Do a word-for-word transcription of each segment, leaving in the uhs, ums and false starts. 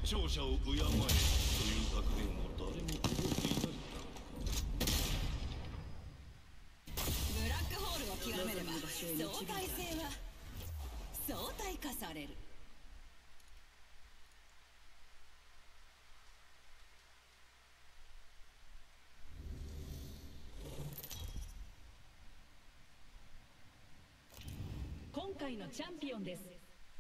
聴者を敬えという格言を誰も覚えていないんだ。 ブラックホールを極めれば相対性は相対化される。今回のチャンピオンです。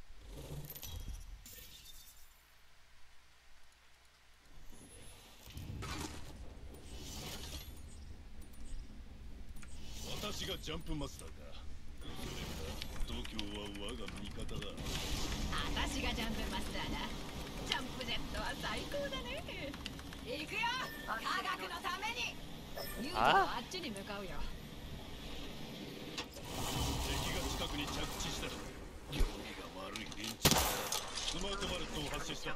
私がジャンプマスターか。それか度胸は我が味方だ。 私がジャンプマスターだ。ジャンプジェットは最高だね。行くよ、科学のために。ニュートはあっちに向かうよ。 敵が近くに着地した。行儀が悪い連中だ。スマートバルトを発射した。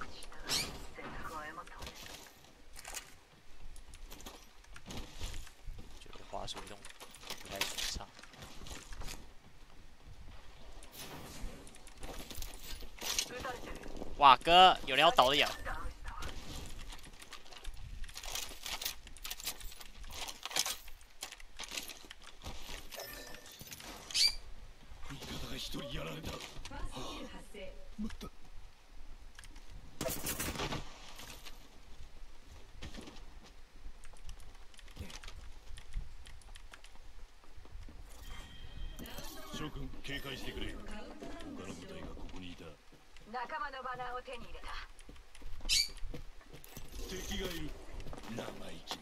觉得滑鼠移动不太顺畅。哇哥，有人要倒的呀！ 味方が一人やられた。また。諸君、警戒してくれ。他の部隊がここにいた。 仲間のバナーを手に入れた。 敵がいる。生意気な。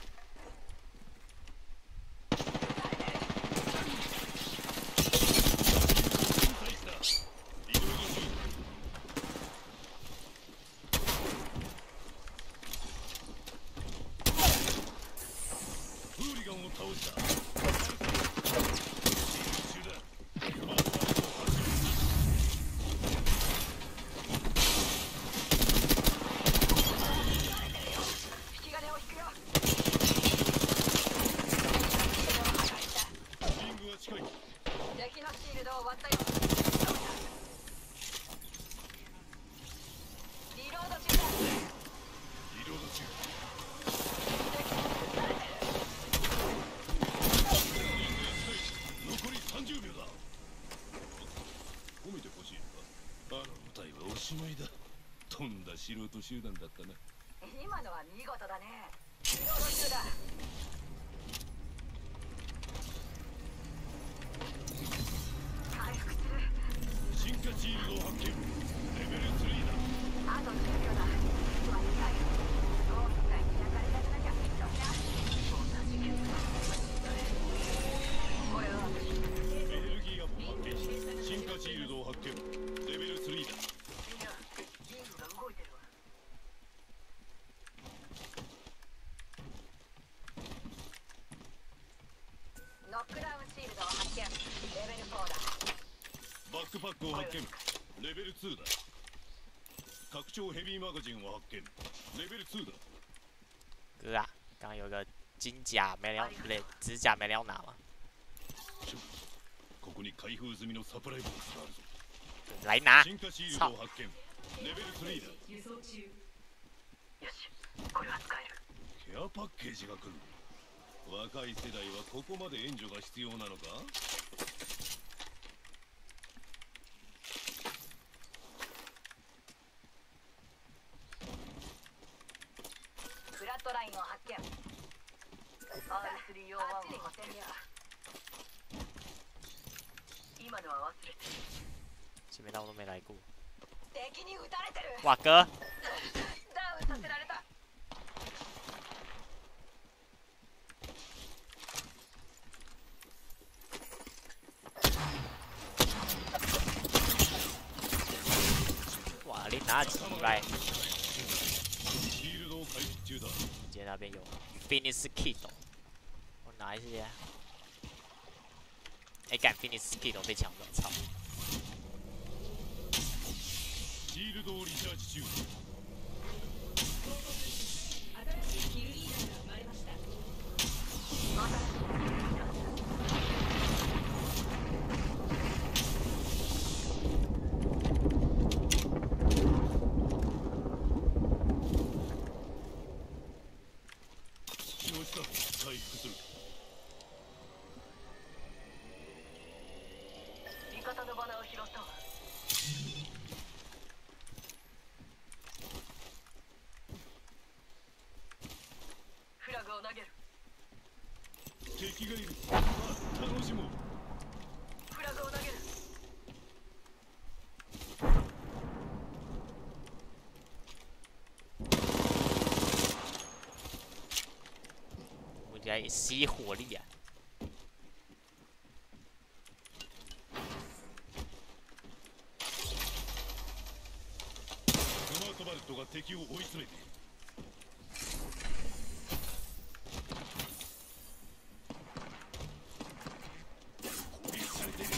フーリガンを倒した。 敵のシールドを割ったよ。リロード中だ。 リロード中。残りさんじゅうびょうだ。褒めてほしいのか。あの部隊はおしまいだ。とんだ素人集団だったな。 今のは見事だね。リロード中だ。 進化シールドを発見。レベルスリーだ。 あとじゅうびょうだ。今にかい。ゴースタイに焼かれたくなきゃ。そりゃ同じ結果。これはエネルギーガンを発見した。進化シールドを発見。レベルスリーだ。 みんなギングが動いてるわ。ノックダウンシールドを発見。レベルフォーだ。 バックパックを発見。レベルツーだ。拡張ヘビーマガジンを発見。レベルツーだ。 哥啊，刚刚有个金甲没了，不对，指甲没了拿嘛。 ここに開封済みのサプライボックスがあるぞ。 来拿！ 進化シールドを発見。レベルスリーだ。 輸送中。よし、これは使える。 ケアパッケージが来る。若い世代はここまで援助が必要なのか。 フラットラインを発見。アールスリーよんワン あっちにも潜入。今のは忘れて。 前面刀都没来过。 敵に撃たれてる。 哇哥！ ダウンさせられた。 哇，你拿几百？ シールドを回復中だ。 姐那边有 Finish Kit， 我拿一些。哎，干 Finish Kit 被抢走，操！ シールドをリチャージ中。 新しいキルリーダーが生まれました。 がいる。さあ楽しもう。 フラグを投げる。 我家也吸火力啊！ スマートバルトが敵を追い詰めている。攻撃されている。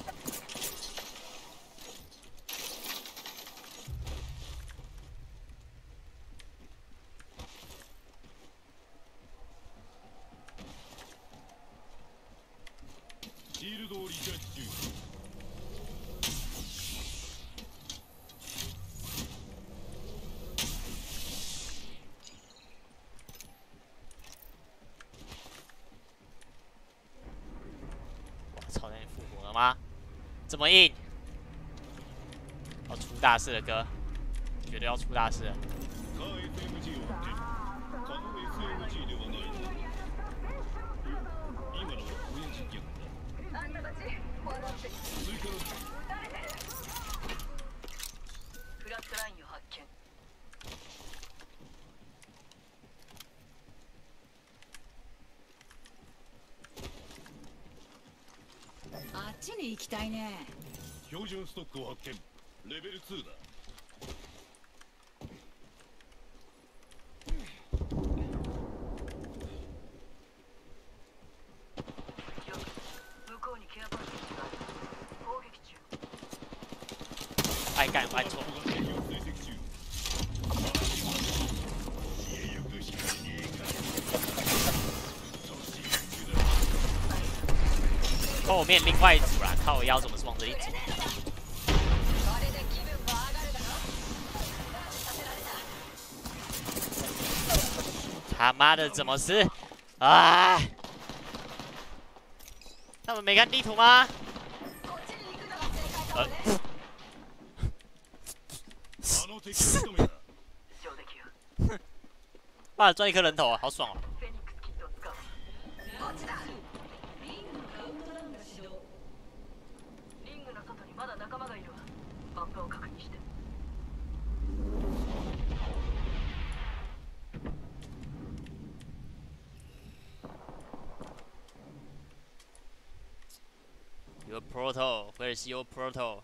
シールドをリチャージ中。 操，那你复活了吗？这么硬？要出大事了，哥！绝对要出大事了！ カー エスエムジー を発見。カノ エスエムジー ではないな。今のは親父ギャグだ。 あんたたち笑って追加の誰でフラットラインを発見。あっちに行きたいね。 標準ストックを発見。レベルツーだ。 向こうにケアパッケージがある。攻撃中。 爱干不爱错。 敵を追跡中。消えゆく光に描く。そして中だ。 后面另外一组啦，靠腰怎么是往这一组？ これで気分も上がるだろ。させられた。 他妈的，怎么是？啊！他们没看地图吗？ こっちに行くのが正解かもね。 あの敵を仕留めた。 上出来よ。 妈的，赚一颗人頭，好爽哦！ フェニックスキットを使う。こっちだ。リングカウントダウンが始動。リングの外にまだ仲間がいるわ。マップを確認して。 Your portal, where is your portal?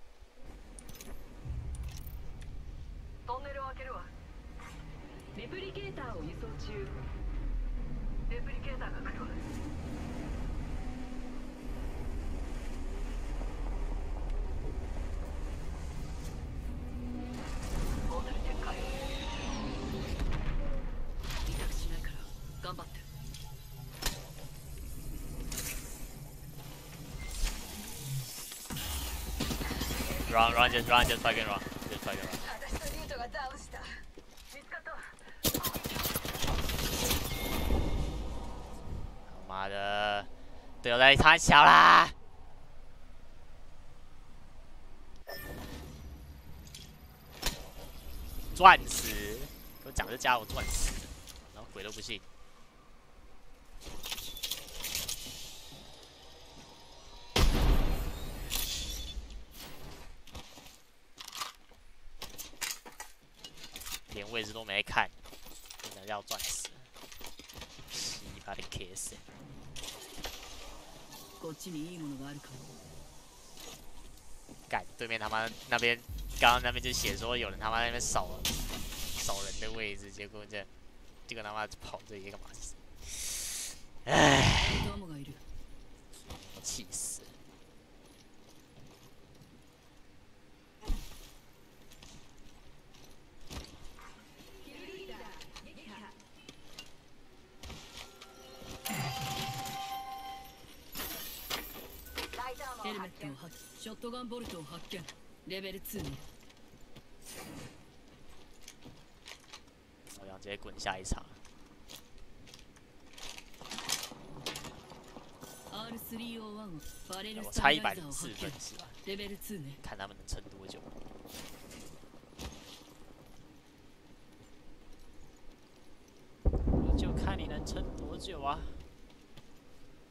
トンネルを開けるわ。レプリケーターを輸送中。レプリケーターが来るわ。ポータル展開。痛くしないから頑張って。 Run, run, just run, just fucking run, just fucking run. 私とリュートがダウンした。見つかった。 他妈的，队友在太小啦！钻石，给我讲这家伙钻石，然后鬼都不信。连位置都没看，竟然要钻石，西巴的 kiss。 こっちにいいものがあるかも。 干，对面他妈那边刚刚那边就写说有人他妈在那边扫扫人的位置，结果这结果他妈跑这里干嘛？唉， どうもがいる。 我气死了！ ヘルメットを発ショットガンボルトを発見。レベルツーね。 我想直接滚下一场。 アールスリーオーワン バレル我スタ差一百ビライザーを零四発見。 分是吧？ レベルツーね。 看他们能撑多久。就看你能撑多久啊！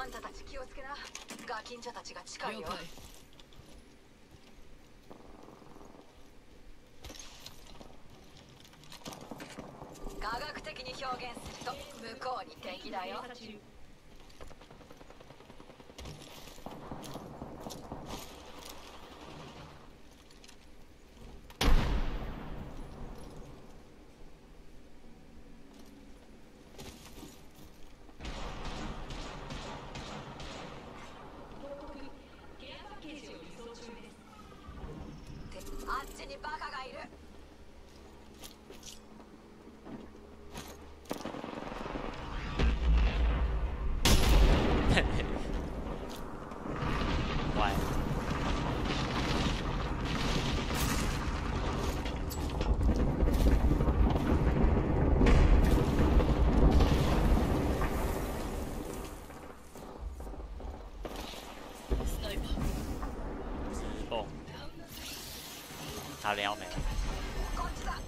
んたたち気をつけな。ガキンチョたちが近いよ。 了解。 科学的に表現すると向こうに敵だよ。あっちにバカがいる。 怖い。 スナイパー。 直蹦，他撩没了。 こっちだ。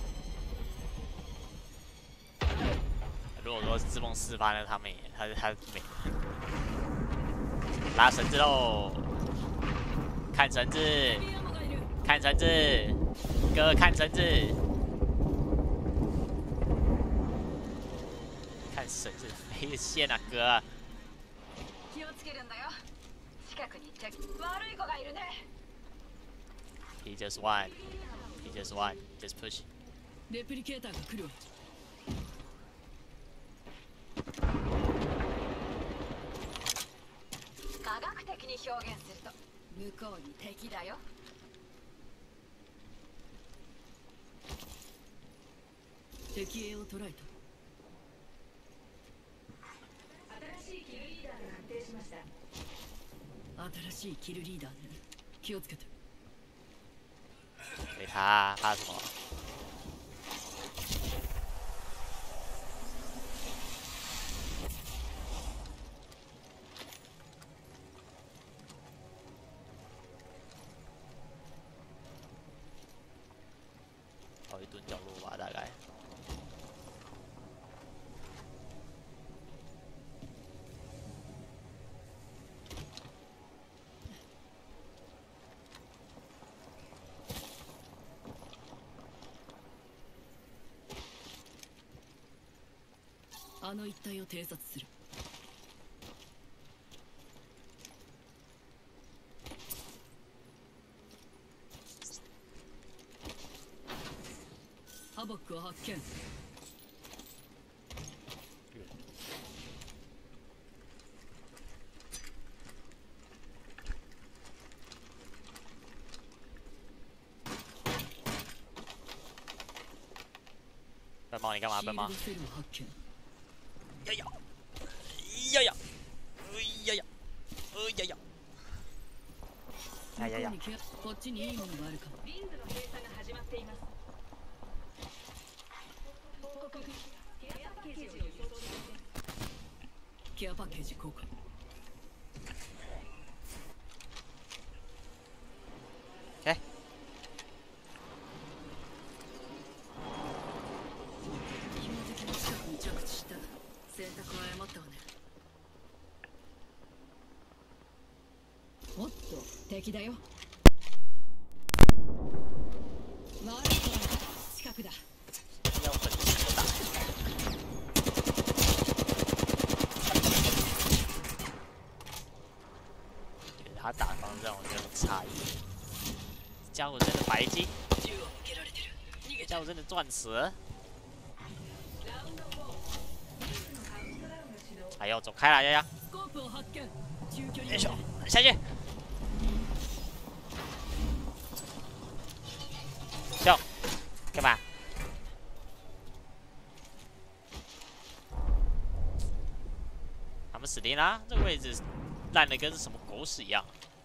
如果说是自蹦四发，那他们也，他他没拉绳子喽，看绳子，看绳子，哥看绳子，看绳子没线啊，哥。 気をつけるんだよ。近くに敵悪い子がいるね。 He just won. He just won. Just push. レプリケーターが来るわ。 科学的に表現すると向こうに敵だよ。 敵影を捉えた。 新しいキルリーダーが発定しました。 新しいキルリーダーね。気をつけて。 给他怕什么？跑一蹲角落吧，大概。 あの一帯を偵察する。ハボックを発見。 笨猫，你干嘛？笨猫シールド？セルを発見。 呀呀，呀呀，呀呀，呀呀，哎呀呀向こうにケアこっちにいいものがあるかも。 リンズの閉鎖が始まっています。報告。ケアパッケージを輸送中です。 ケアパッケージ交換。 哎， 標的の近くに着地した。選択を誤ったわね。 おっと敵だよ。悪い子が近くだ。 要粉丝打。给他打方让我觉得很诧异。家伙真的白金， 銃を向けられてる。逃げた。 家伙真的钻石。哎呦，走开了，丫丫！ スコープを発見。中距離よいしょ，下去。跳，干嘛？他们死定啦！这个位置烂的跟什么狗屎一样。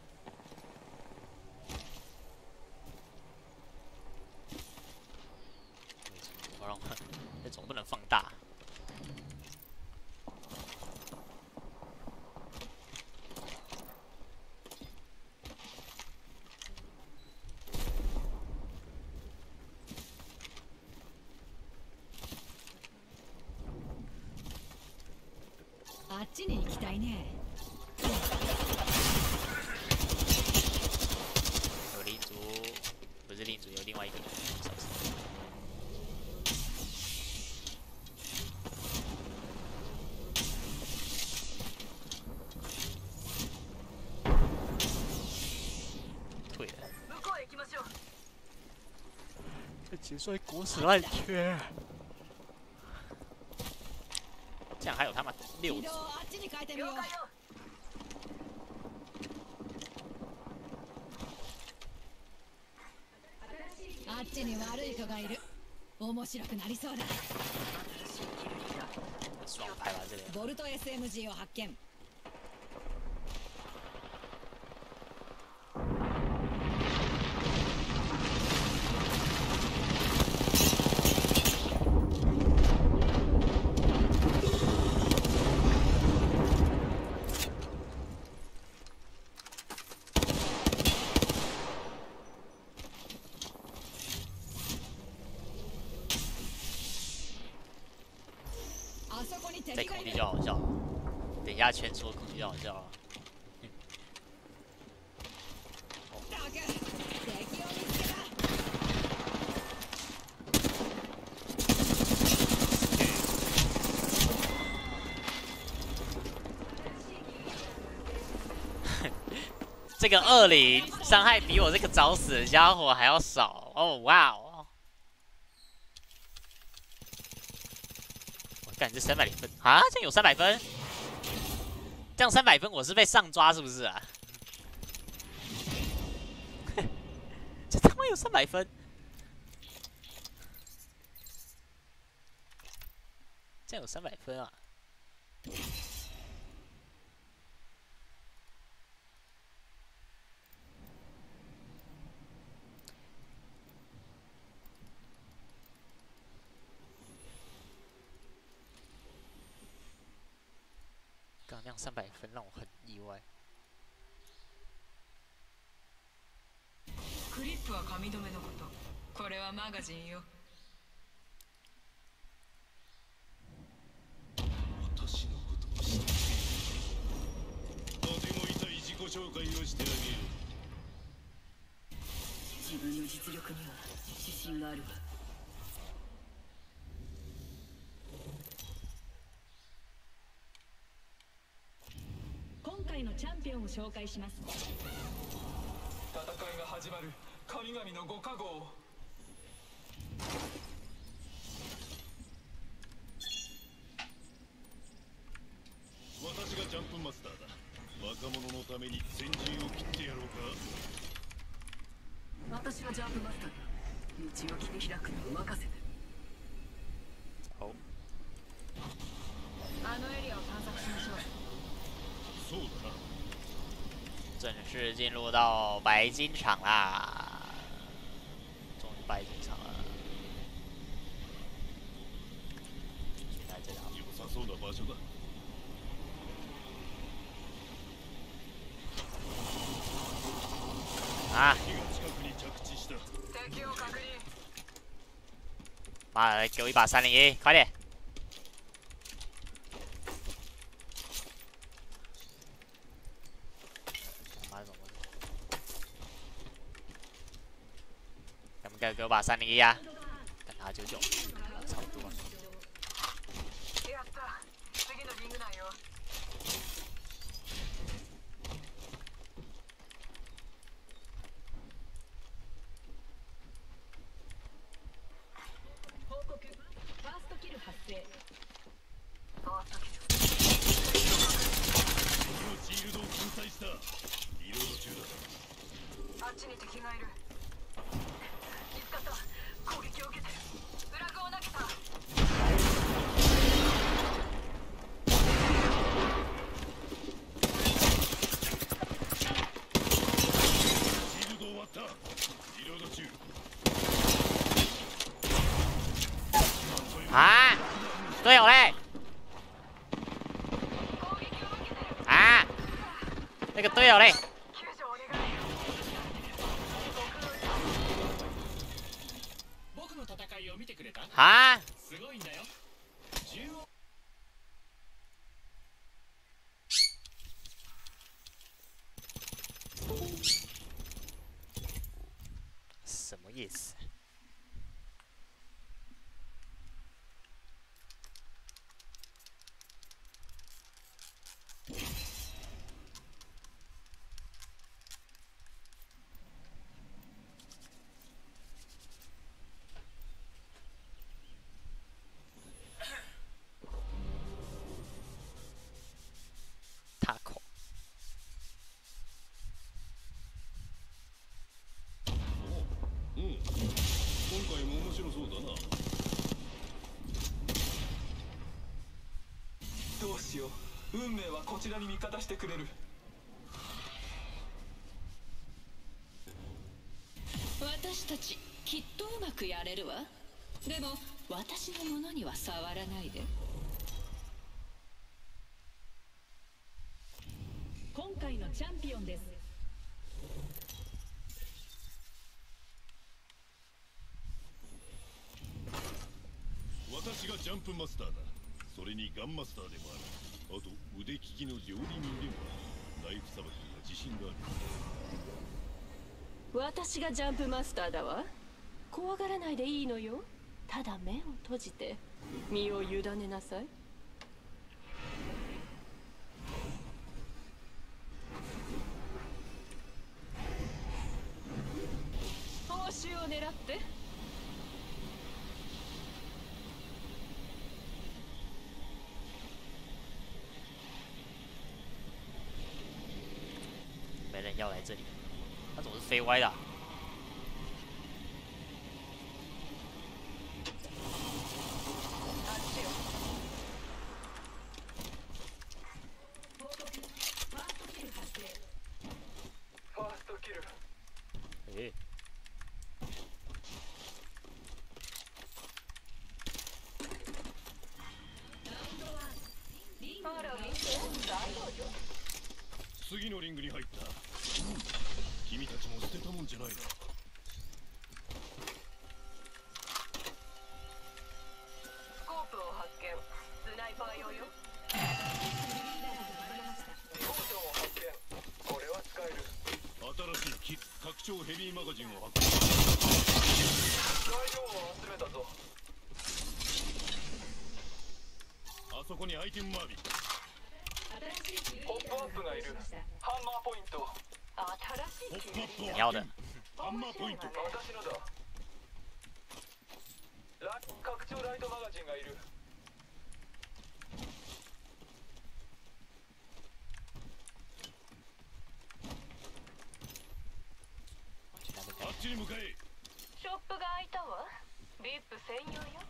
我让我，这总不能放大。 あっちに行きたいね。 外一个人小心。退了。 向こうへ行きましょう。 这结算狗屎烂缺。这样还有他妈六组。 軌道をあっちに変えてみよう。 了解よ。 あっちに悪い子がいる。面白くなりそうだ。 新しいキルリーだ。 双排完这边。 ボルト エスエムジー を発見。あそこに在敵がいる空地。就好笑，等一下全出空地就好笑了。 ったく敵を見つけた。 这个二零伤害比我这个找死的家伙还要少哦！哇哦！我感觉三百零分啊，这样有三百分？这样三百分我是被上抓是不是啊？这他妈有三百分？这样有三百分啊？刚那样三百分让我很意外。 クリップは髪留めのこと。これはマガジンよ。 私のことを知っている。とても痛い自己紹介をしてあげよう。 自分の実力には自信があるわ。 今回のチャンピオンを紹介します。 戦いが始まる。神々のご加護を。 私がジャンプマスターだ。若者のために先陣を切ってやろうか。 私はジャンプマスターだ。道を切り開くのを任せて。 哦， あのエリアを探索しましょう。 そうだな。 正式进入到白金场啦！终于白金场了。来这条。 良さそうな場所だ。 啊！ 敵が近くに着地した。 敵を確認。 妈的，来给我一把三零一，快点！妈的，怎么？敢不敢给我把三零一啊？干他九九，差不多。 やった。次のリング内よ。 報告。ファーストキル発生。 ファーストキル。 敵のシールドを粉砕した。リロード中だ。 あっちに敵がいる。見つかった。攻撃を受けてる。フラグを投げた。 シールド終わった。リロード中。 啊！队友嘞！啊！那个队友嘞！ 救助お願い。 僕の戦いを見てくれた？ 啊！ すごいんだよ。縦横什么意思？ 白そうだな。 どうしよう、運命はこちらに味方してくれる。 私たちきっとうまくやれるわ。でも私のものには触らないで。今回のチャンピオンです。 私がジャンプマスターだ。それにガンマスターでもある。あと腕利きの料理人でもある。ナイフさばきには自信がある。 私がジャンプマスターだわ。怖がらないでいいのよ。ただ目を閉じて身を委ねなさい。報酬を狙って。 没人要来这里，他怎么是飞歪的啊？ ファーストキル。 诶， 次のリングに入った。君たちも捨てたもんじゃないな。 スコープを発見。スナイパー用よ。 ポーションを発見。これは使える。 新しいキ拡張ヘビーマガジンを発見。 材料を集めたぞ。 あそこにアイテムマービー。 ポップアップがいる。ハンマーポイント。 新しいポップアップを你要的発見。ハンマーポイント。 私のだ。ラ拡張ライトマガジンがいる。 去那边看あっちに向かえ。 ショップが開いたわ。ビップ専用よ。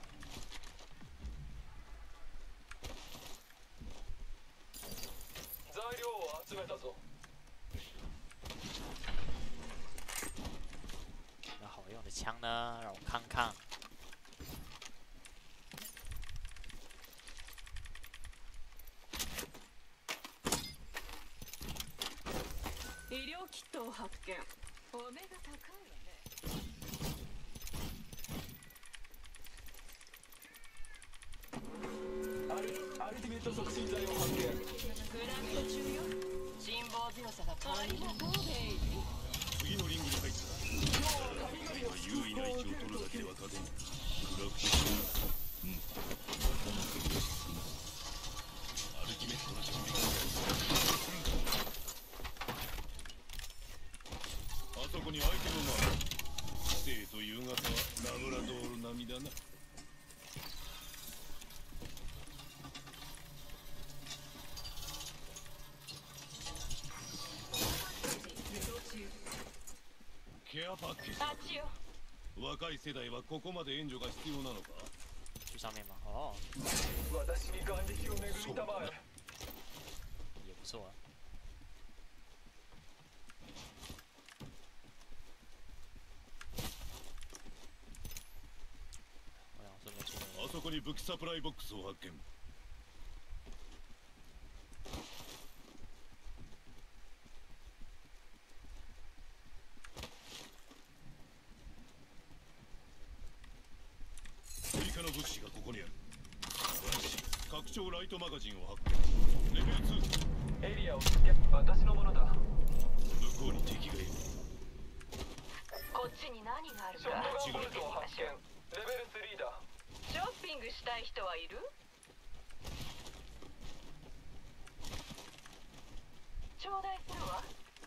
材料を集めたぞ。 有好用的枪呢？让我看看。 医療キットを発見。 お目が高いわね。 アルアルティメット促進剤を発見。 クラフト中よ。 辛抱強さがありがとうベイビー。 次のリングに入った。君が優位な位置を取るだけでは勝てん。クラフト中。うん。アルティメットの準備が。あそこにアイテムマーク。知性と夕方はラブラドール並みだな。ケアパッケージ。 あっちよ。 若い世代はここまで援助が必要なのか。 去上面吗？哦， 私に眼力を巡りたまえ。 也不错啊。我想顺便出あそこに武器サプライボックスを発見。追加の物資がここにある。拡張ライトマガジンを発見。レベルツー。 エリアをつけ。私のものだ。 向こうに敵がいる。 こっちに何があるショッかトガンボルトを発見。レベルスリーだ。 ショッピングしたい人はいる？頂戴するわ。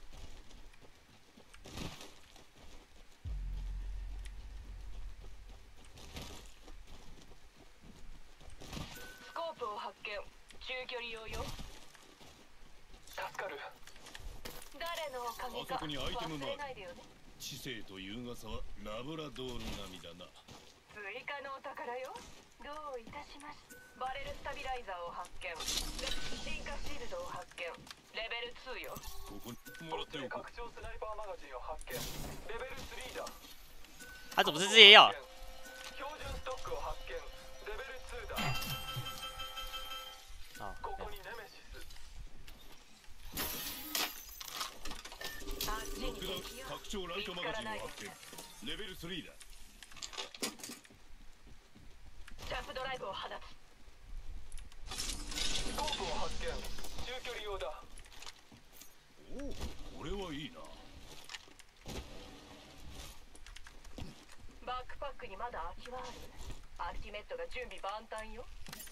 スコープを発見。中距離用よ。 助かる。 誰のおかげかあそこにアイテムマーク忘れないでよね。 知性と優雅さはラブラドール並みだな。 ス追加のお宝よ。どういたしまし。バレルスタビライザーを発見。進化シールドを発見。レベルツーよ。 ここにもらっておこう。 拡張スナイパーマガジンを発見。レベルスリーだ。 他怎么是自己也有？ 標準ストックを発見。レベルツーだ。 哦， こ没有こにネメシス。 あっちに爆弾敵よ。 拡張ライトマガジンを発見。レベルスリーだ。 ジャンプドライブを放つ。 スコープを発見。中距離用だ。 おお、これはいいな。 バックパックにまだ空きはある。アルティメットが準備万端よ。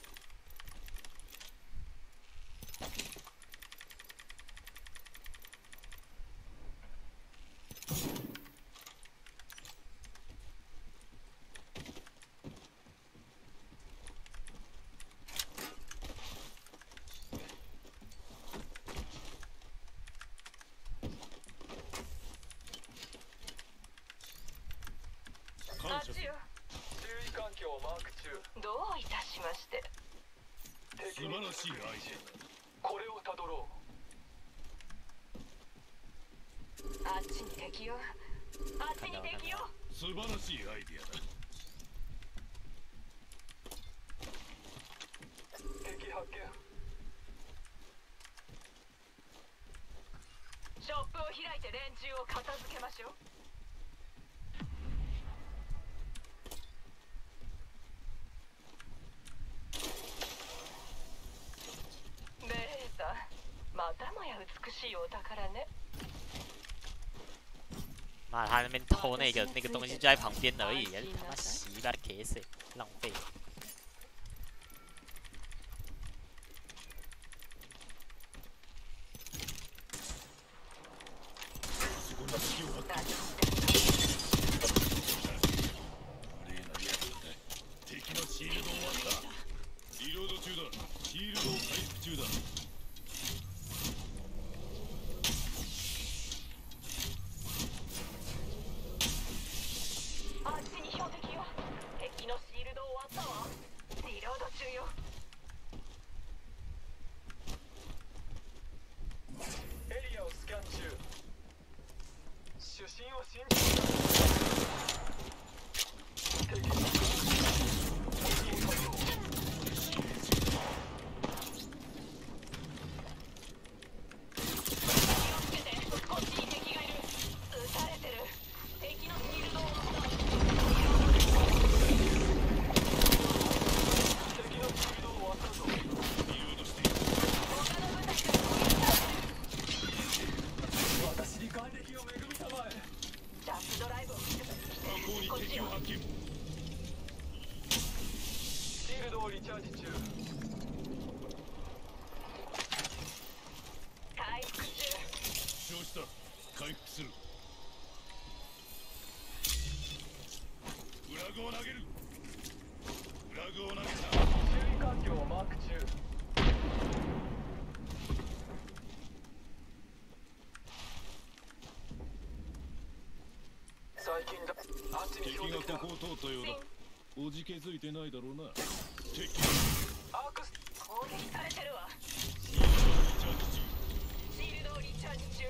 あっちよ。 注意環境をマーク中。 どういたしまして。 素晴らしいアイデこれをたどろう。 あっちに敵よ。あっちに敵よ。 ア。素晴らしいアイデアだ。 敵発見。 ショップを開いて連中を片付けましょう。ベレータ、またもや美しいお宝ね。 妈，他那边偷那个那个东西就在旁边而已，他妈洗吧 K S， 浪费。 そこに隙を張って無礼なやつだ。敵のシールドを割った。リロード中だ。シールドを回復中だ。 あっちに標的よ。敵のシールドを割ったわ。リロード中よ。 エリアをスキャン中。主審を信じる。敵のこっちに敵がいる。撃たれてる。敵のシールドを割った。 敵のシールドを割ったぞ。 リロードしている。 他の部隊が私に眼力を恵みたまえ。 ジャンプドライブを向こうに敵を発見。 シールドをリチャージ中。 回復中。 負傷した。回復する。フラグを投げる。フラグを投げた。 注意環境をマーク中。最近だ。あっちに敵標的だ。 がここを通ったようだ。おじけづいてないだろうな。敵アークス。 攻撃されてるわ。 シールドをリチャージ中。 シールドをリチャージ中。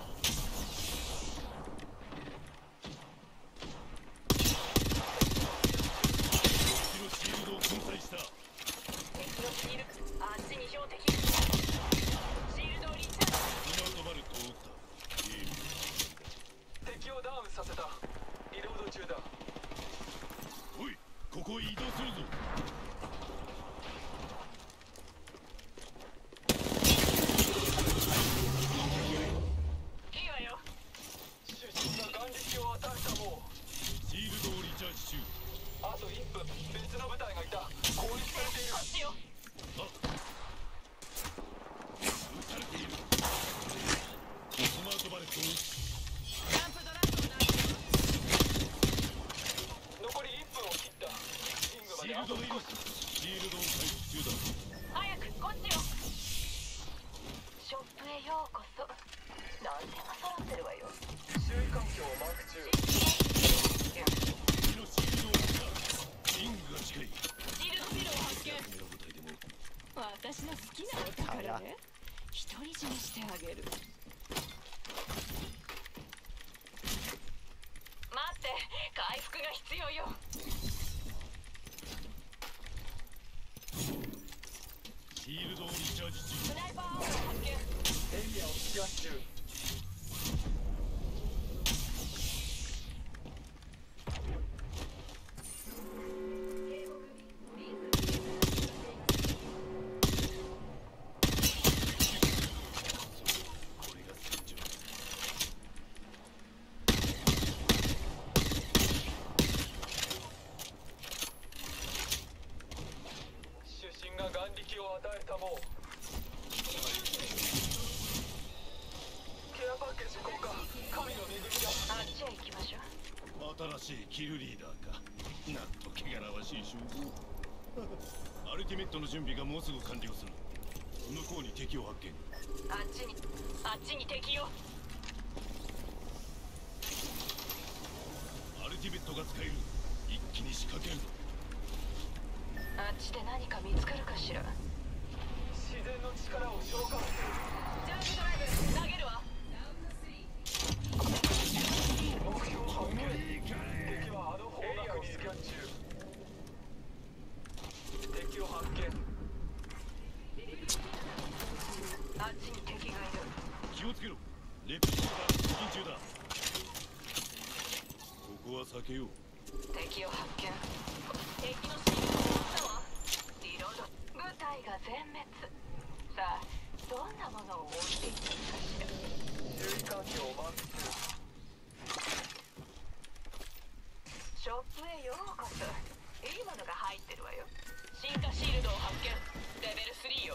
敵のシールドを粉砕した。 敵のシールド。あっちに標的。シールドをリチャージ。 スマートバルトを撃った。いい。 敵をダウンさせた。リロード中だ。 おい、ここへ移動するぞ。 いいわよ。 主審が眼力を与えたもう。 シールドをリチャージ中。 あといっぷん。別の部隊がいた。攻撃されているこ。っちよ。 あ、撃たれている。スマートバルトを撃つ。 ジャンプドライブを投げる。 残りいっぷんを切った。リングまシであと少ールドの命。 し。 シールドを回復中だ。 早くこっちよ。ショップへようこそ。何でも揃ってるわよ。 注意環境をマーク中。 敵のシールドを撃った。 了。 独り占めしてあげる。 待って、回復が必要よ。 シールドをリチャージ中。 スナイパーを発見。 エリアをスキャン中。 これが戦場。 主神が眼力を与えたもう。ケアパッケージ交換。神の恵みだ。 あっちへ行きましょう。 新しいキルリーダーか。なんと汚らわしい称号。アルティメットの準備がもうすぐ完了する。向こうに敵を発見。 あっちにあっちに敵よ。 アルティメットが使える。一気に仕掛けるぞ。 あっちで何か見つかるかしら。 自然の力を召喚する。 ジャンプドライブ投げるわ。 目標発見。敵はあの方角にスキャン中。敵を発見。 あっちに敵がいる。 気をつけろ。レプリーが接近中だ。ここは避けよう。 敵を発見。敵のシールドを持ったわ。リロード。部隊が全滅。さあ、どんなものを置いていったのかしら。 注意喚起を満喫する。 ショップへようこそ。いいものが入ってるわよ。進化シールドを発見。レベルスリーよ。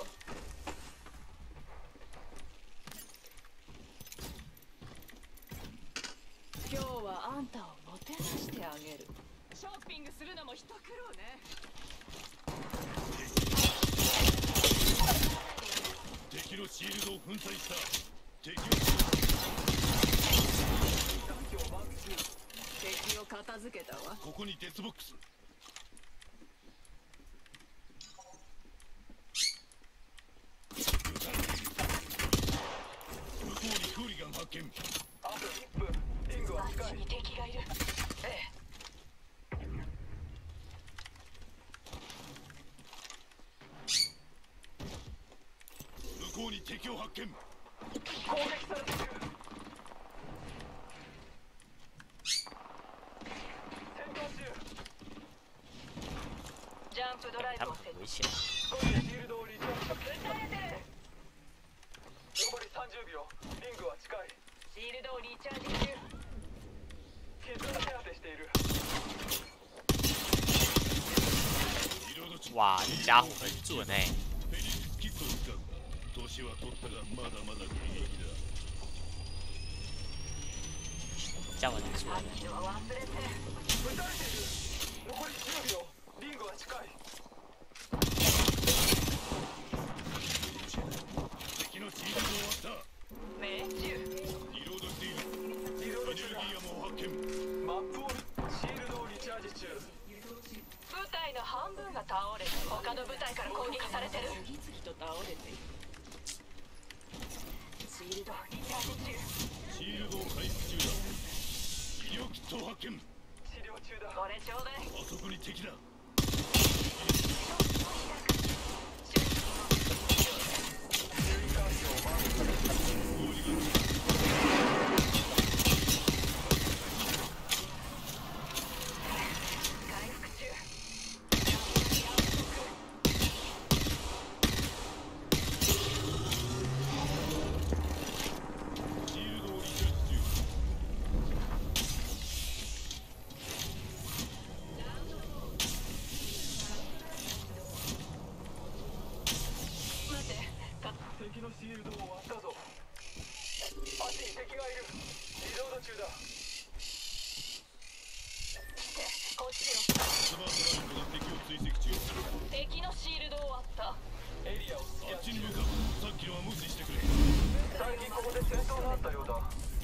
今日はあんたをもてなしてあげる。 ショッピングするのも一苦労ね。 敵のシールドを粉砕した。敵を敵を片付けたわ。 ここにデスボックス。向こうにクーリガン発見。 あといっぷん。リングはあっ近い。 ちに敵がいる。ええ。 向こうに敵を発見。 攻撃されている。戦闘中。 ジャンプドライ他ブを設置。 们很危险。 少しでシールドをリチャージ。 撃たれてる。 残りさんじゅうびょう。リングは近い。 シールドをリチャージ中。 傷を手当てしている。 リロード中。 哇，这家伙很准哎、 フェニックスキットを使う。年は取ったがまだまだ現役だ。 这样很准。 あっちは忘れて。 撃たれている。残りじゅうびょう。リングは近い。 敵のシールドを割った。 命中。 リロードしている。 リロード中だ。 エネルギーアマを発見。 マップをシールドをリチャージ中。 部隊の半分が倒れ、他の部隊から攻撃されてる。 次々と倒れている。 シールドリチャージ中。 シールドを回復中だ。医療キットを発見。 治療中だ。 これちょうだい。 あそこに敵だ。 回復中。 シールドをリチャージ中。 待って。た敵のシールドを割ったぞ。あっちに敵がいる。リロード中だ。 こっちよ。 スマートラインが敵を追跡中。 敵のシールドを割った。 エリアをスキャン中。 あっちに向かう。さっきのは無視してくれ。 最近ここで戦闘があったようだ。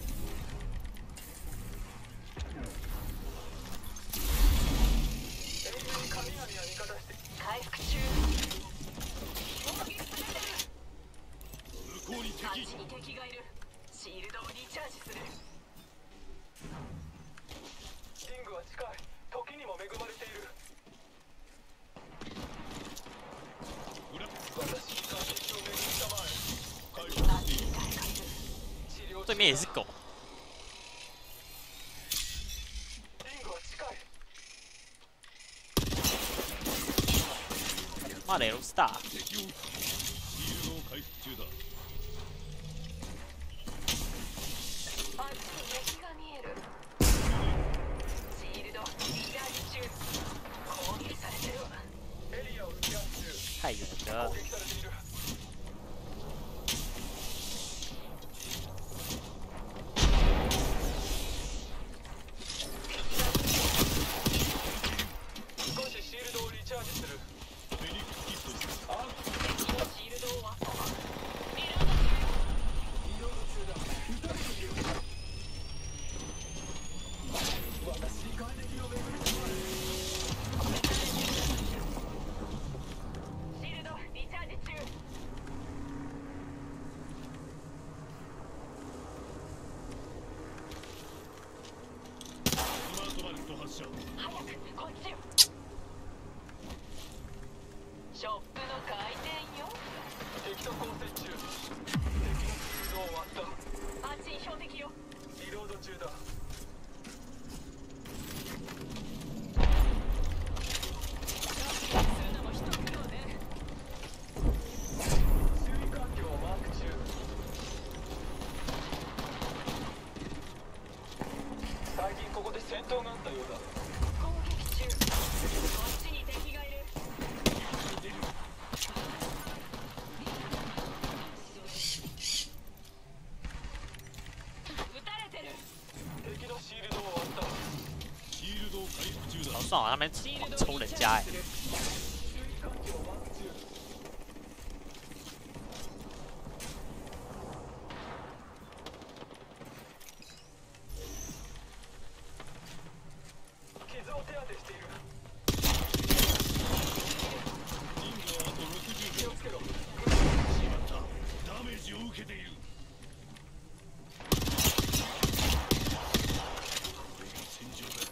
英雄に神々は味方して。 回復中。攻撃されてる。 ちに敵がいる。シールドをリチャージする。 リングは近い。時にも恵まれている。 裏私に感激を巡りたまえ。 回復している。 治療中だ。 对面也是狗。 リングは近い。 妈的，ロスター。 敵をシールドを回復中だ。 あっちに敵が見える。シールドリチャージ中。攻撃されてるわ。 エリアをスキャン中。 太远了攻。撃されている。少しシールドをリチャージする。 フェニックスキット。 あ敵のシールドを割ったわ。リロード中。 リロード中だ。撃たれている。私に感激を巡りたまえ。 シールドリチャージ中。 スマートバレット発射。 早くこっちよ。ショップの開店よ。 敵と交戦中。敵のシールドを割った。 あっちに標的よ。 リロード中だ。 するのも一苦労ね。 注意環境をマーク中。最近ここで戦闘があったようだ。 攻撃中。こっちに敵がいる。撃たれてる。 敵のシールドを割った。 シールドを回復中だ。 好爽啊！他们狂抽人家哎。 注意環境をマーク中。傷を手当てしている。 リングはあとろくじゅうびょう。 気をつけろ。 しまった。ダメージを受けている。これが戦場だ。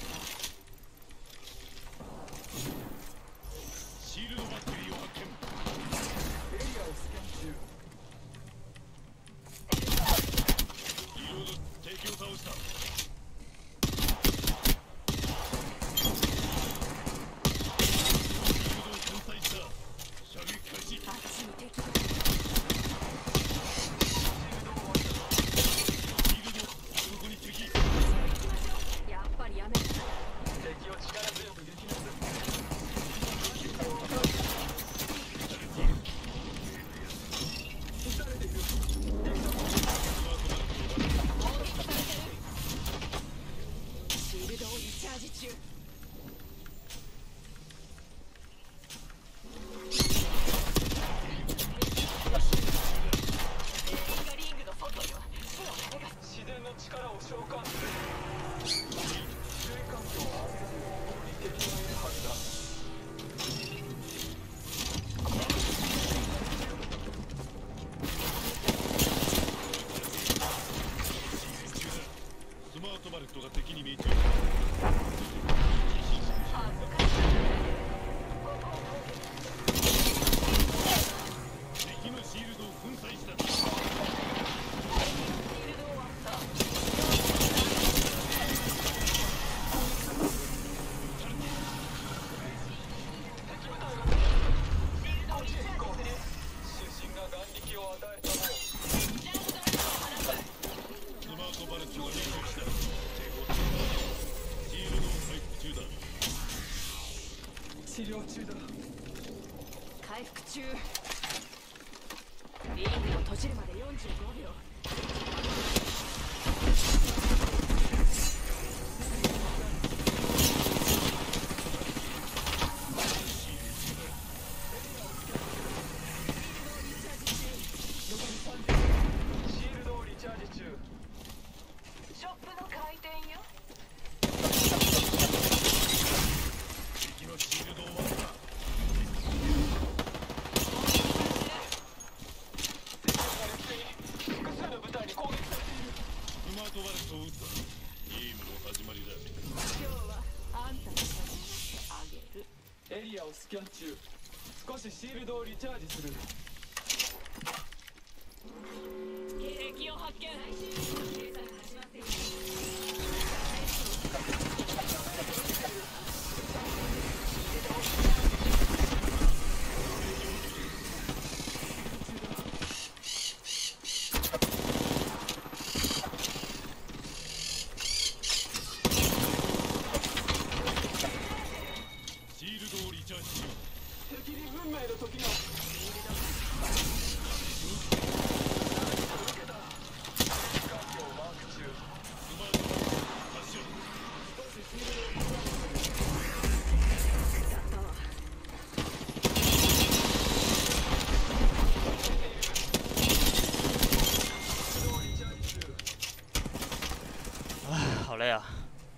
シールドバッテリーを発見。 エリアをスキャン中。 リロード。敵を倒した。シールドを粉砕した。射撃開始。 あっちに敵が。 シールド。そこに敵。 やっぱりやめる。 敵を力強く撃破する。撃たれている。 シールドをリチャージ中。 敵がリングの外よ。火の風が。 自然の力を召喚する。注意環境を合わせる。ここに敵がいるはずだ。 スマートバレットが敵に命中。敵のシールドを粉砕した。 シールドを割った。 敵部隊がこっちへ行こう。主神が眼力を与えたもの。 スマートバレットが命中した。シールドを回復中だ。 治療中だ。 回復中。リングを閉じるまでよんじゅうごびょう。 シールドをリチャージ中。 ショップの開店よ。 敵のシールドを割った。 敵が劣勢に。 をスキャン中。少しシールドをリチャージする。 敵を発見。 シールドをリチャージしよう。 敵に運命の時が。 好累啊！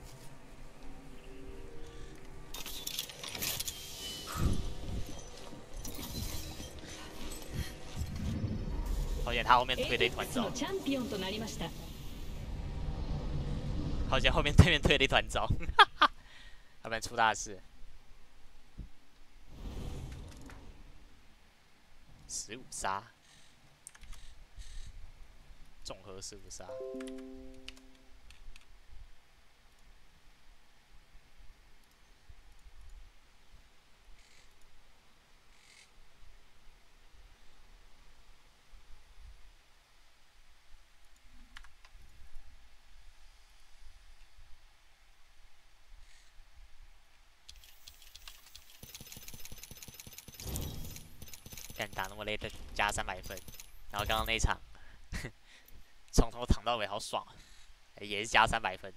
好险他后面推了一团糟， チャンピオンとなりました。 好险后面对面推了一团糟，要不然出大事。十五杀，综合十五杀。干打那么累的加三百分，然后刚刚那一场从头躺到尾好爽，也是加三百分。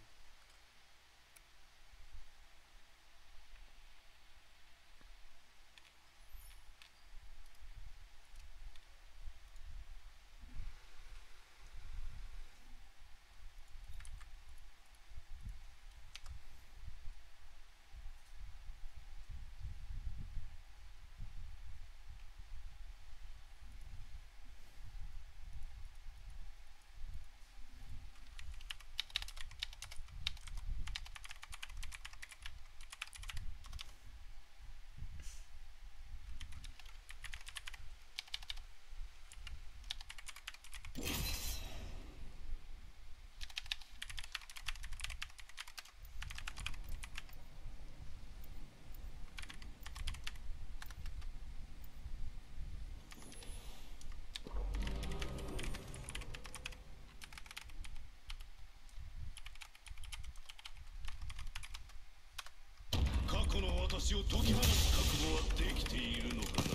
過去の私を解き放つ覚悟はできているのかな。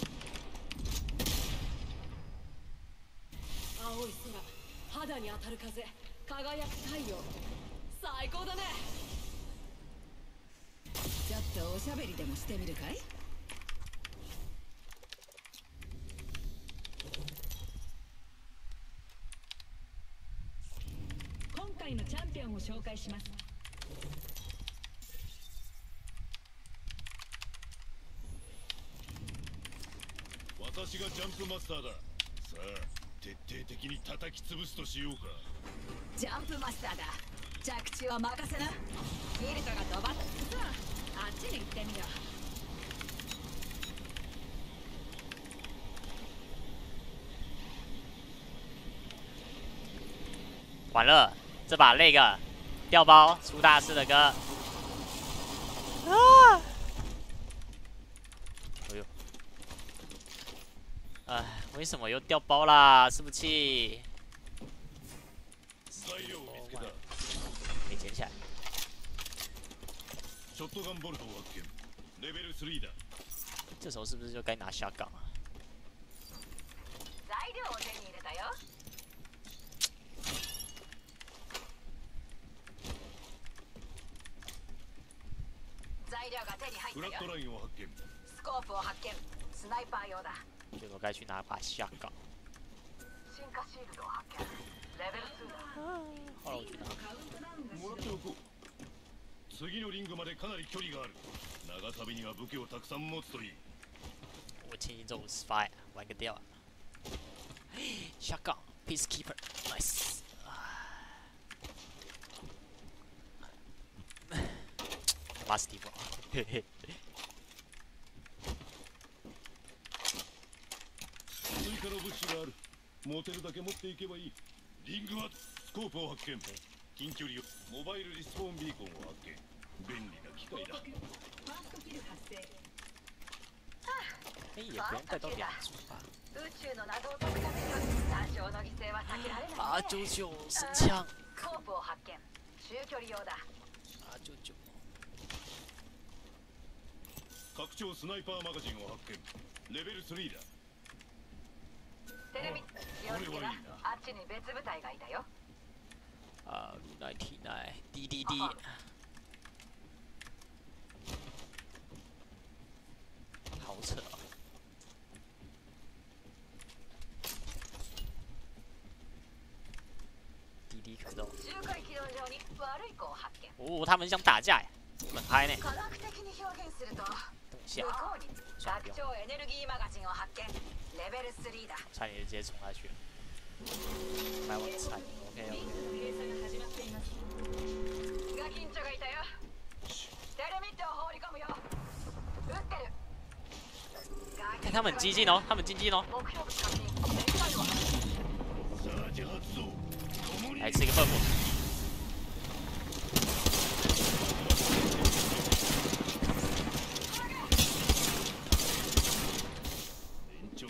青い空、肌に当たる風、輝く太陽。最高だね。 ちょっとおしゃべりでもしてみるかい？今回のチャンピオンを紹介します。 私がジャンプマスターだ。さあ、徹底的に叩き潰すとしようか。 ジャンプマスターだ。着地は任せな。ギルトが飛ばす。さあ、あっちに行ってみよ完了，这把那个掉包出大事的歌。啊！哎呦！哎，为什么又掉包啦？是不是气？ 材料を見つけた。 没捡起来。 ショットガンボルトを発見。レベルスリーだ。 这时候是不是就该拿下岗啊？ 材料を手に入れたよ。材料が手に入ったよ。 フラットラインを発見。 スコープを発見。スナイパー用だ。 这时候该去拿把下岗。 進化シールドを発見。レベルツーだ。 好了，我去拿。 もらっておこう。次のリングまでかなり距離がある。長旅には武器をたくさん持つといい。 我轻轻中五十发，玩个掉。下岗 ，Peacekeeper，nice。马斯蒂夫，嘿嘿。 の物資がある。持てるだけ持っていけばいい。リングはスコープを発見。近距離をモバイルリスポーンビーコンを発見。便利な機械だ。 哎，也不用带到两组吧。 宇宙の謎を解くためには多少の犠牲は避けられないね。 八九九神枪。 スコープを発見。中距離用だ。 八九九。 拡張スナイパーマガジンを発見。レベルスリーだ。 テレビ気をつけな。あっちに別部隊がいたよ。 啊，鲁奈体奈，D D D。好扯啊！滴滴可动。 周回軌道上に悪い子を発見。 哦，他们想打架哎，很嗨呢。 科学的に表現すると、 等一下， 向こうに拡張エネルギーマガジンを発見。レベルスリーだ。 差点就直接冲下去了。来我菜 ，OK OK。 ガキンチョがいたよ。テレミットを放り込むよ。撃ってる。 看他们很激进哦，他们激进哦。 目標物確認。敵対を発見。 さあ、じゃあ発動。共に来吃一个笨笨。 延長。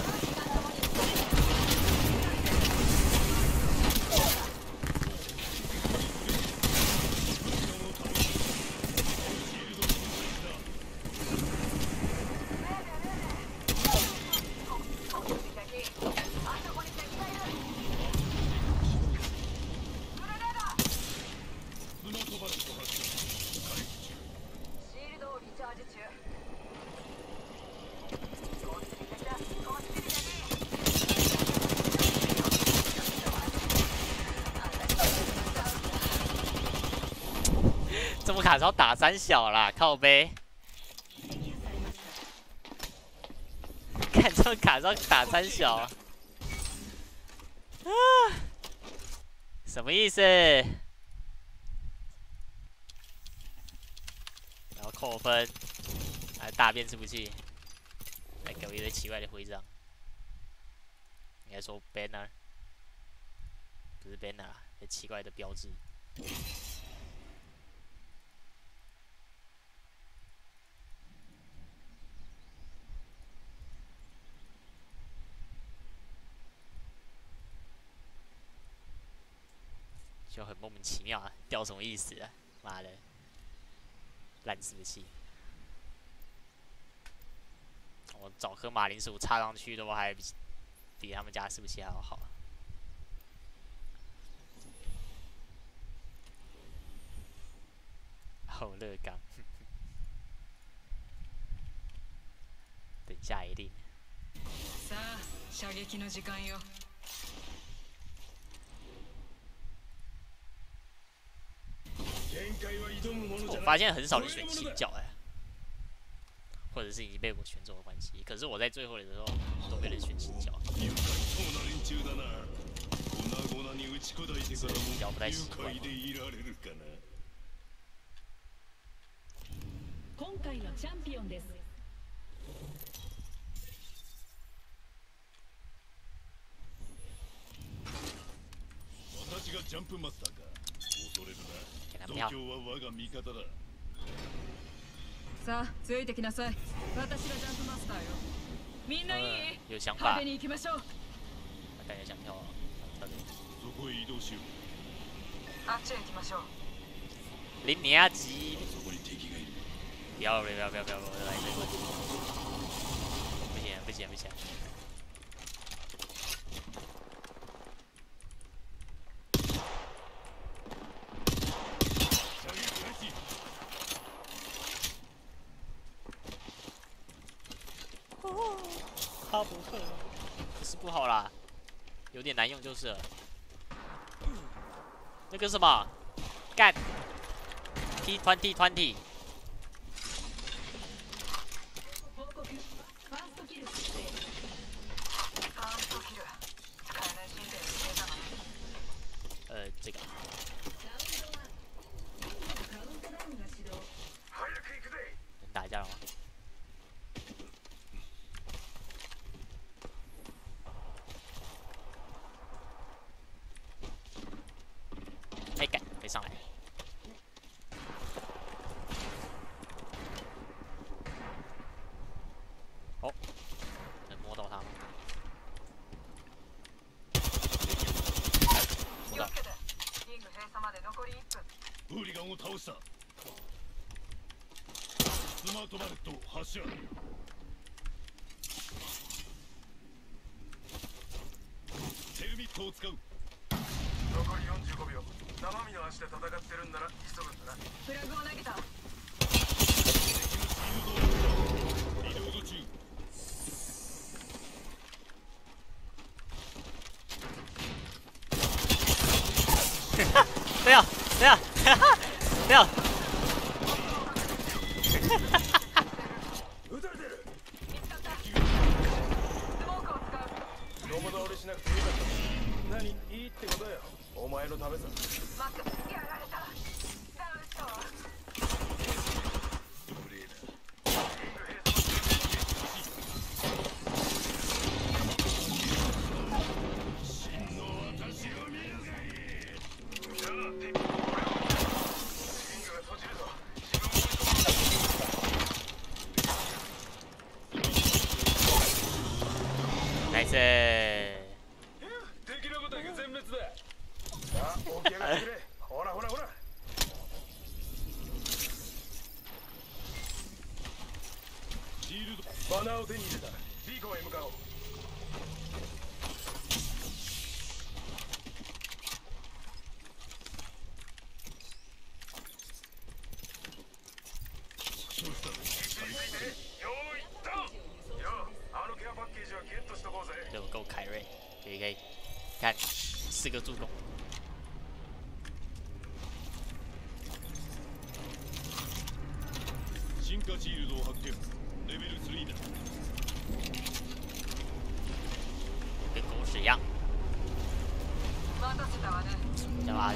这么卡是要打三小啦，靠背。看这么卡是要打三小啊？啊，什么意思？然后扣分，还大便吃不气，还给我一堆奇怪的徽章。应该说 banner， 不是 banner 啦，是奇怪的标志。就很莫名其妙啊，掉什么意思啊？妈的，烂死不气！我找颗马铃薯插上去的话，还比比他们家伺服器还要好。好乐刚，等下一定。 さあ、射撃の時間よ。 我发现很少人选清角哎，或者是已经被我选走的关系。可是我在最後的时候都没人选清角。清角不太习惯。 今回のチャンピオンです。 私がジャンプマスターか。恐れるな。 度胸は我が味方だ。 さあ、ついてきなさい。私がジャンプマスターよ。みんないい？ 有想法。 派手に行きましょう。 感觉想跳，想跳的。 そこへ移動しよう。 あっちへ行きましょう。 林尼亚吉。 そこに敵がいる。 不要不要不要不要，我来这个。不行不行不行。他不会，不是不好啦，有点难用就是了。那个什么，干 ，T twenty twenty。呃，这个。能打架了吗？ スマートバレット発射。ヘルミットを使う。 残りよんじゅうごびょう。生身の足で戦ってるんなら急ぐんだな。 フラグを投げた。 リロード中。 不要不要不要！ 撃たれてる。 見つかった。スモークを使う。 ロボ倒れしなくてよかった。何いいってことよ。お前のためさ。 マックやられた。ダウンしたわ。 無礼だ。真の私を見るがいい。 じゃあ敵リングが閉じるぞ。 ナイス。 敵の部隊が全滅だ。さあ起き上がってくれ。ほらほらほら。 シールド。 バナーを手に入れた。ビーコンへ向かおう。 そうした。 用意ドン。よ、あのケアパッケージはゲットしとこうぜ。 就够凯瑞，可以可以，看四个助攻， 進化シールドを発見。レベルスリーだ。 跟狗屎一样， 待たせたわね。 叫阿九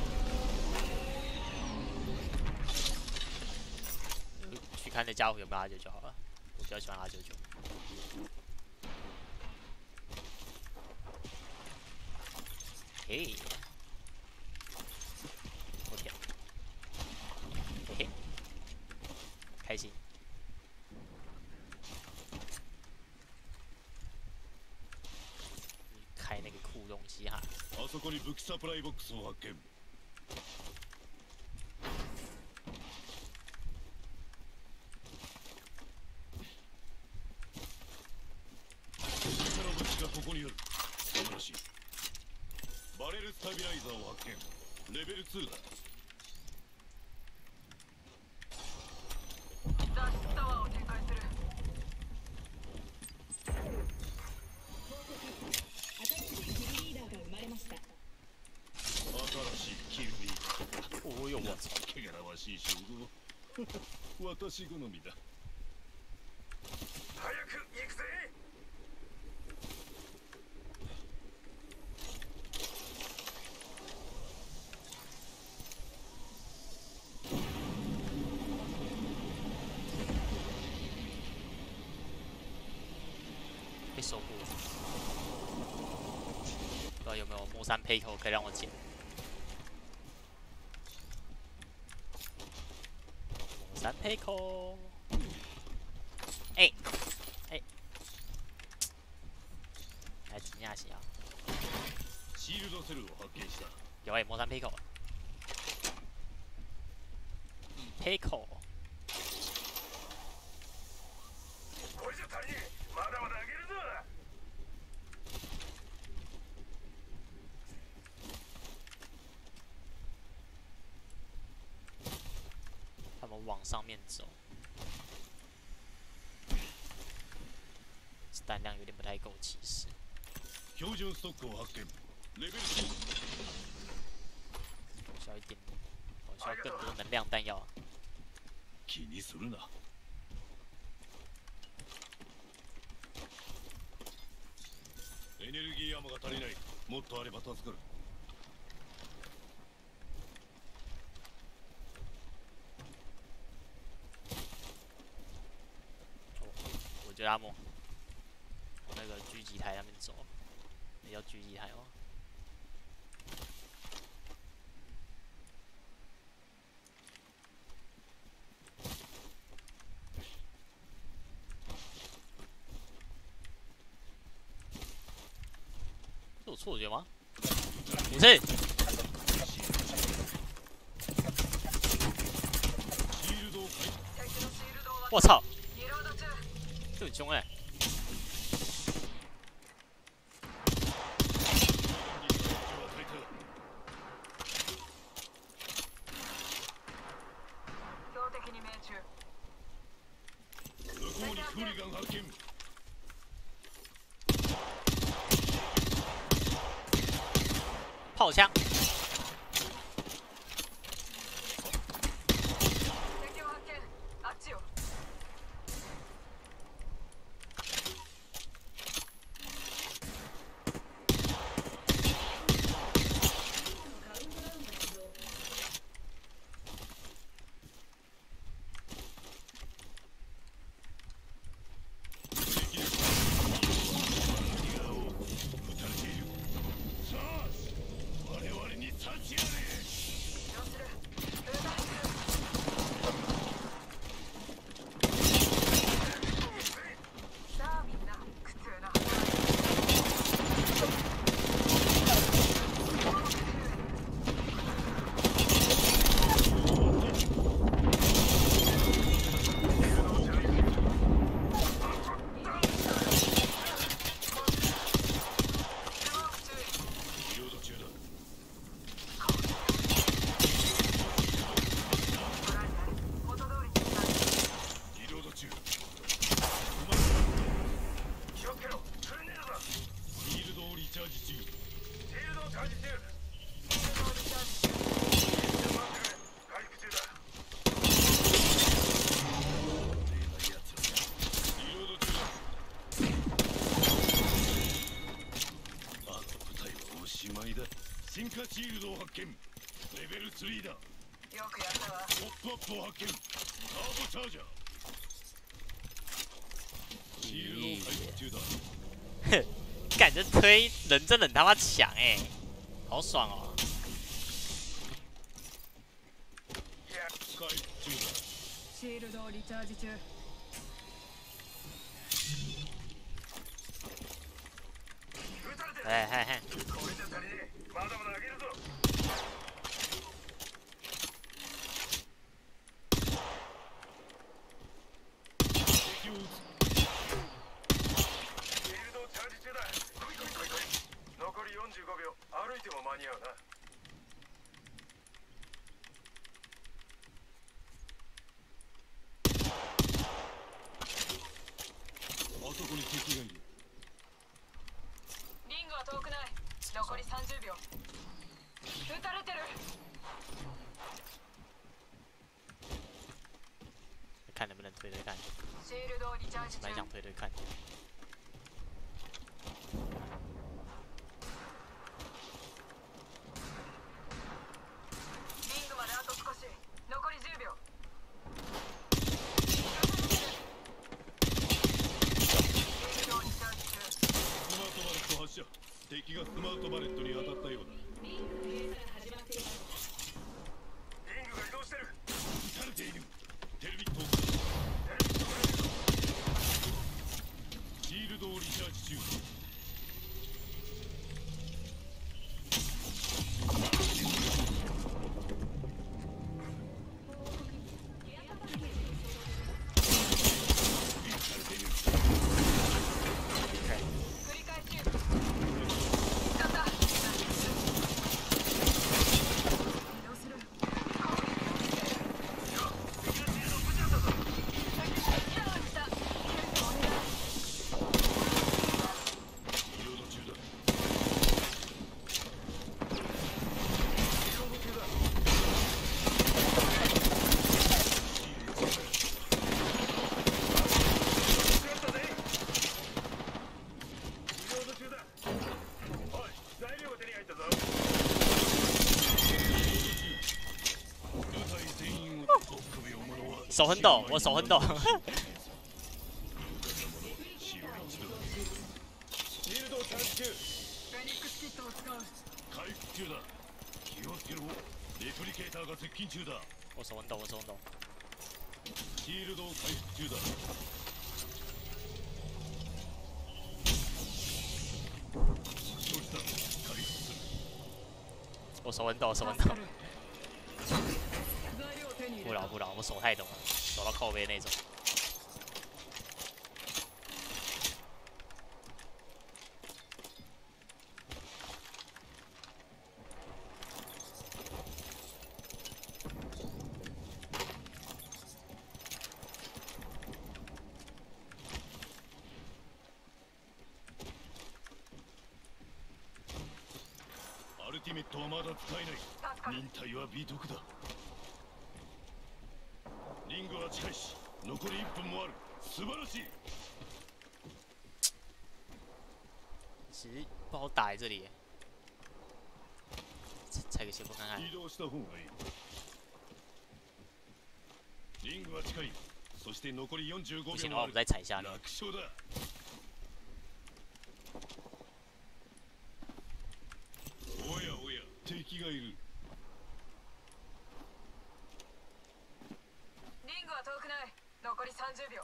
九，去看那家伙有没有阿九九好了，我比较喜欢阿九九。嘿，我天，嘿嘿，开心。开那个酷东西哈。 あそこに武器サプライボックスを発見。他の武器がここにある。素晴らしい。バレルスタビライザーを発見。レベルツーだ。 脱出タワーを展開する。 新しいキルリー。 およ、我操！ 汚らわしい称号。私好みだ。 早く行くぜ。 被守护，不知道有没有魔山配口可以让我捡。魔山配口，哎哎，来惊讶一下， シールドセルを発見した。 有哎魔山配口，配口。 これじゃ足りねえ。まだまだあげるぞ。 他们往上面走，弹量有点不太够，其实。 標準ストックを発見。レベルツー。 需要一点，我需要更多能量弹药。 気にするな。エネルギーアマが足りない。もっとあれば助かる。 我觉得阿莫往那个狙击台那边走，那叫狙击台吗？是我错觉吗？不是。 シールドを解敵のシールドを我操， リロード中。 这很凶哎、 標的に命中。 向こうにフーリガン発見。 炮枪。 敵を発見。あっちよ。 進化シールドを発見。レベルスリーだ。 よくやったわ。 ポップアップを発見。ターボチャージャー。シールドを回復中だ。 哼，干这推人真的很他妈强哎、欸，好爽哦！ 回復中だ。 シールドをリチャージ中。 哎嘿嘿， これじゃ足りねえ。まだまだ上げるぞ。 敵を撃つ。 シールドチャージ中だ。来い来い来い来い。残りよんじゅうごびょう。歩いても間に合うな。 あそこに敵がいる。 リングは遠くない。残りさんじゅうびょう。撃たれてる。 看能不能推推看， シールドをリチャージ中。 蛮想推推看。 リングまであと少し。残りじゅうびょう。シールドをリチャージ中。 スマートバレット発射。敵がスマートバレットに当たったようだ。 リングが移動してる。 撃たれている。テレビットをシールドをリチャージ中。 繰り返し。使った。移動する。 リロード中だ。 リロード中だ。おい、材料が手に入ったぞ。 部隊全員を首を物は手很抖，我手很抖。 使用一度。 シールドをチャージ中。 フェニックスキットを使う。 回復中だ。気をつけろ。レプリケーターが接近中だ。 我手很抖，我手很抖。 シールドを回復中だ。承知だ。回復する。 我手很抖，手很抖。 材料を手に入れた。 不扰不扰，我手太抖了，抖到靠背那种。 トはまだ使えない。忍耐は美徳だ。リングは近いし残りいっぷんもある。素晴らしい。 其实不好打在这里，踩个旋风看看。 移動した方がいい。リングは近い。そして残りよんじゅうご不行的秒もある。 话我们再踩一下。 楽勝だ。おやおや、敵がいる。 リングは遠くない。残りさんじゅうびょう。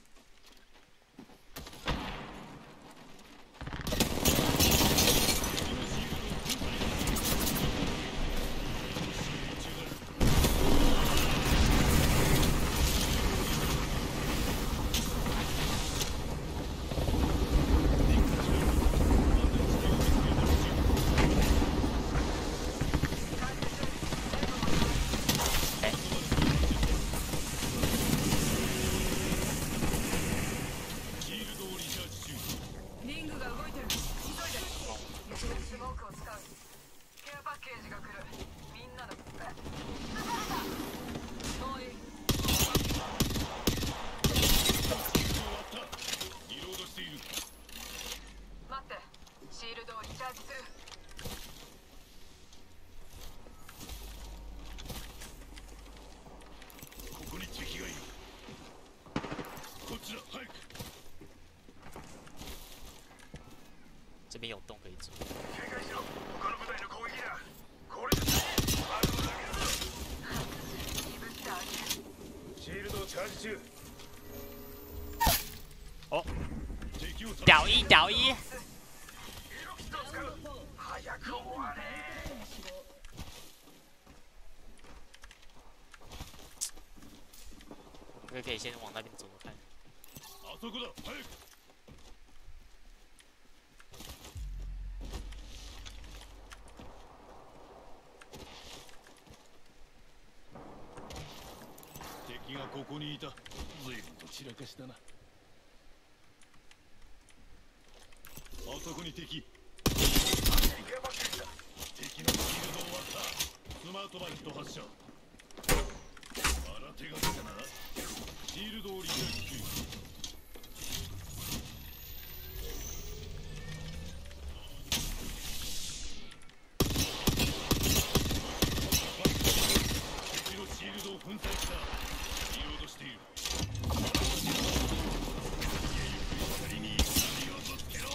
リングが動いてる。急いで。スモークを使う。ケアパッケージが来る。みんなの。え、刺された。もういい。 リロードしている。 待って。シールドをリチャージする。 ここに敵がいる。こっちだ、早く。 这边有洞可以走。 警戒しろ。他の部隊の攻撃だ。これであるのだけだ。 鈍ってあげる。 シールドをチャージ中。 哦， 敵を屌一屌一。 早く終われ。 我们可以先往那边走走看。 あそこだ、早く。敵がここにいた。随分と散らかしたな。あそこに敵。敵のシールドを割った。スマートバイト発射。新手が出たな。シールドをリチャージ中。敵のシールドを粉砕した。リロードしている。仮に槍をぶつけろ。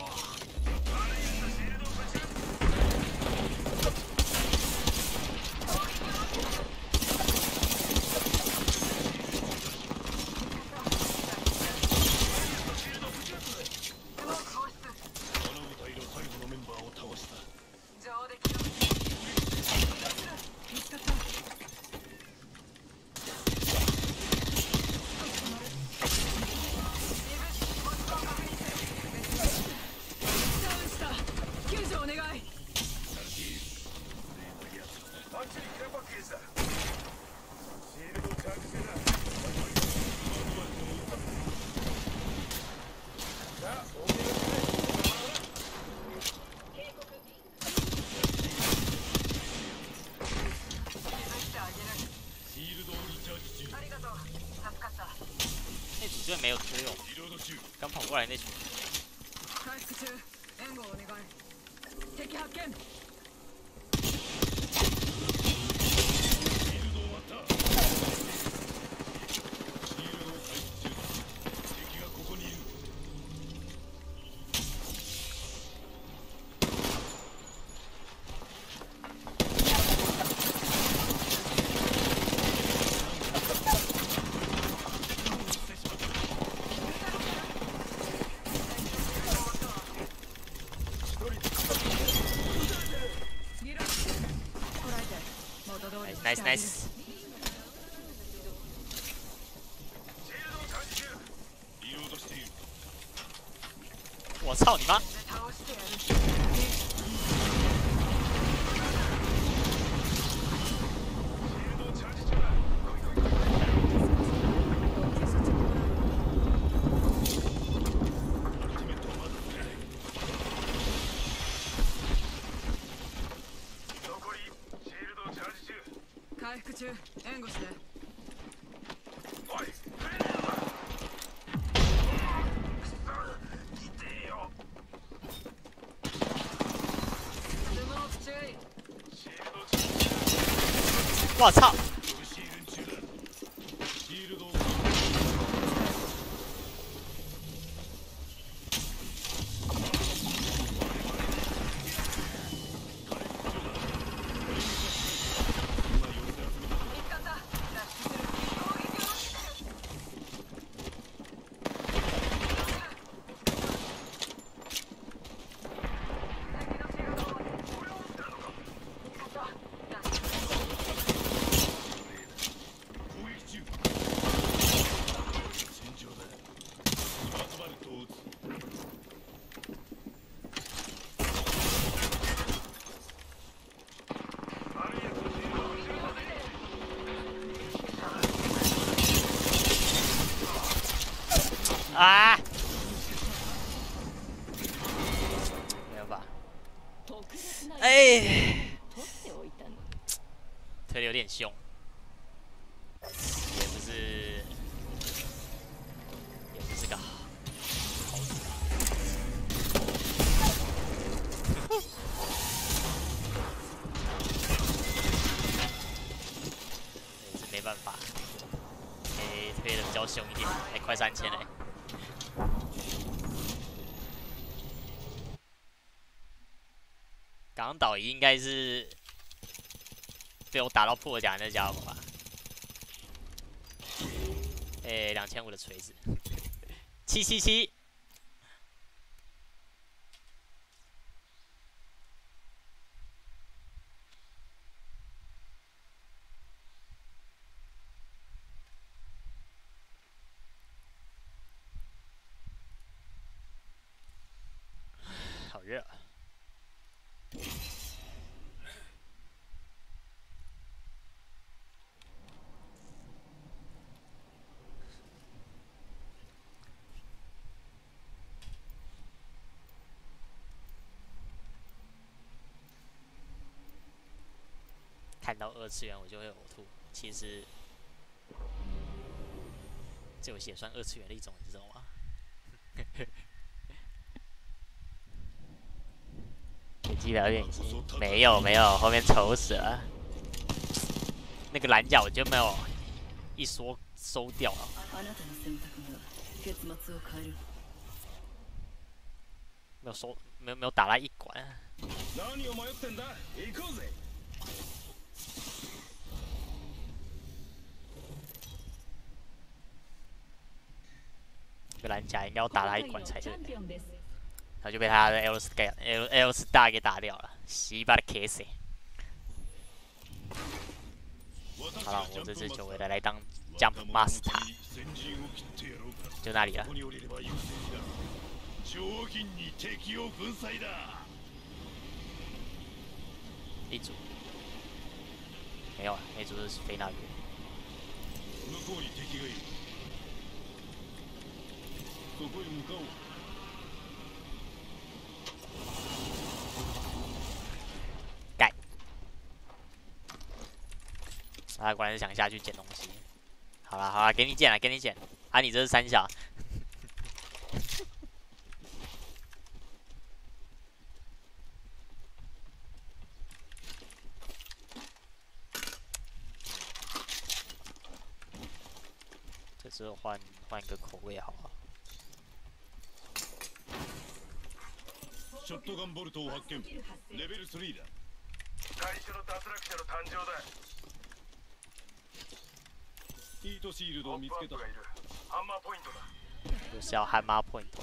那组居然没有追哦，刚跑过来那群。 回復中。援護をお願い。敵発見。 ナイスナイス。我操你妈！ 中援護しておい痛えよスモーク注意シールド中我操！ シール中だ。シールドを見つかった脱出する攻撃を受けてる敵のシールドをこれを撃ったのか見つかった脱出する攻撃中。戦場だ。スマートバルトを撃つ。 あるやつのシールドを中させ啊！没有吧？ 特別な哎， 取っておいたの。 推的有点凶，也不是，也不是个好好也是没办法，哎，推的比较凶一点，哎，快三千嘞。港岛应该是被我打到破甲那家伙吧？哎，两千五的锤子，七七七，好热啊。看到二次元我就会呕吐。其实这游戏也算二次元的一种，你知道吗？点击表演已经没有没有，后面丑死了。那个蓝角我就没有一缩收掉了。没有收，没有没有打他一管。 何を迷ってんだ。行こうぜ。 这个蓝甲应该要打他一管才对，然后就被他的 L 四给 L L 四大给打掉了，西巴的 K C。好了，我这次久违的来当 Jump Master， 就那里了。一组没有了，那组是飞那边。 向こうに敵がいる。そこへ向かおう。 盖。他果然是想下去捡东西。好了好了，给你捡了，给你捡。啊，你这是三小。这时候换换一个口味好了。 ショットガンボルトを発見。レベルスリーだ。 最初の脱落者の誕生だ。 ヒートシールドポッを見つけた。 プアップがいる。ハンマーポイントだ。 就是要汉妈 point。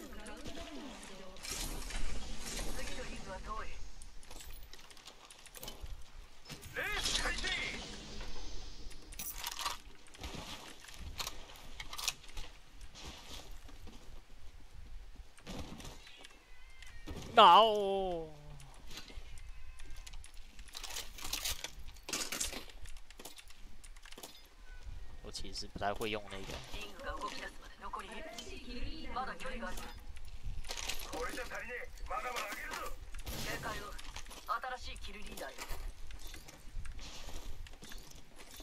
次のリズは遠いレース開始。 No。我其实不太会用那个。 リングが動き出すまで残りいちまだ距離があるこれじゃ足りねえ。まだまだ上げるぞ。 警戒を新しいキルリーダーよ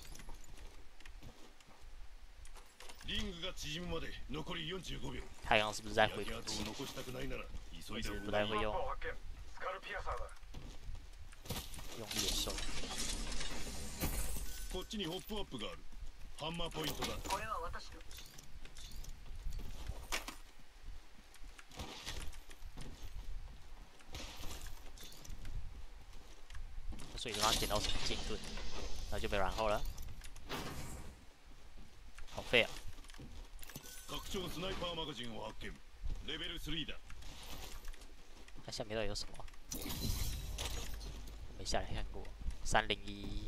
リングが縮むまで残りよんじゅうごびょう。 他刚刚是不是在回焼け跡を残したくないなら急いだ不方がいい。 太会用発見スカルピアサーだ。 用猎兽？ こっちにホップアップがある。ハンマーポイントだ。 これは私の。 所以刚刚捡到什么剑盾，然后就没然后了，好废啊！ 拡張スナイパーマガジンを発見。レベルスリーだ。 那下面到底有什么？没下来看过。三零一，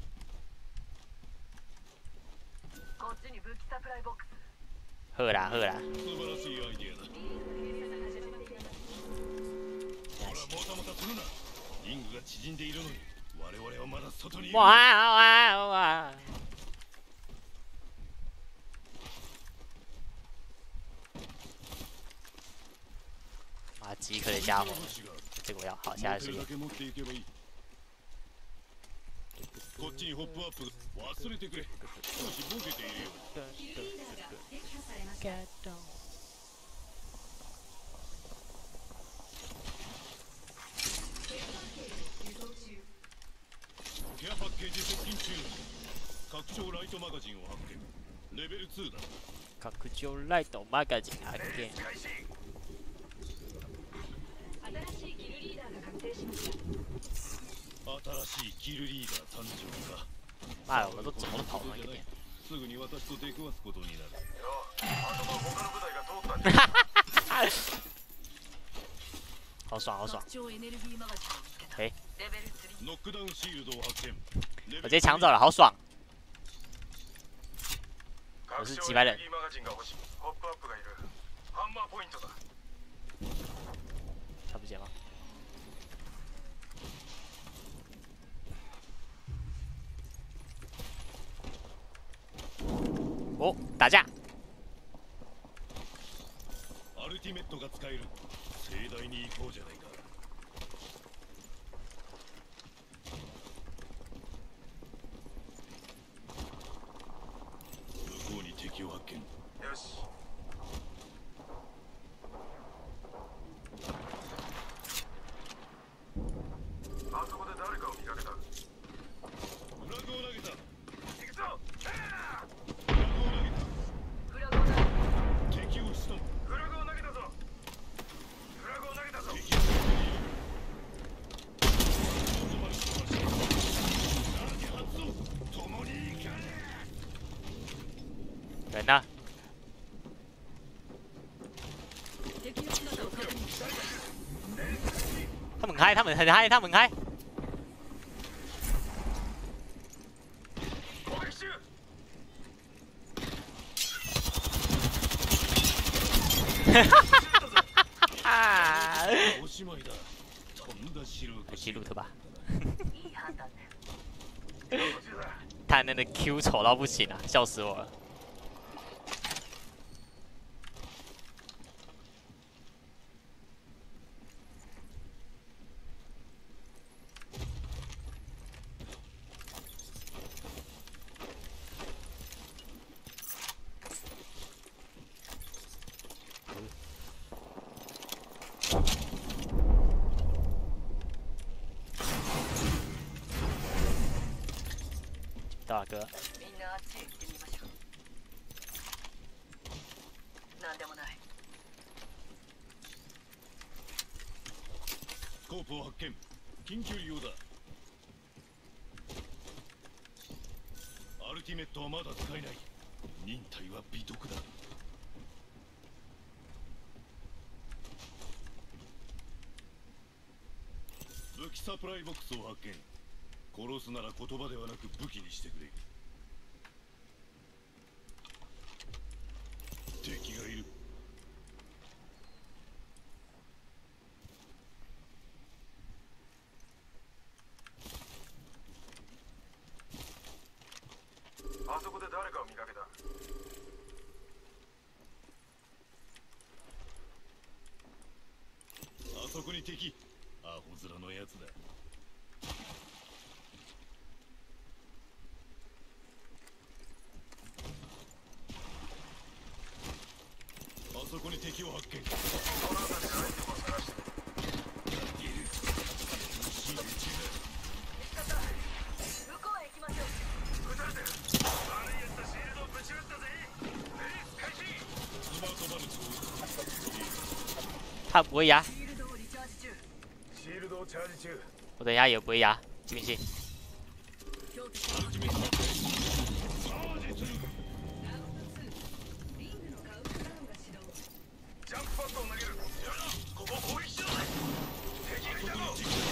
こっちに武器サプライボックス。 喝啦喝啦！ 素晴らしいアイデアだ。ほらもたもたするな。リングが縮んでいるのに我々はまだ外にいる。 哇哇哇！啊，饥渴的家伙，这个我要。好，下一个是。 こっちにホップアップ忘れてくれ。少しボケているよ。ケアパッケージ接近中。拡張ライトマガジンを発見。レベルツーだ。 拡張ライトマガジン発見。 新しいキルリーダーが確定しました。 新しいキルリーダー誕生か。 妈的，我们都怎么都跑到那个点。 すぐに私と出くわすことになる。 よあとの他の部隊が通ったんじゃ。 好爽好爽！ 拡張エネルギーマガジンを見つけた。 えレベルスリー。 ノックダウンシールドを発見。 我直接抢走了，好爽！ 拡張我是几百人エネルギーマガジンが欲しい。ホップアップがいる。ハンマーポイントだ。 看不见吗？哦，打架！ アルティメットが使える。盛大に行こうじゃないか。向こうに敵を発見。 よし。あそこで誰かを見かけた。 フラグを投げた。 行くぞ。 フラグを投げた。 フラグを投げた。 敵を仕留め。 フラグを投げたぞ。フラグを投げたぞ。 敵を仕留めている。オートバル飛ばし。さらに発動。共に行かね人呢？ 敵の姿を確認。 他们很嗨，他们很嗨，他们很嗨！ 攻撃中。 啊！ え。おしまいだ。とんだ素人。 去loot吧， いい判断ね。 途中だ。 他那个 Q 丑到不行啊，笑死我了。大哥， みんなあっちへ行ってみましょう。なんでもない。 スコープを発見。緊急利用だ。アルティメットはまだ使えない。忍耐は美徳だ。武器サプライボックスを発見。殺すなら言葉ではなく武器にしてくれ。敵がいる。 あそこで誰かを見かけた。 あそこに敵。アホ面のやつだ。 こに敵を発見。 この辺りのアイテムを探している。惜しい道だ。 見つかった。向こうへ行きましょう。撃たれてる。悪いやつとシールドをぶち撃ったぜ。レース開始。 スマートバルツ他不会压， シールドをリチャージ中。 シールドをチャージ中。 我的压也不会压，信不信？ 強敵アルティメットチャージする。 リングのカウントダウンが始動。 ジャンプパッドを投げる。 やだ、ここ攻撃しろ。 敵がいたぞ。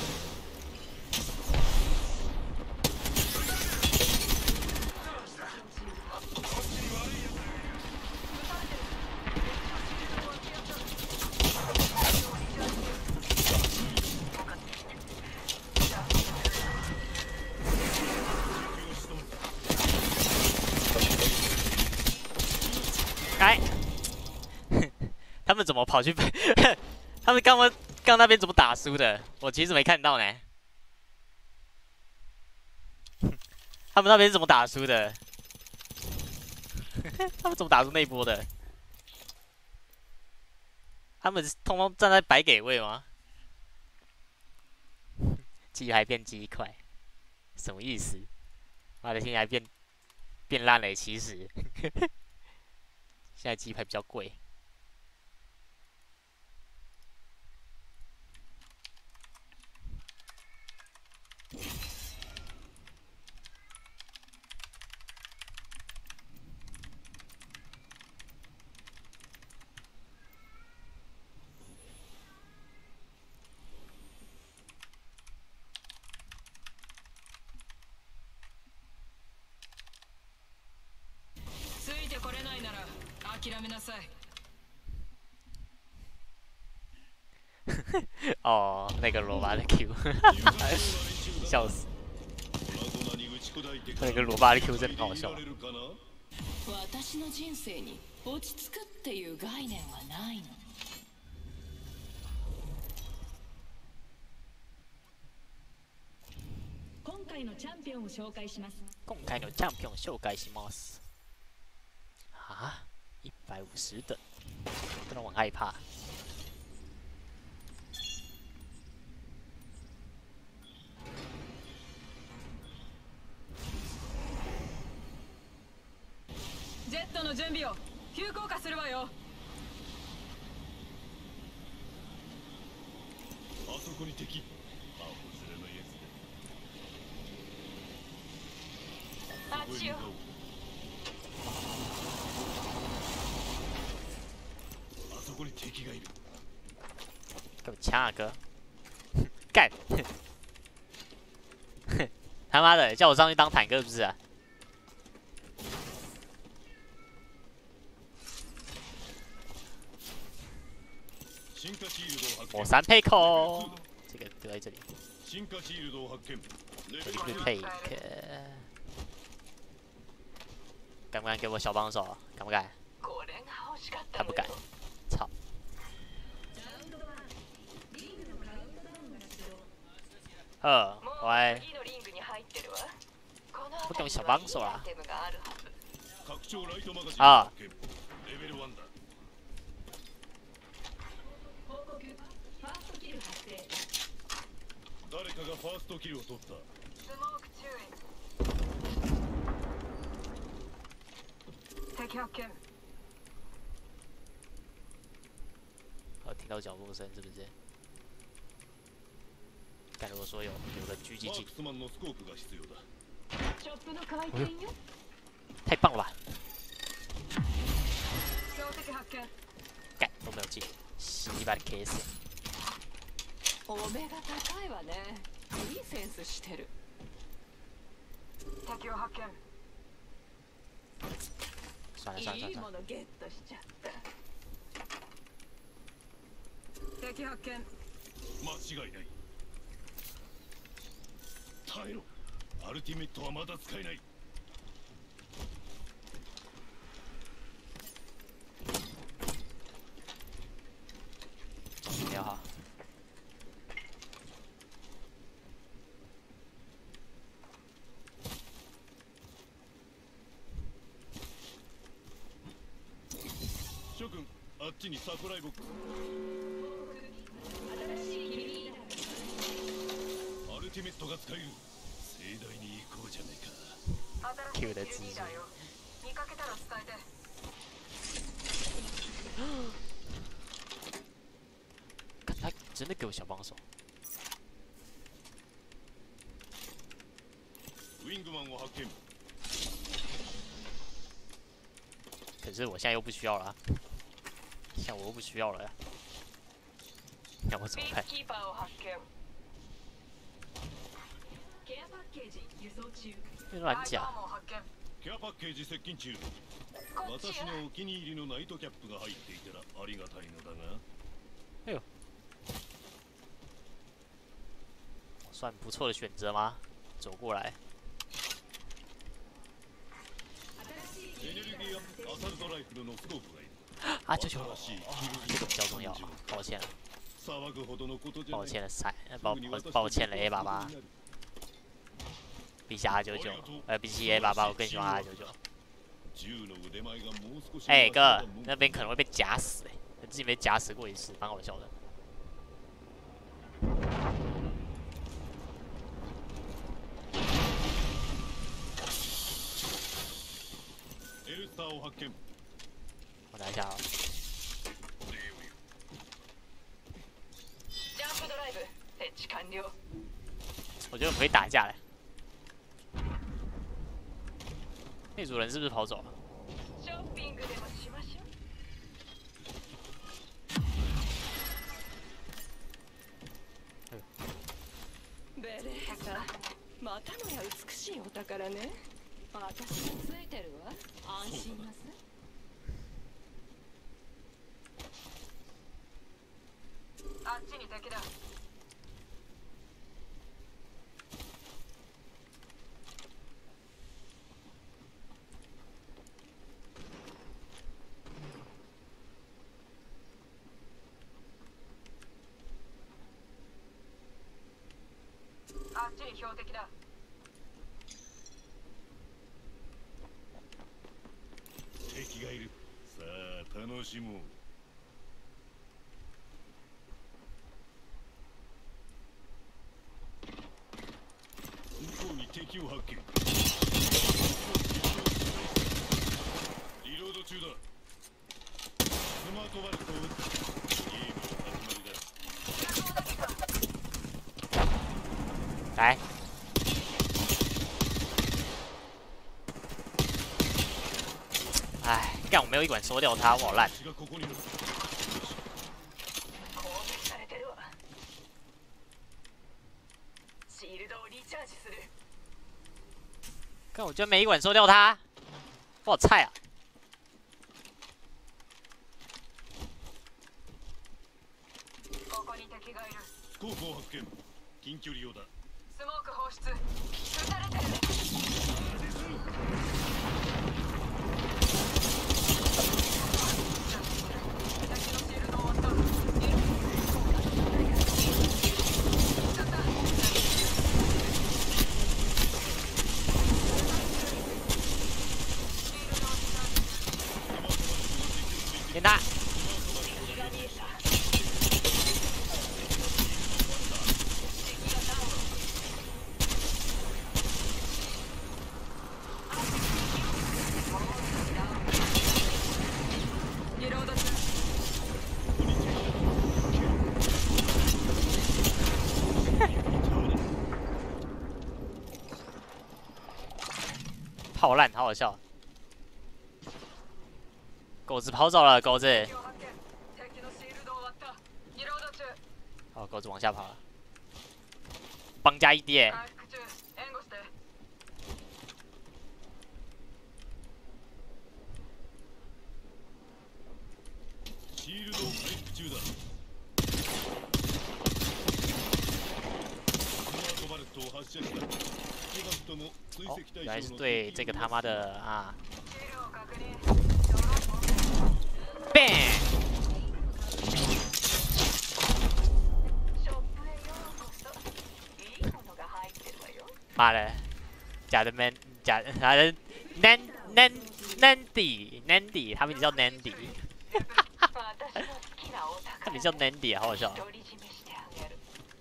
哎，他们怎么跑去？他们刚刚刚那边怎么打输的？我其实没看到呢。他们那边怎么打输的？他们怎么打输那一波的？他们是通通站在白给位吗？鸡还变鸡块，什么意思？妈的，现在还变变烂了，其实。现在鸡排比较贵。 ついてこれないなら諦めなさい。 哦，那个罗巴的 Q， 笑死！那个罗巴的 Q 真的很好笑。 私の人生に落ち着くっていう概念はないの。 今回のチャンピオンを紹介します。 今回のチャンピオン紹介します。啊，一百五十等，真的我很害怕。 ジェットの準備を急降下するわよ。 あそこに敵。アホ連れのやつだ。 あっちよ。 あそこに敵がいる。 给我枪啊哥！干！他妈的，叫我上去当坦克是不是啊？我三配扣，这个丢在这里。 進化シールドを発見。レベ这ル里是配克，敢不敢给我小帮手？敢不敢？ これが欲しかった他不敢。操！呃，喂， 次のリングに入ってるわ。この不给我小帮手啊アイ！テムがあるはず。 拡張ライトマガジンあ発見。レベルワンだ。誰かがファーストキルを取った。 スモーク注意。敵発見。 我听到脚步声是不是？但如果说有有个狙击机マーク，スマンのスコープが必要だ。 ショップの回転よ。 太棒了吧！ 強敵発見。 干都没有进，洗一把的 K S。 お目が高いわね。いいセンスしてる。 敵を発見。 算了算了算了算了， いいものゲットしちゃった。 敵発見。 間違いない。耐えろ。アルティメットはまだ使えない。 比较好。 諸君、 あっちにサプライボックス。アルティメットが使える。盛大に行こうじゃないか。 新しい キューディー だよ。見かけたら伝えて。 他真的给我小帮手。 ウィングマンを発見。 可是我现在又不需要了、啊，现在我又不需要了呀、啊，那我怎么办？ キーパーを発見。 ケアパッケージ輸送中。 乱讲。 ケアパッケージ接近中。私のお気に入りのナイトキャップが入っていたらありがたいのだが。 哎呦，算不错的选择吗？走过来。 エネルギーアサルトライフルのスコープがいる。 啊，球球，哦、这个比较重要，抱歉了， 騒ぐほどのことじゃない。 抱歉了，塞，抱抱歉了 A 爸爸，比起 R 九九，呃，比起 A 爸爸，我更喜欢 R 九九。哎、欸、哥，那边可能会被夹死哎、欸，之前被夹死过一次，蛮好笑的。我拿一下啊、哦。我觉得我们可以打架嘞。那组人是不是跑走了？ ベレーザ、またもや美しいお宝ね。私がついてるわ。安心なさい。 あっちに敵だ。あっちに標的だ。 敵がいる。さあ楽しもう。向こうに敵を発見。リロード中だ。スマートバルトを撃つ。ゲームの始まりだ。 来，哎，干我没有一管收掉他，我好烂。干我居然没一管收掉他，我好菜啊！ スコープを発見。近距離用だ。 スモーク放出。撃たれてる。敵のシールドを割った。 点他。好烂，好好笑。狗子跑走了，狗子。好，狗子往下跑了。帮加一滴。 シールドを回復中だ。スマートバルトを発射した。 哦，原来是对这个他妈的啊 ，bang！ 妈的，假的 man， 假的假的 nan nan Nandy Nandy， 他名字叫 Nandy。 他名叫 Nandy 啊，好好笑。 独り占めしてあげる。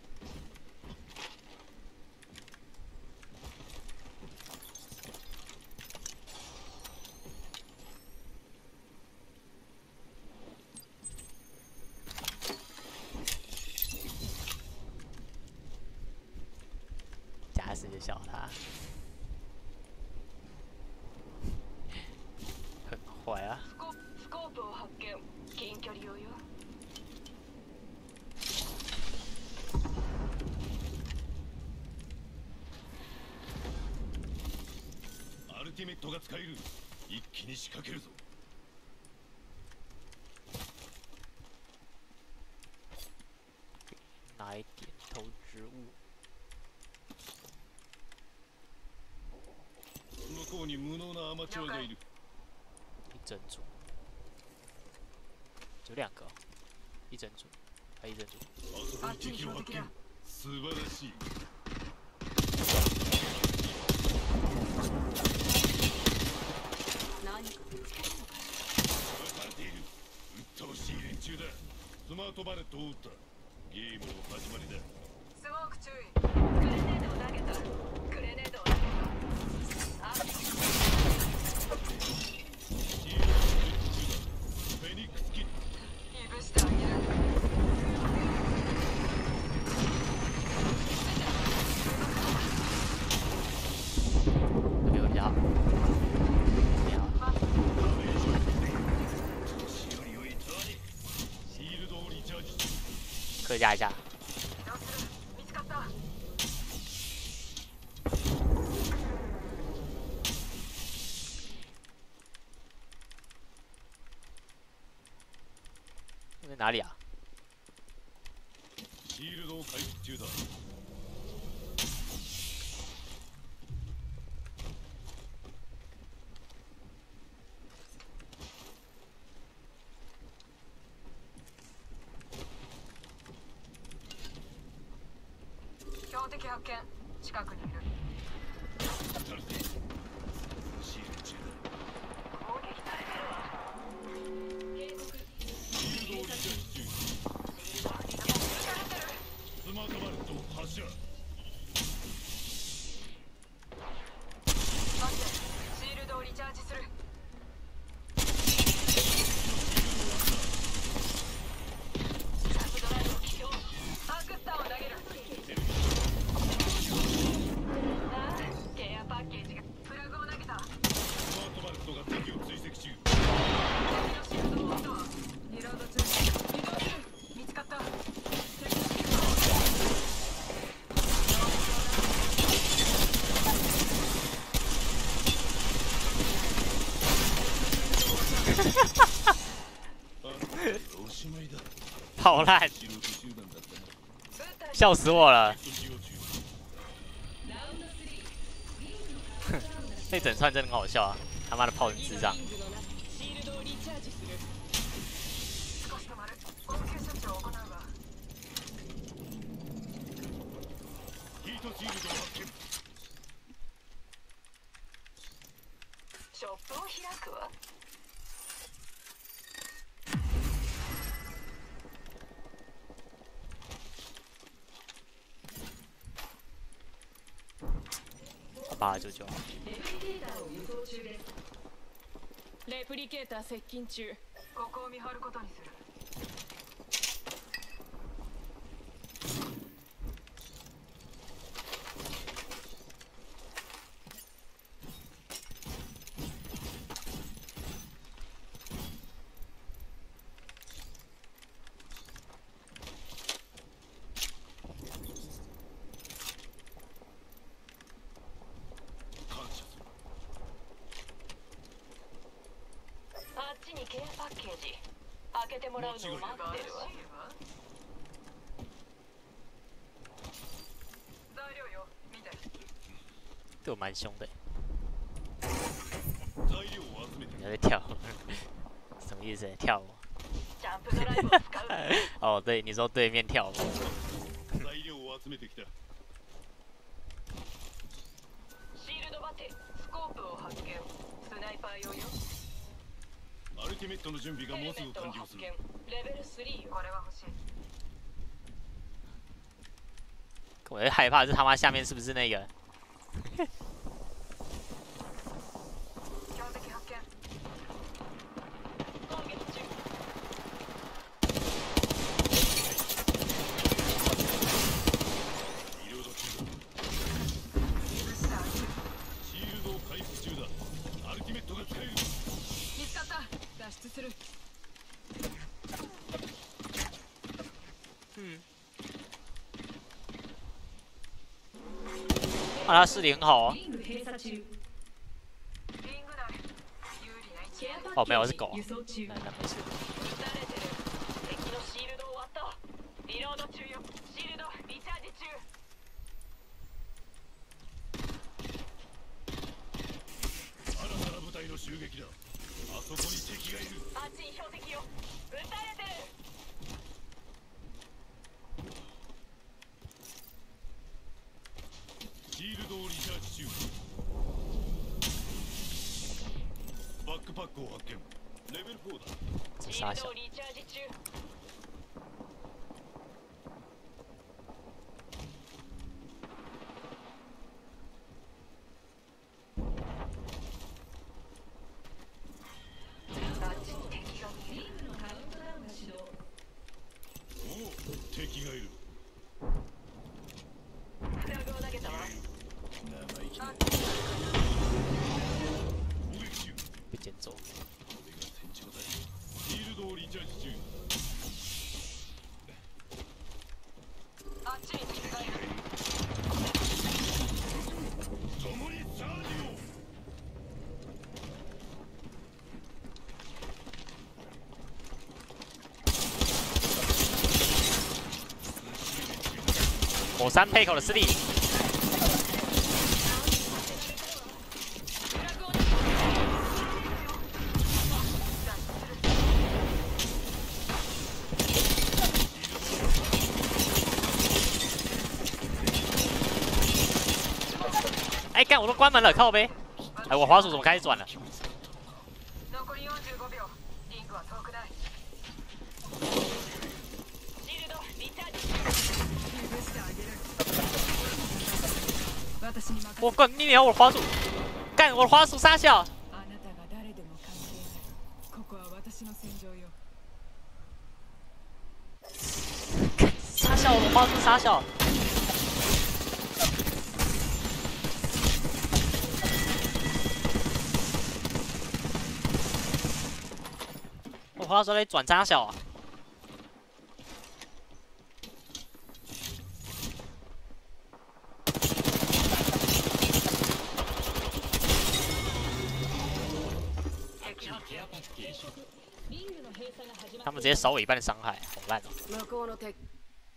假死就笑他，很坏啊。 スコスコープを発見。近距離用よ。 アルティメットが使える。一気に仕掛けるぞ。 拿一点投植物。 向こうに無能なアマチュアがいる。 一整组，只有两个、哦，一整组，还一整组。 あそこに敵を発見。素晴らしい。 何か見つけたのか。 撃たれている。鬱陶しい連中だ。スマートバレットを撃った。ゲームの始まりだ。 スモーク注意。グレネードを投げた。グレネードを投げた。あ、 シールド設置中だ。フェニックスキッいぶしてあげる。 这个比较好。你好， ダメージを年寄りをいとわれ。シールドをリチャージ中。 客家一下。 移動する。見つかった。 那边哪里啊？ シールドを回復中だ。 標的発見。近くにいる。 撃たれている。シール中だ。 攻撃されてるわ。 シールドをリチャージ中。スマートバレットを発射。 待って。シールドをリチャージする。ラスドライブを起動。アークスターを投げる。ああ、ケアパッケージが。フラグを投げた。 スマートバレットが敵を追跡中。 敵のシールドを落とす。リロード中。移動する。見つかった。敵のシールドを落とす。 おしまいだ。 好烂， 素人集団だったな。 笑死我了！ 使用中。 那整串真的很好笑啊！他妈的炮很智障。 シールドをリチャージする。 少し止まる。応急処置を行うわ。 ヒートシールドを発見。 ショップを開くわ。 把他救救。 レプリケーターを輸送中です。レプリケーター接近中。 ここを見張ることにする。 感謝する。 あっちにケアパッケージ。開けてもらうのを待ってるわ。材料よ。見て。 对我蛮凶的。 材料を集めて你。在跳，什么意思？跳舞？ ジャンプドライブを使う。 哦，对，你说对面跳舞。 材料を集めてきた。 シールドバテ。スコープを発見。スナイパー用よ。 アルルティメットの準備がもうすぐ完了する。 レベルスリーこれは欲しい。 我在害怕是他妈下面是不是那个？ 標的発見。攻撃中。 リロード中だ。 許した。 シールドを回復中だ。アルティメットが使える。 見つかった。脱出する。 嗯。啊，他视力很好哦。 リング閉鎖中。 リング内。有利な位置。 ケアパ哦，没有，是狗。 輸送中。 那那没事。 撃たれてる。敵のシールド終わった。リロード中よ。シールドリチャージ中。 新たな部隊の襲撃だ。あそこに敵がいる。 あっちに標的よ。撃たれてる。 シールドをリチャージ中。バックパックを発見。レベルフォーだ。 シールドをリチャージ中。あっちに敵がいる。 おお、敵がいる。 フラグを投げたわ。 生意気な。攻撃中。 被捡走。 これが戦場だ。シールドをリチャージ中。 あっちに敵がいる。 共にチャージを。 火山配口的视力。哎，干！我都关门了，靠呗！哎，我滑鼠怎么开始转了？ 残りよんじゅうごびょう。リングは遠くない。シールドリチャージ。許してあげる。私に任せ。 我干你娘！我的滑鼠，干我的滑鼠傻笑。 あなたが誰でも関係ない。ここは私の戦場よ。 傻笑，我的滑鼠傻笑。我滑鼠在转傻笑啊！他们直接少我一半的伤害，好烂哦！ 向こうの敵。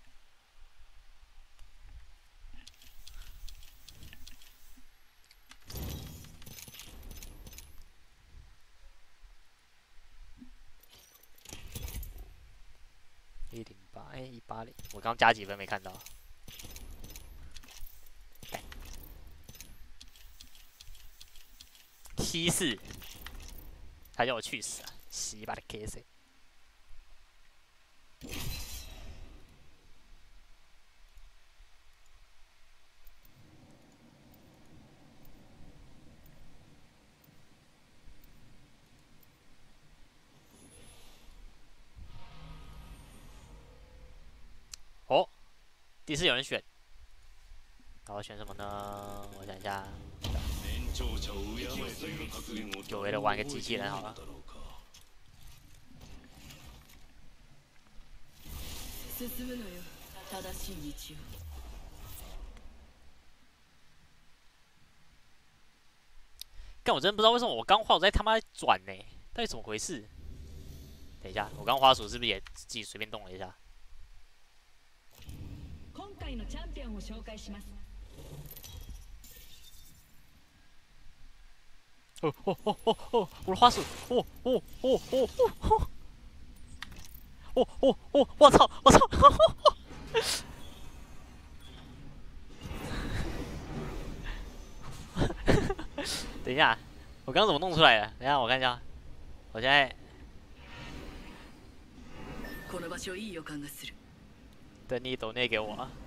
一零八，哎，一八零，我刚加几分没看到。T 四，他叫我去死啊！西巴的 K C。哦，第四有人选，然后选什么呢？我想一下，久违的玩一个机器人好了。 進むのよ。正しい道を。 但我真不知道为什么我刚滑鼠在他妈转呢，到底怎么回事？等一下，我刚滑鼠是不是也自己随便动了一下？ 今回のチャンピオンを紹介します。 哦哦哦哦哦！我的滑鼠，哦哦哦哦哦！哦哦哦！我操！我操！等一下，我刚刚怎么弄出来的？等一下我看一下，我现在この場所いい予感がする。 等你抖内给我啊！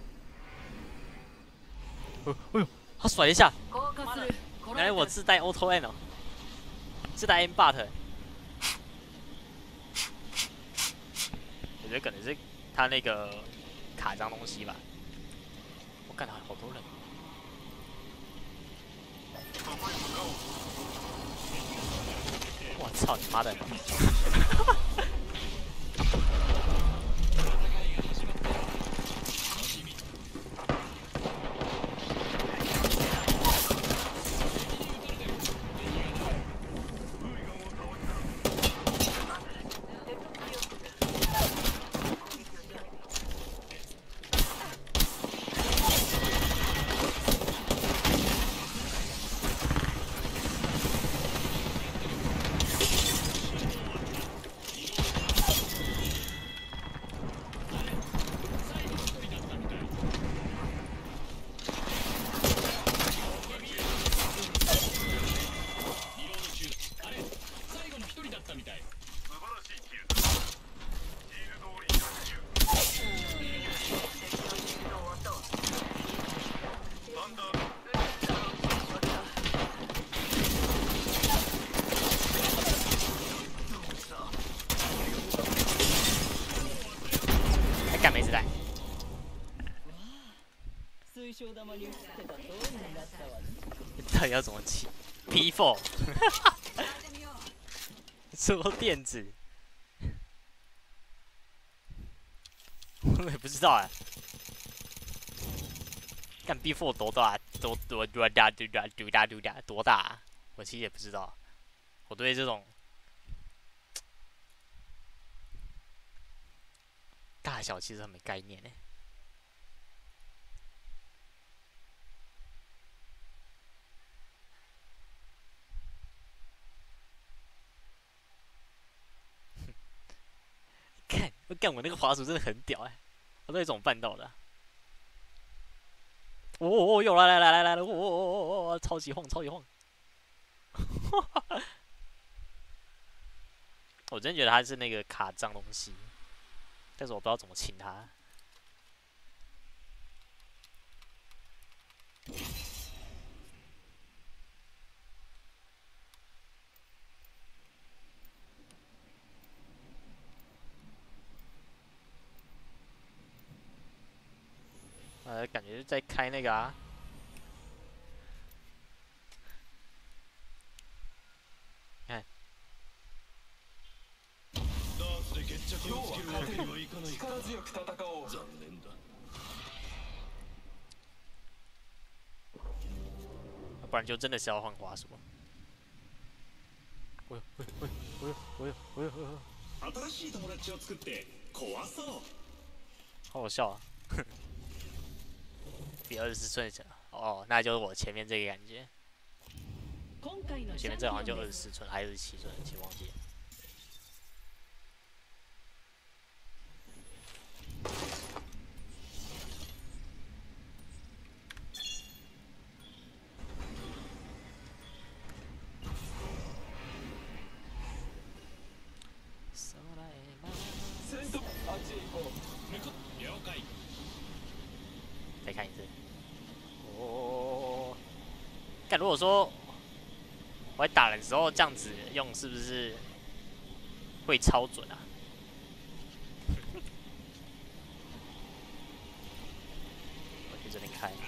哦，哎呦，他甩了一下， 降下する。 原来我自带 Auto N 哦，自带 M Bot。我觉得可能是他那个卡脏东西吧。我看到好多人。我操你妈的！还敢没子弹？到底要怎么起 ？P 四 说电子，我也不知道哎。干 B 四 多大？多多多大？多大？多大？多大？多大？我其实也不知道。我对这种大小其实很没概念哎。看，我干我那个滑鼠真的很屌哎、欸，我到底怎么办到的、啊？哦哦，又来来来来来了，哦哦哦哦，超级晃，超级晃！我真觉得它是那个卡脏东西，但是我不知道怎么清它。呃，感觉在开那个啊。看。不然就真的是要换滑鼠。喂喂喂喂喂喂喂！ 新しい友達を作って壊そう。 好好笑啊！比二十四寸小哦，那就是我前面这个感觉。前面这好像就二十四寸，还是二十七寸，其实忘记了。再看一次。哦，但如果说我在打人的时候这样子用，是不是会超准啊？我去这边开。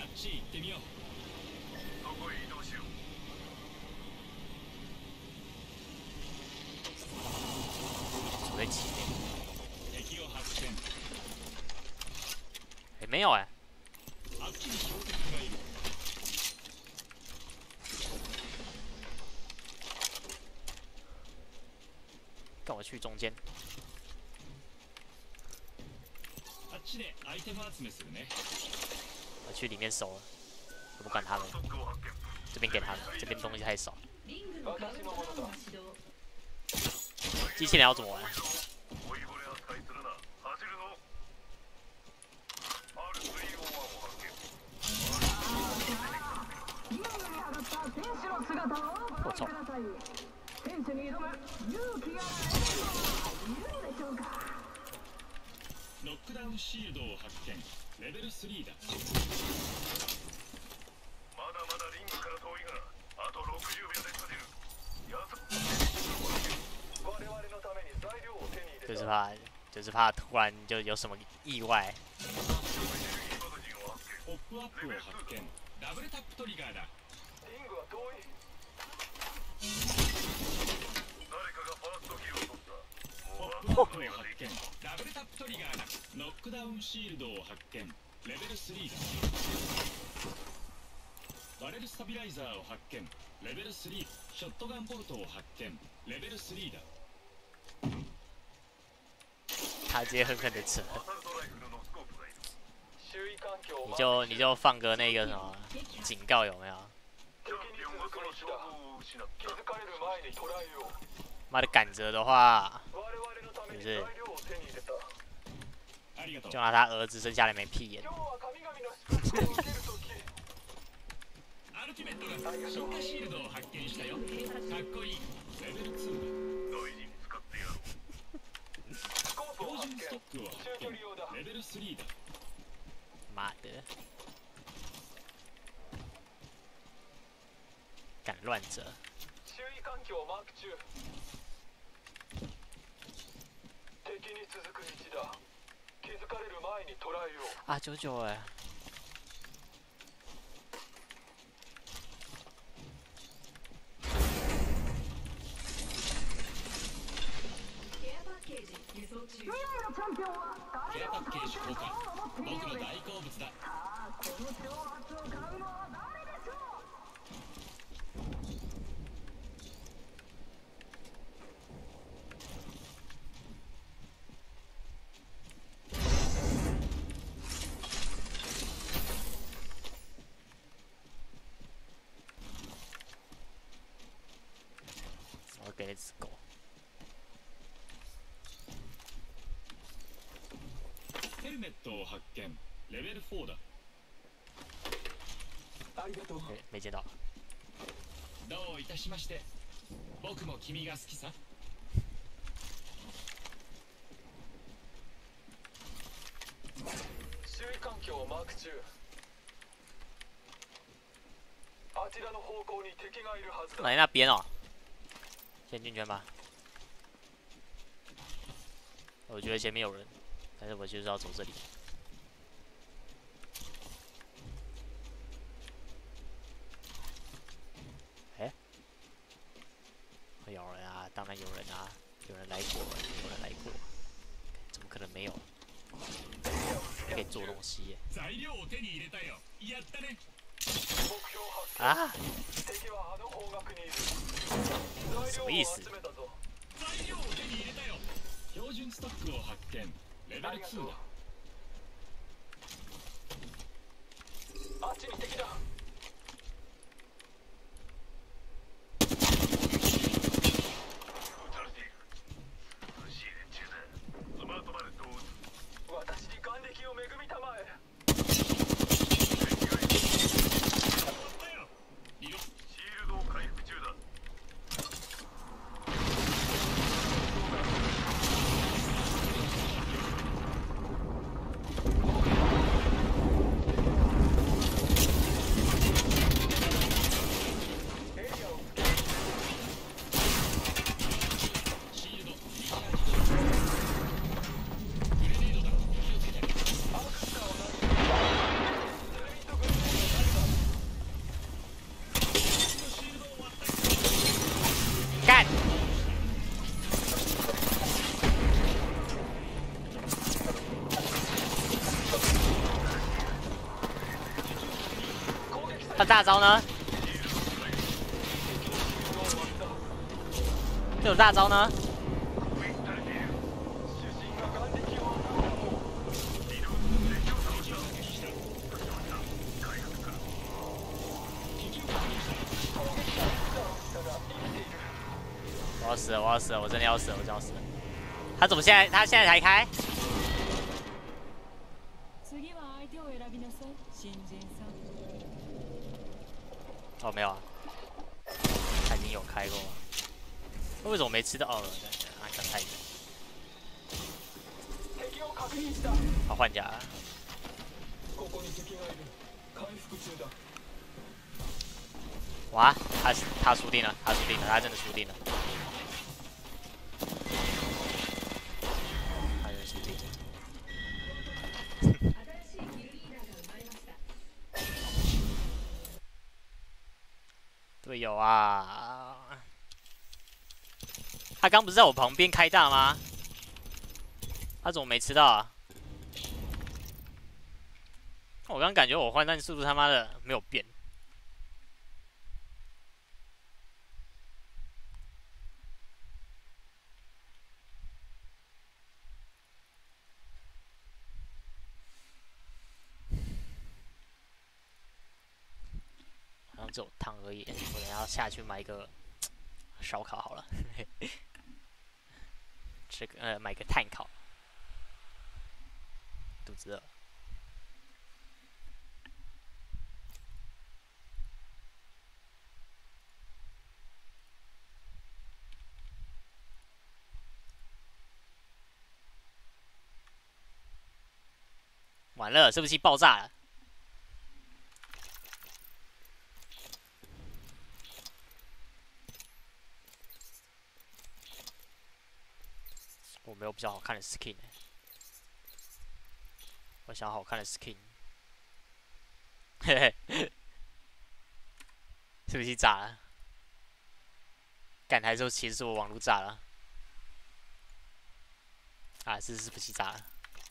走在前面。哎、欸，没有哎、欸。跟我去中间。我去里面收了，我不管他们。这边给他们，这边东西太少。机器人要怎么玩？我操！ ノックダウンシールドを発見。レベルスリーだ。まだまだリングから遠いが、あとろくじゅうびょうで勝てる。やつ我々のために材料を手に入れた。 就是怕，就是怕突然就有什么意外。 ポップアップを発見。ダブルタップトリガーだ。 リングは遠い。 誰かがファーストキルを取った。ポップアップを発見。ダブルタップトリガーだ。ノックダウンシールドを発見。レベルスリーだ。バレルスタビライザーを発見。レベルスリー。ショットガンボルトを発見。レベルスリーだ。 他直接狠狠的扯， 周囲環境を你就你就放个那个什么警告有没有？ 敵に続く道だ。気づかれる前に捉えよう。 妈的赶着的话， 我々のために就是材料を手に入れた。 ありがとう。 就让他儿子生下来没屁眼。 今日は神々の祝福を受けるとき。 アルティメットが進化シールドを発見したよ。かっこいい。レベルツーだ。大事に使ってやろう。 スコープを発見。 標準ストックを発中距離用だ。 見。レベルスリーだ。 妈的，敢乱折！ 周囲環境をマーク中。敵に続く道だ。気づかれる前に捉えよう。 啊，九九哎， ケアパッケージ効果。僕の大好物だ。 我给那只狗。 ヘルメットを発見。レベルフォーだ。 ありがとう。 没没见到。 どういたしまして。僕も君が好きさ。 周囲環境をマーク中。あちらの方向に敵がいるはずだ。 哪那边哦？先进圈吧。我觉得前面有人，但是我就是要走这里。哎，会有人啊，当然有人啊，有人来过，有人来过，怎么可能没有？还可以做东西耶材料を手に入れたよ。やったね。 目標発啊！ 見。敵はあの方角にいる。材料を什么意思集めたぞ。 材料を手に入れたよ。標準ストックを発見。レベルツーだ。 あっちに敵だ。 撃たれている。苦しい連中だ。スマートバレットを撃つ。 私に眼力を恵みたまえ。 リロシールドを回復中だ。シールドリチャージ中。グレネードだ。気をつけて。 アクスターを投げる。セレミットグレネーシールドを割った。 干！他大招呢？这有大招呢？我要死了！我要死了！我真的要死了！我真的要死了！他怎么现在？他现在才开？ 次は相手を選びなさい新人さん。 哦，没有啊，他已经有开过。为什么没吃到？哦，啊，讲太远。 敵を確確認した。 好换甲。 ここに敵がいる。回復中だ。 哇，他他输定了，他输定了，他真的输定了。他真的输定了。队友啊！他刚不是在我旁边开大吗？他怎么没吃到啊？我刚感觉我换弹速度他妈的没有变。好像只有汤而已，我等下要下去买一个烧烤好了。吃个呃，买个炭烤，肚子饿。完了，是不是爆炸了？我没有比较好看的 skin， 欸、我想要好看的 skin， 嘿嘿，是不是炸了？干还是其实是我网络炸了？啊，是是不是炸了？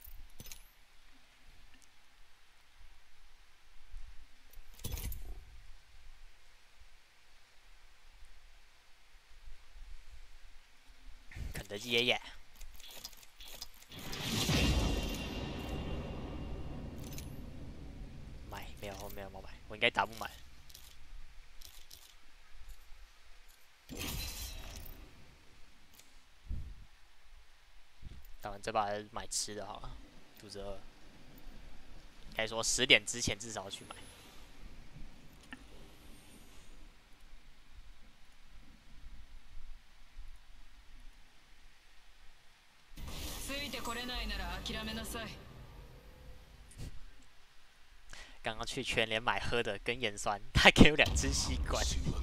肯德基爷爷。买没有，没有没有买，我应该打不满。打完这把买吃的好了，肚子饿。该说十点之前至少要去买。刚刚去全联买喝的跟盐酸，他给我两只吸管。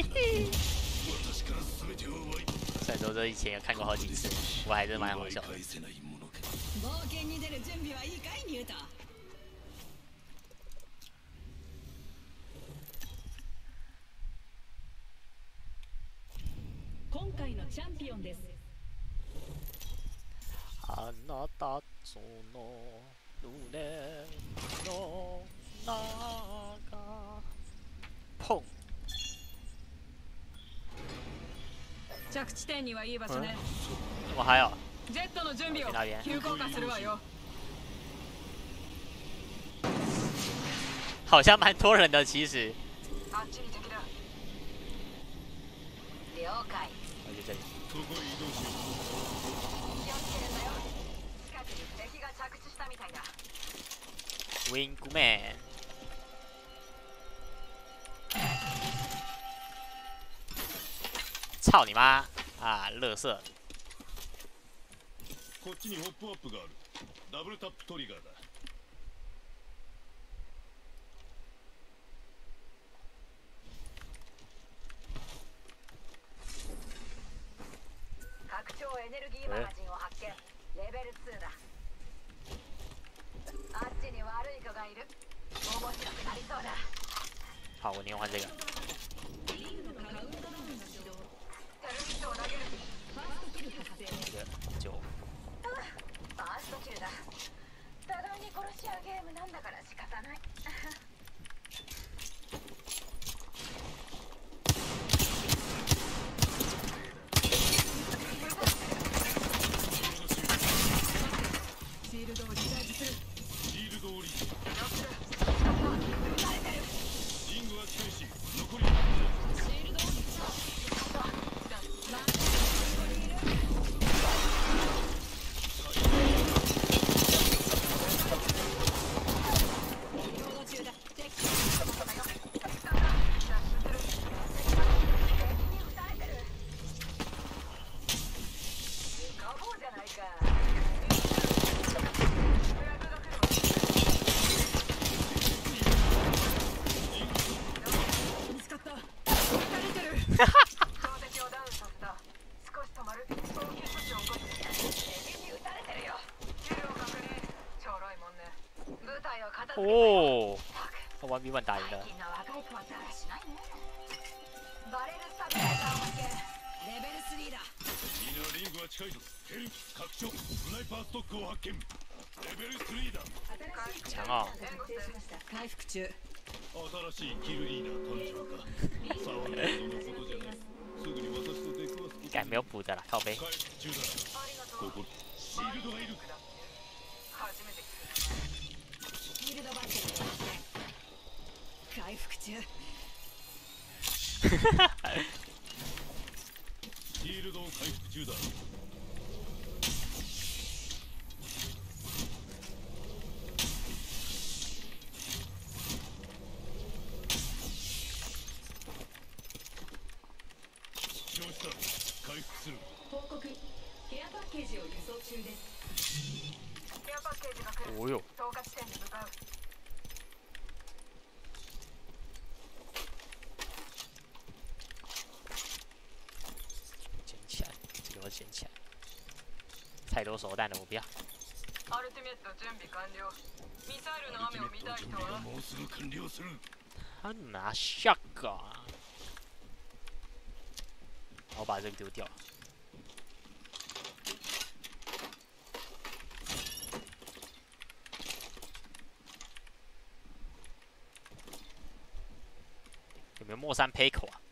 虽然说这以前有看过好几次，我还是蛮好笑的。 冒険に出る準備はいいかい、ニュート。今回のチャンピオンです。 あなたその胸の中砰！ 着地点にはいい場所ね。 怎么还有？ ジェットの準備を去那边。 急降下するわよ。 好像蛮多人的，其实。 あっちに敵だ。 了解。 我就这里。 そこへ移動しよう。 気をつけるんだよ。近くに敵が着地したみたいだ。 Wingman。操你妈！啊，垃圾！ こっちにホップアップがある。ダブルタップトリガーだ。 拡張エネルギーマガジンを発見。レベルツーだ。あっちに悪い子がいる。面白くなりそうだ。 好，我宁换这个。这个就。 ファーストキルだ。互いに殺し合うゲームなんだから仕方ない。 シールドをリチャージする。 シールドをリチャージ。リングは停止。残りいっぷん。 シールドをリチャージ。 哦，他 one v one 打赢了。 最近の若い子はだらしないね。バレルスタビライザーを発見。レベルスリーだ。 みんなリングは近いぞ。ヘル拡張スナイパーストックを発見。レベルスリーだ。 强啊！ 回復中。 新しいキルリーダー誕生か。騒ぐほどのことじゃない。すぐに私と出くわすこと。 敢没有补的了，靠背。 回復中だ。ここシールドがいる。 初めて聞く。 シールドバッテリーを発見。回復中。 シールドを回復中だ。使用した回復する。 報告ケアパッケージを輸送中です。 ケアパッケージが来る。 哦哟， 投下地点に向かう。 捡起来，这个我捡起来。太多手弹了，我不要。 アルティメット準備完了。ミサイルのアルティメ雨を見たいット準備が人はもうすぐ完了する。 他拿下个，我把这个丢掉。有没有莫山佩口啊？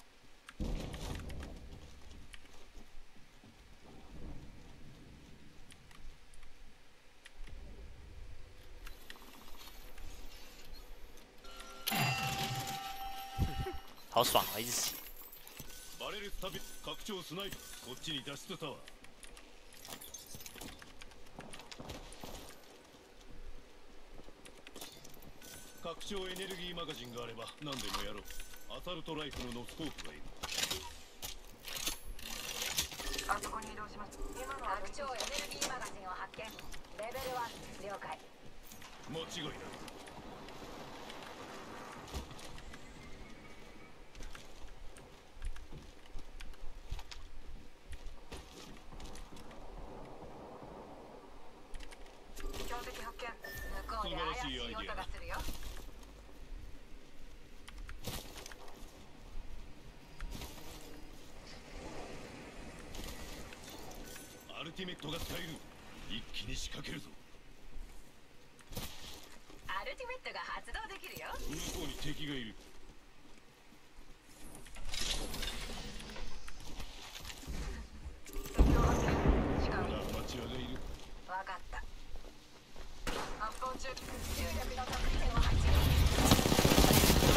好爽啊！一直洗。 バレルスタビ拡張スナイプこっちに脱出タワー。拡張エネルギーマガジンがあれば何でもやろう。アサルトライフルのスコープがいる。 あそこに移動します。今の拡張エネルギーマガジンを発見。レベルワン了解。 間違いない。 標的発見。 向こうで怪しい音がするよ。 アルティメットが使える。一気に仕掛けるぞ。 アルティメットが発動できるよ。 向こうに敵がいる。 敵を発見。近ほらい。 アマチュアがいる。 わかった。 発砲中。 重力の特典を発注。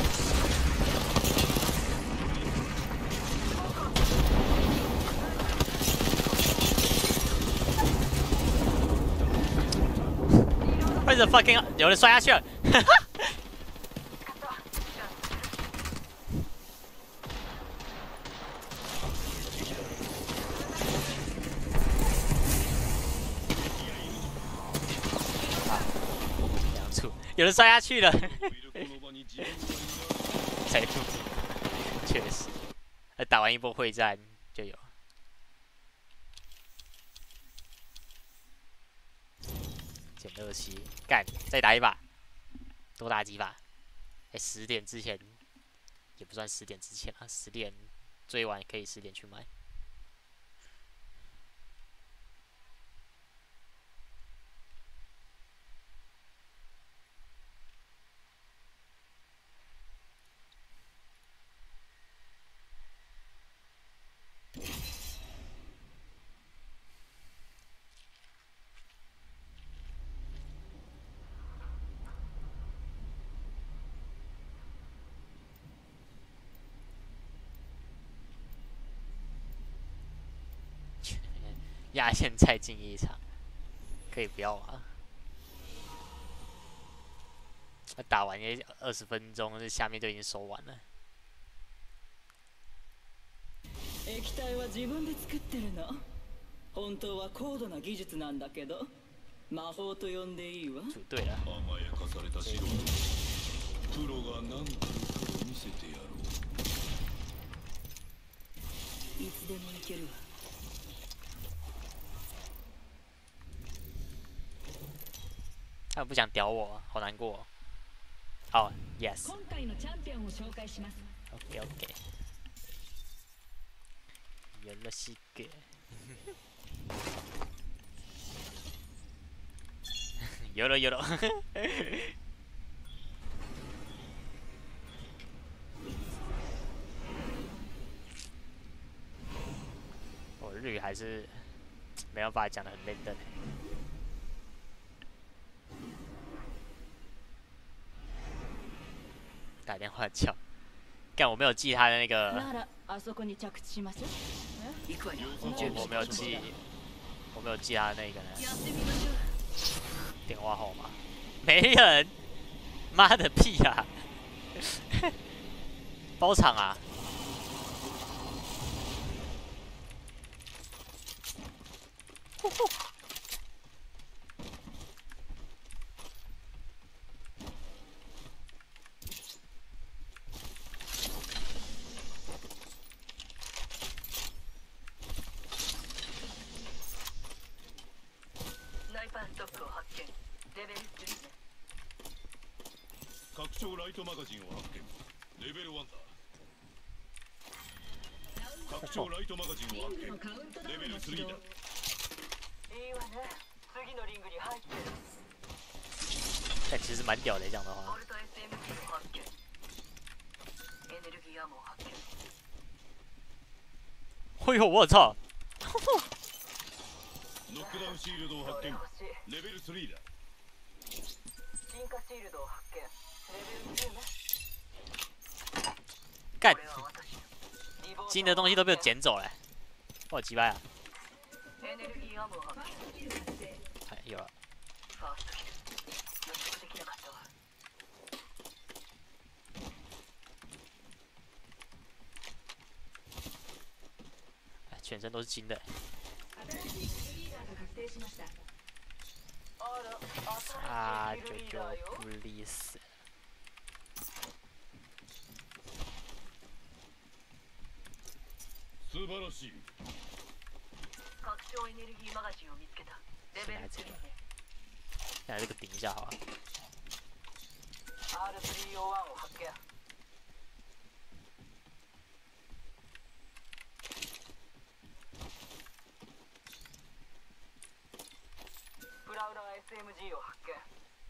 为什么 fucking 有人摔下去了？两处有人摔下去了。谁不？确实，打完一波会战就有。减二七，干，再打一把，多打几把。哎，十点之前也不算十点之前啊，十点最晚可以十点去买。压线再进一场，可以不要啊？那打完也二十分钟，这下面就已经收完了。 液体は自分で作ってるの。本当は高度な技術なんだけど、魔法と呼んでいいわ。 组队了。 甘やかされた素人。プロが何たるかを見せてやろう。 いつでも行けるわ。 他不想屌我，好难过、哦。 哦 ，yes。 今回のチャンピオンを紹介します。 OK OK。よろしく。よろよろ。我日语还是没办法讲的很认真。打电话叫，干我没有记他的那个。 ならあそこに着地します。行くわよ。 我我没有记，我没有记他的那个呢。电话号码，没人，妈的屁呀、啊！包场啊！呼呼拡張ライトマガジンを発見。レベルワンだ。拡張ライトマガジンを発見。レベルスリーだ。いいわね。次のリングに入ってる。 但其实蛮屌的，这样的话。 オルト エスエムジー を発見。エネルギーアモを発見。 哎呦，我操！ ノックダウンシールドを発見。レベルスリーだ。 進化シールドを発見。レベルツーね。 干！新的东西都被我捡走了，我鸡巴啊！ エネルギーアモを発見。 哎，有了。 ファーストキル。予測できなかったわ。 哎，全身都是金的。啊，九九不离死。 素晴らしい。 拡張エネルギーマガジンを見つけた。レベルスリーね。 来这个顶一下好了。 アールスリーオーワン を発見。プラウラー エスエムジー を発見。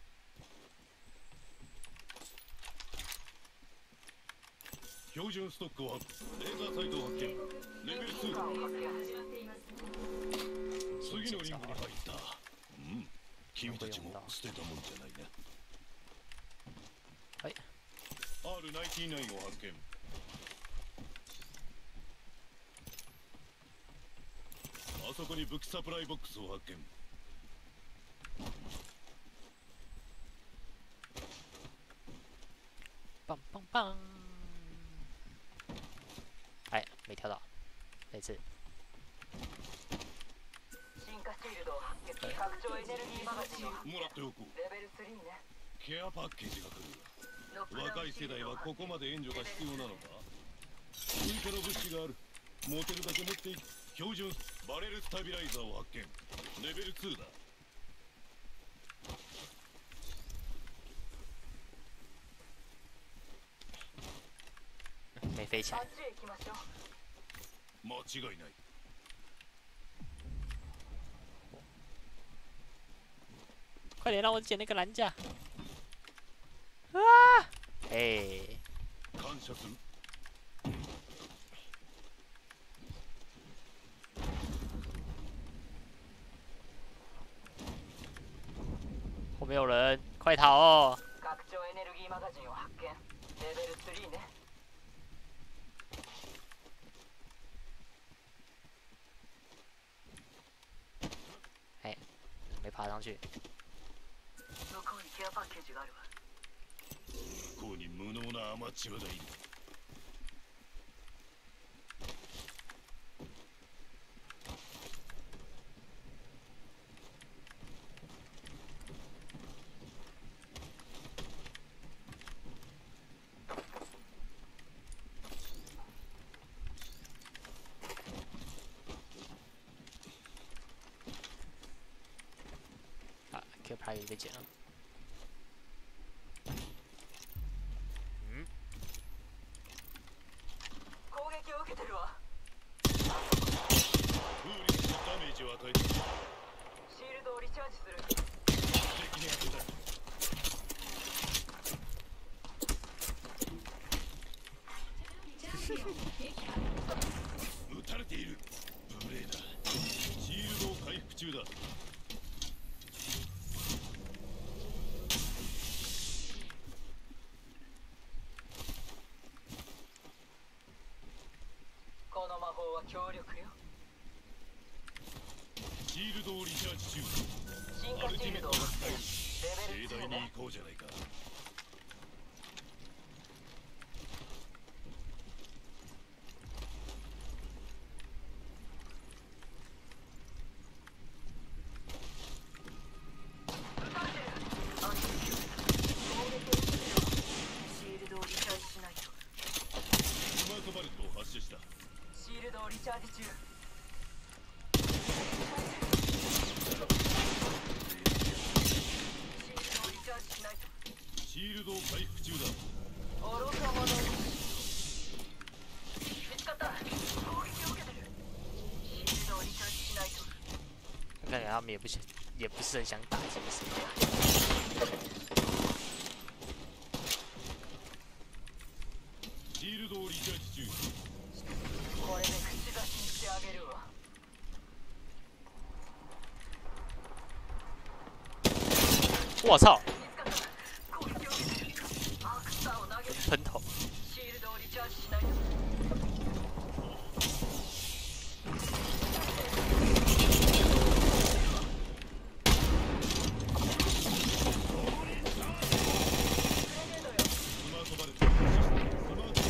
標準ストックを発レーザーサイトを発見。レベルツーだ。次のリングに入った。うん。君たちも捨てたもんじゃないな。 はい。 アールナインティナイン を発見。あそこに武器サプライボックスを発見。 棒棒棒！哎，没跳到，这次。 進化シールドを発見。拡張エネルギーマガジンをもらっておこう。 レベルスリーね。 ケアパッケージが来る。若い世代はここまで援助が必要なのか。追加の物資がある。持てるだけ持っていく。標準バレルスタビライザーを発見。レベルツーだ。 没飞起来。 あっちへ行きましょう。 間違いない。 快点让我捡那个蓝架！啊！哎， 感謝する。 后面有人，快逃哦！ 拡張エネルギーマガジンを発見。レベルスリーね。 哎，没爬上去。 向こうにケアパッケージがあるわ。 ここに無能なアマチュアがいる。 啊 ，Q 牌也被捡了。 チャージする。 敵に当てた。撃たれている。無礼だ。シールドを回復中だ。 この魔法は強力よ。 シールドをリチャージ中。 進化シールドを発動。レベルに盛大に行こうじゃないか。 シールドをリチャージしないと。 スマートバレットを発射した。 シールドをリチャージ中。シールドをリチャージしないと。 シールドを回復中だ。 愚か者。見つかった。攻撃を受けてる。シールドをリチャージしないと。 看起来他们也不想，也不是很想打，是不是？ シールドをリチャージ中。 これで口出しにしてあげるわ。 我操！ 攻撃を受けてる。アークスターを投げる。 喷头！ シールドをリチャージしないと。 スマートバレットを発射した。スマートバレット。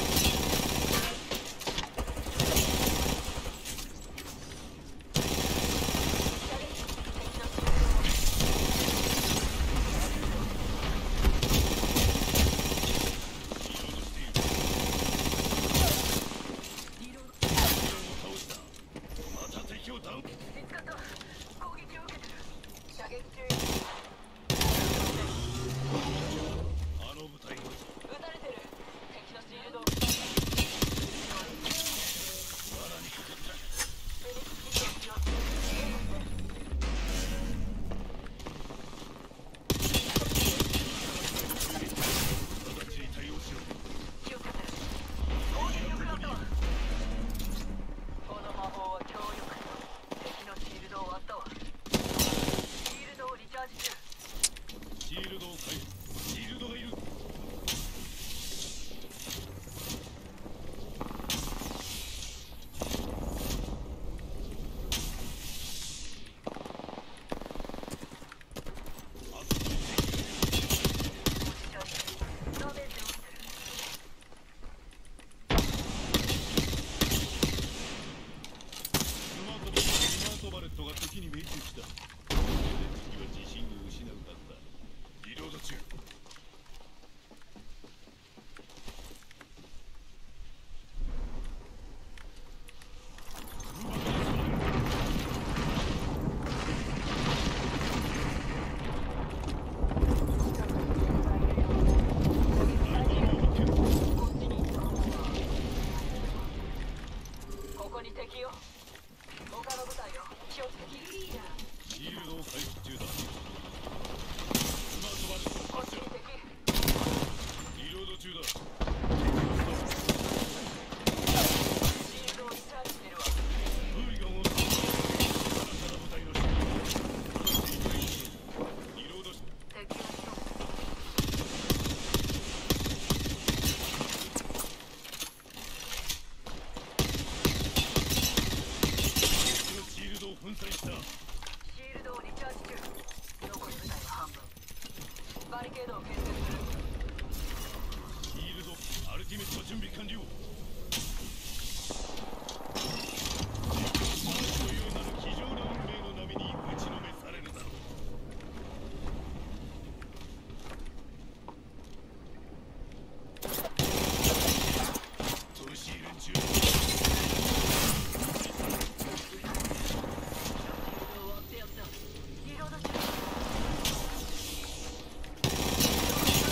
シ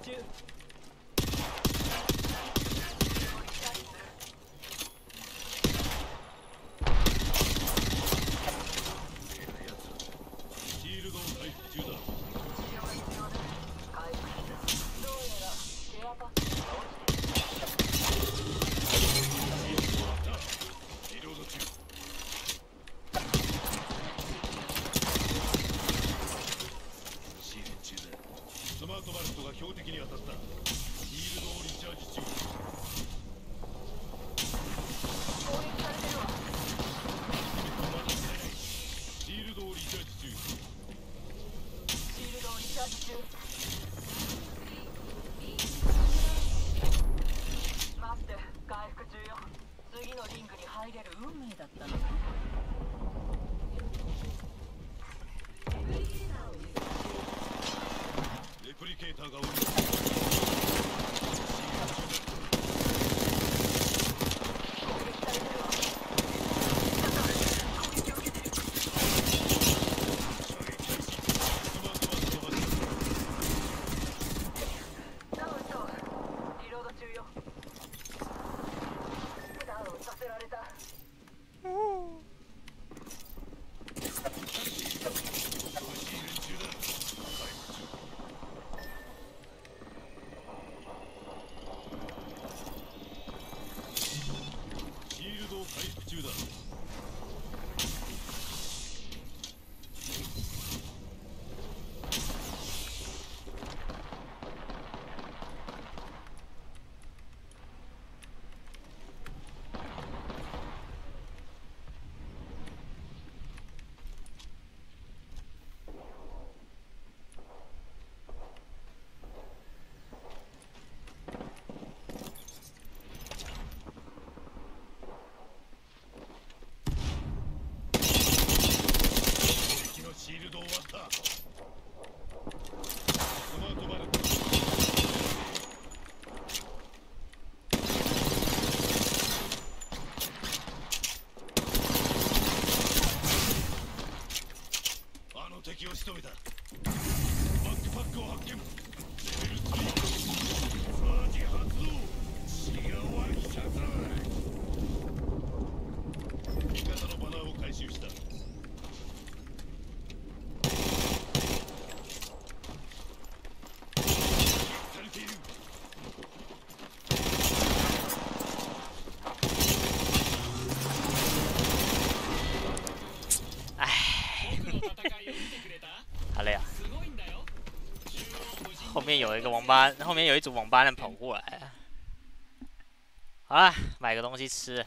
中。 シールドを回復中だ。リロード中。試練中だ。スマートバルトが標的に当たった。シールドをリチャージ中。シールドをリチャージ中。 シールドをリチャージ中。待って、回復中よ。次のリングに入れる運命だったの。 レプリケーターが降りた。 ダウンとリロード中よ。ダウンさせられた。 シールドを回復中だ。敵のシールドを割った。スマートバルト。あの敵を仕留めた。バックパックを発見。レベルスリー。サージ発動。血が湧き立つ。味方のバナーを回収した。されている。 好累啊！后面有一个王八，后面有一组王八蛋跑过来。好了，买个东西吃。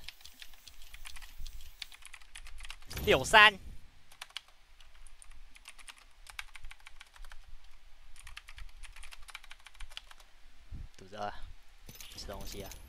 六三，肚子饿，吃东西啊。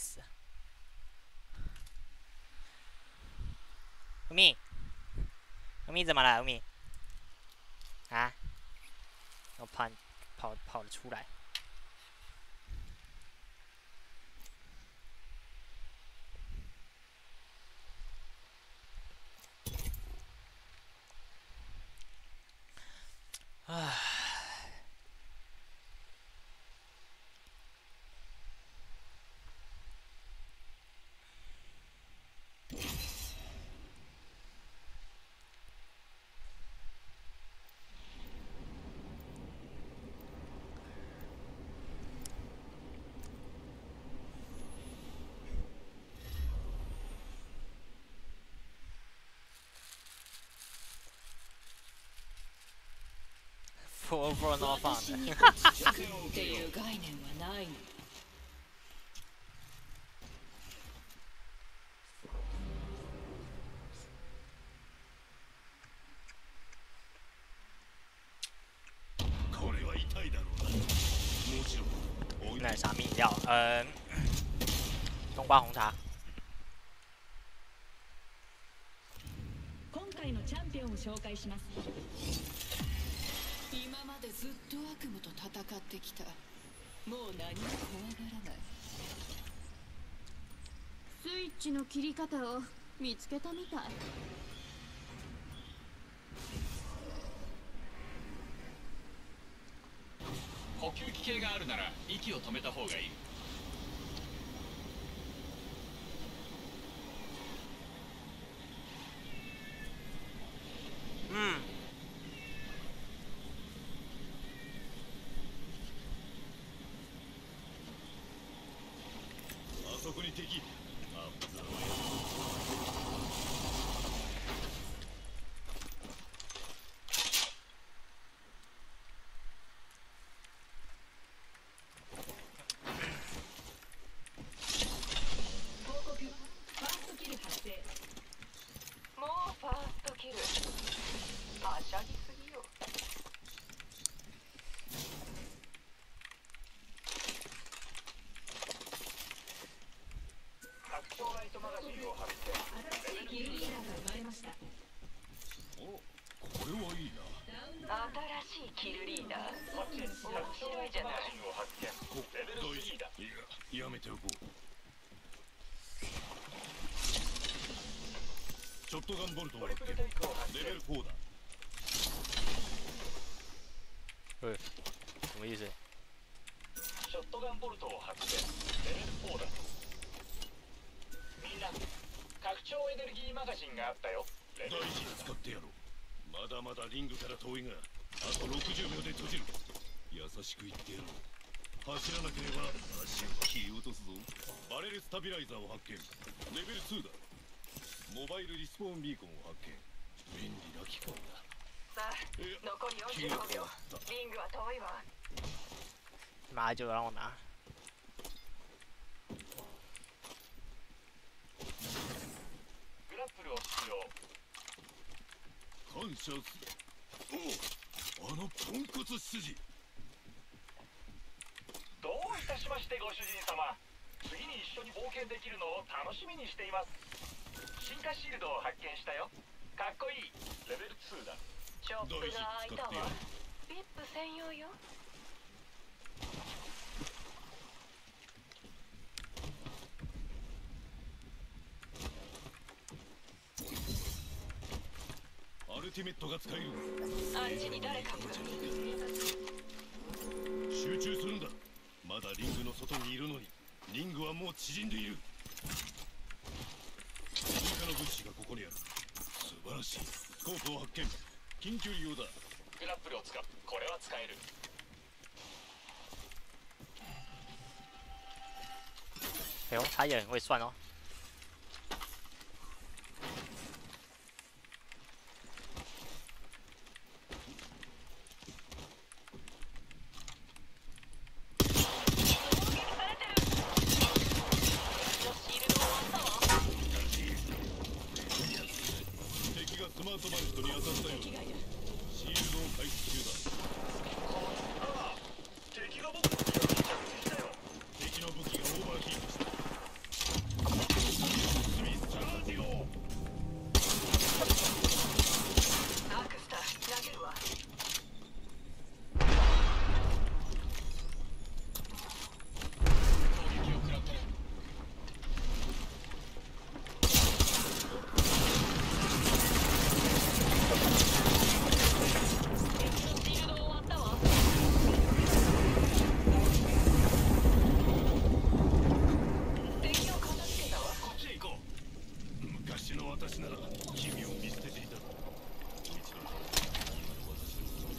死了。海，海怎么了？海，啊？我跑跑跑了出来。唉。フォーフォーノーファンね。 っていう概念はないの。 これは痛いだろうな。もちろん。 那啥蜜饮料？呃，冬瓜红茶。 今回のチャンピオンを紹介します。 今までずっと悪夢と戦ってきた。もう何も怖がらない。 スイッチの切り方を見つけたみたい。 呼吸器系があるなら息を止めた方がいい。 うん。 あそこに敵。あ、 報告。ファーストキル発生。 もうファーストキル。はしゃぎすぎよ。 拡張ライトマガジンを発見。 新しいキルリーダーが生まれました。 お、これはいいな。 新しいキルリーダー。 こっち拡張ライトマガジンを発見。 こレベル大スリーだ。 いや、やめておこう。ショットガンボルトをトリ発見。 プルテイクを発見。 レベルフォーだ。 对，什么意思？ ショットガンボルトを発見。レベルフォーだ。みんな、拡張エネルギーマガジンがあったよ。レベル大事に使ってやろう。まだまだリングから遠いが、あとろくじゅうびょうで閉じる。優しく言ってやろう。走らなければ足を切り落とすぞ。バレルスタビライザーを発見。レベルツーだ。モバイルリスポーンビーコンを発見。便利な機関だ。 さあ、残りよんじゅうごびょう。リングは遠いわ。 妈就让我拿。 グラップルを使用。 感謝する。おお、あのポンコツ執事。 どういたしましてご主人様。次に一緒に冒険できるのを楽しみにしています。進化シールドを発見したよ。かっこいい。レベルツーだ。 ショップが開いたわ。ビップ専用よ。 アルティメットが使える。 あっちに誰かが。 集中するんだ。まだリングの外にいるのに、リングはもう縮んでいる。追加の物資がここにある。素晴らしい。スコープを発見。近距離用だ。 グラップルを使う。これは使える。 哎呦，他也很会算哦。 敵がスマートバントに当たったよ。シールドを回復中だ。 敵が僕の着地したよ。 敵の武器がオーバーヒートした。 私の私なら君を見捨てていた。一度私を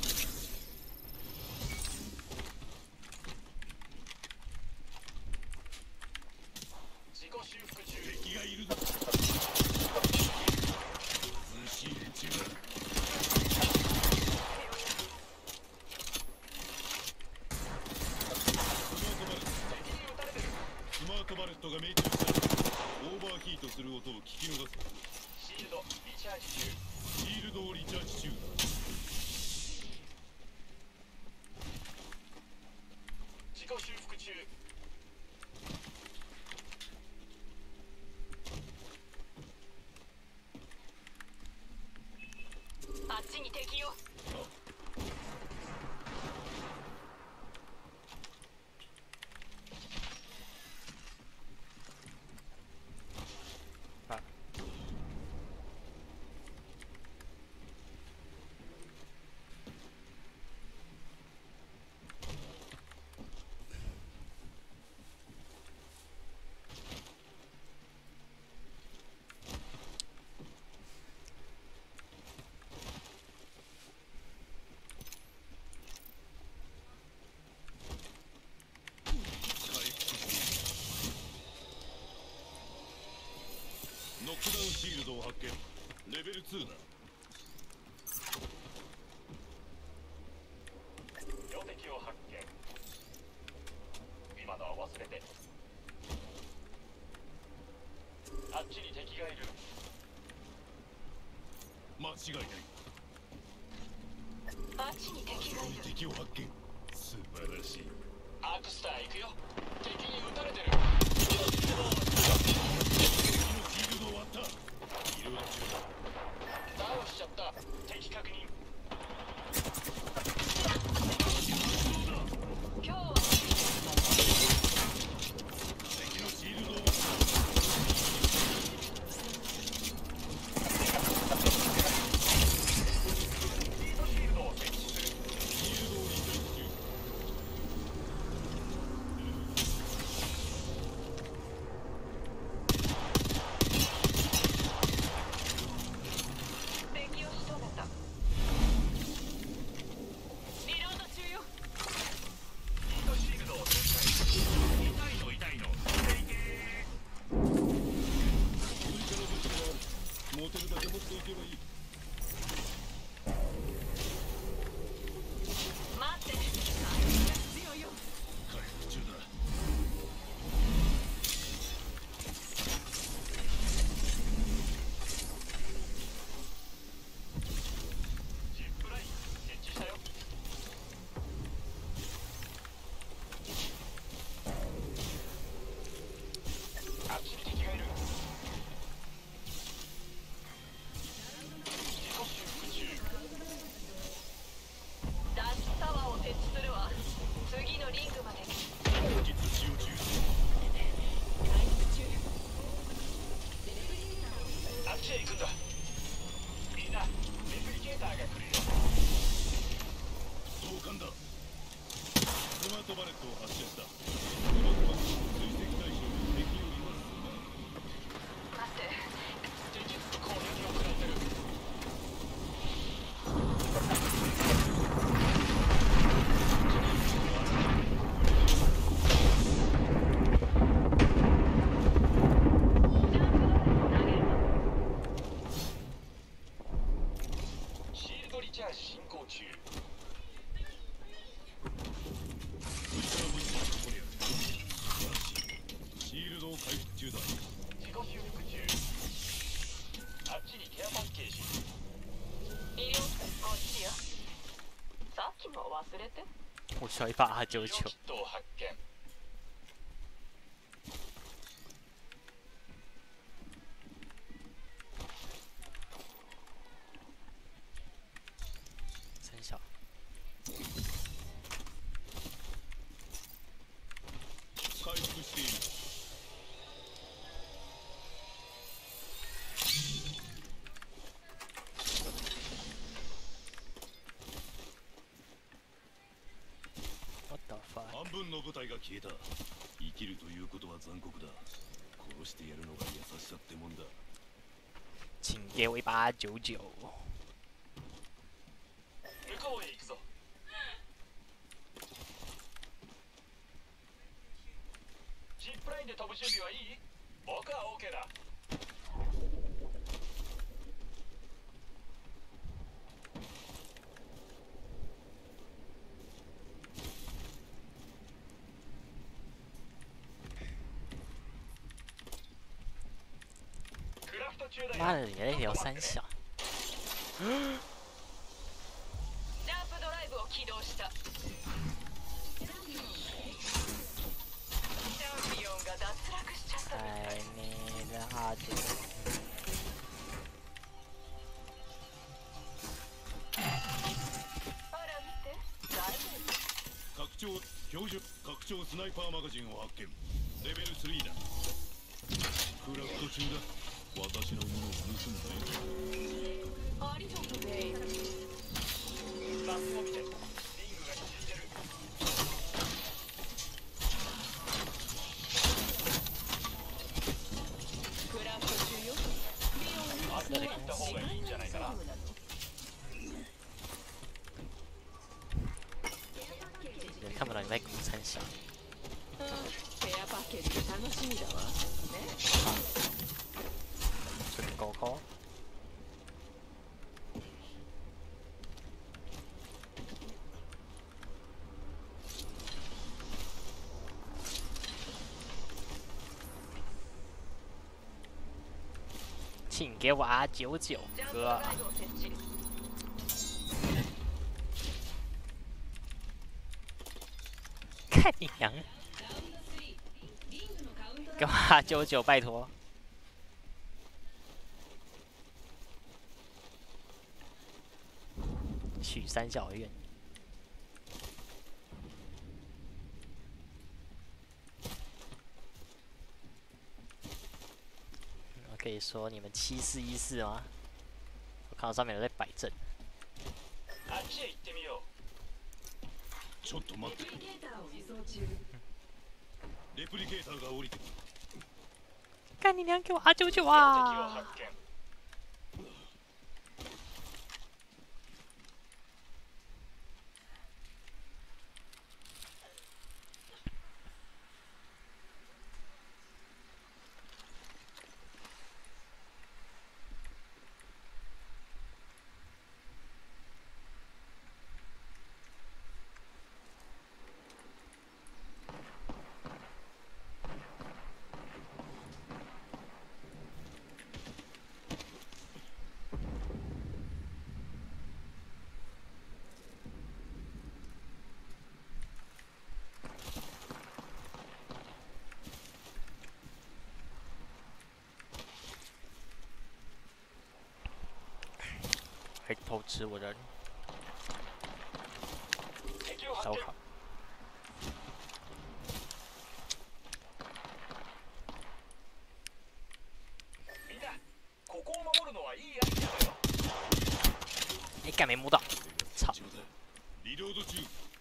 自己修復中。 敵がいるぞ。通信中だ。スマートバレットが命中した。オーバーヒートする音を聞き逃す。 シールドリチャージ中。 シールドをリチャージ中だ。 自己修復中。 あっちに敵よ。 ノックダウンシールドを発見。レベルツーだ。 標的を発見。今のは忘れて。あっちに敵がいる。 間違いない。 あっちに敵がいる。 敵を発見。素晴らしい。 アークスター行くよ。敵に撃たれてる。 シールド終わった。リロード中だ。 ダウンしちゃった。敵確認。 今日は敵のシールドを終わった。 シールドを設置する。 シールドをリチャージ中。 敵を仕留めた。リロード中よ。 ヒートシールドを展開。痛いの痛いの。 追加の物資がある。持てるだけ持っていけばいい。 待って。回復が必要よ。 回復中だ。 ジップライン設置したよ。あっちに敵がいる。自己修復中。 脱出タワーを設置するわ。次のリングまで。 本日使用中。 回復中。 あっちへ行くんだ。みんなレプリケーターが来るよ。 同感だ。スマートバレットを発射した。スマートバレット追跡対象に敵をいます。 待って。 敵攻撃を食らってる。シールドリチャージ進行中。 追加の物資がここにある。素晴らしい。シールドを回復中だ。 自己修復中。あっちにケアパッケージ。 医療こっちよ。さっきの忘れて。 我需要一把阿九九医療キ。ットを発見。 三小。 回復している。 What the fuck？ 半分の部隊が消えた。生きるということは残酷だ。殺してやるのが優しさってもんだ。 给我一把九九。 向こうへ行くぞ。ジップラインで飛ぶ準備はいい？僕は OK だ。クラフト中だよ。 妈的，你在聊三小。 ジャンプドライブを起動した。チャンピオンが脱落しちゃったみたい。 哎，你的阿九。 あら見て、大丈夫。 拡張標準拡張スナイパーマガジンを発見。レベルスリーだ。クラフト中だ。私のものを盗んだよ。 ありがとうね。 マスを見て。リングが縮んでる。 クラフト中よ。 あったで行った方がいいんじゃないかな。 看不到你在鼓三小。 ケアパッケージ楽しみだわ。ね。 准狗狗。请给我 R 九九哥。看你娘！给我 R 九九，拜托。许三小愿。我可以说你们七四一四吗？我看到上面有在摆阵。 あっちへ行ってみよう。 ちょっと待って。レプリケーターが降りてくる。 干你娘！给我 R 九九敵を啊！ 発見。 还偷吃我人， 敵を発見。 烧烤。 みんな、ここを守るのはいいアイデアだよ。 哎，干没摸到，操！ リロード中。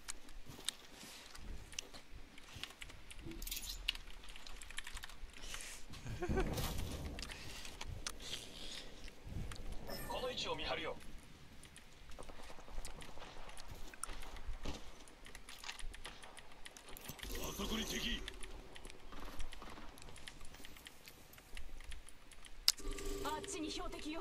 この位置を見張るよ。 あそこに敵。 あっちに標的よ。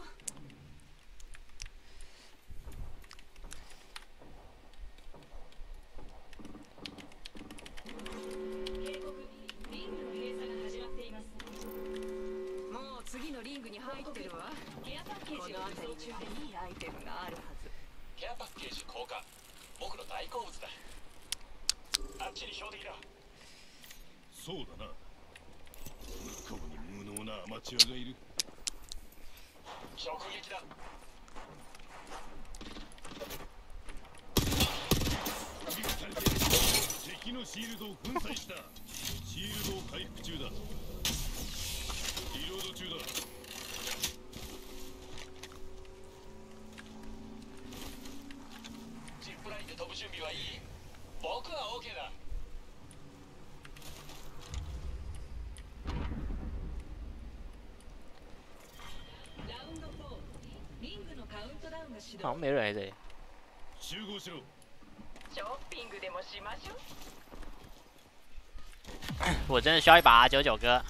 警告、リングの閉鎖が始まっています。 もう次のリングに入ってるわ。 ケアパッケーこジをの辺りに輸送中です。 いいアイテムがあるはず。 ケアパッケージ交換。僕の大好物だ。あっちに標的だ。 そうだな。向こうに無能なアマチュアがいる。 直撃だ。 敵のシールドを粉砕した。シールドを回復中だ。リロード中だ。 ジップラインで飛ぶ準備はいい？僕は OK だ。 ラウンドフォーが指導好像没人在这里。 集合しろ。 ショッピングでもしましょう。 我真的需要一把九九哥。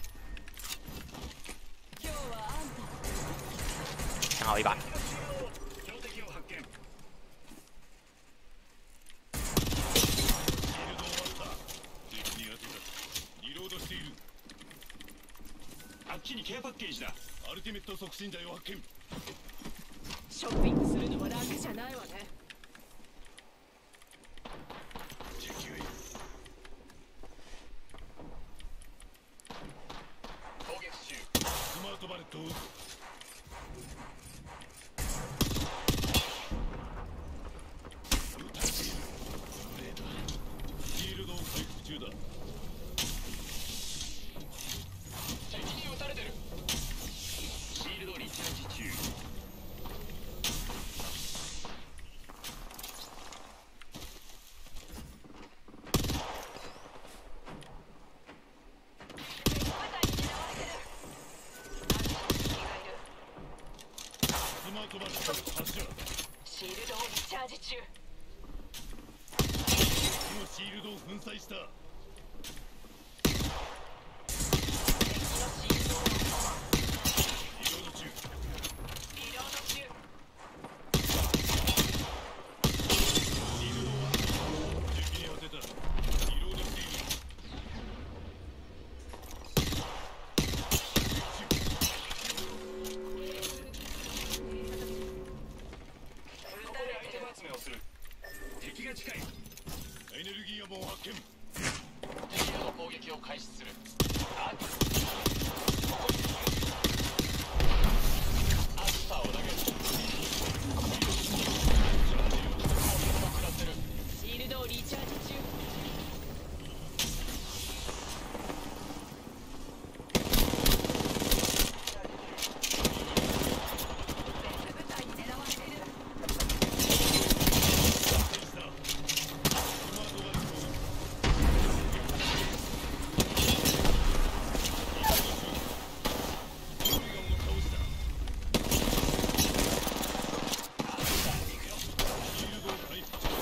今日はあんた刚好一把。 標的を発見。 シールド終わった。敵に当てた。リロードしている。 あっちにケアパッケージだ。 アルティメット促進剤を発見。 ショッピングするのは楽じゃないわね。 敵がいる。 攻撃中。 スマートバレットを撃つ。撃たれている。無礼だ。シールドを回復中だ。 敵に撃たれてる。シールドリチャージ中。 スマートバレット発射。 シールドをリチャージ中。 敵のシールドを粉砕した。 敵のシールドをリロード中。 リロード中。 シールド終わった。敵に当てた。リロードしている。 ここでアイテム集めをする。敵が近い。 エネルギーアボンを発見。 敵への攻撃を開始する。 あっアスターを投げる。 シールドをリチャージ中。 部隊に狙われている。 停止だ。スマートバレットを撃つ。オルガンを倒した。シールドを回復中。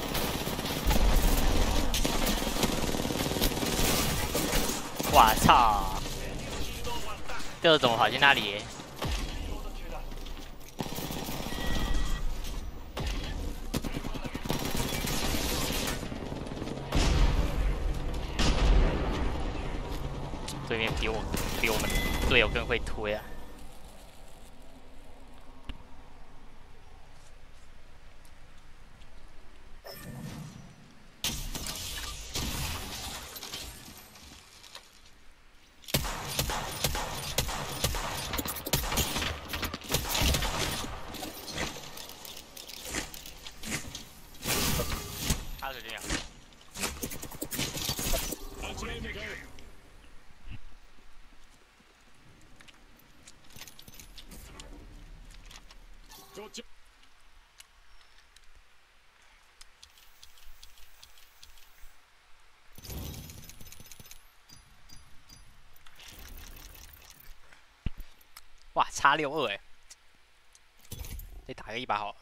我操！这怎么跑去那里？对面比我比我们队友更会推啊！他是这样。 あちらへ向かえ。こっち。 哇，差六二哎！再打个一把好了。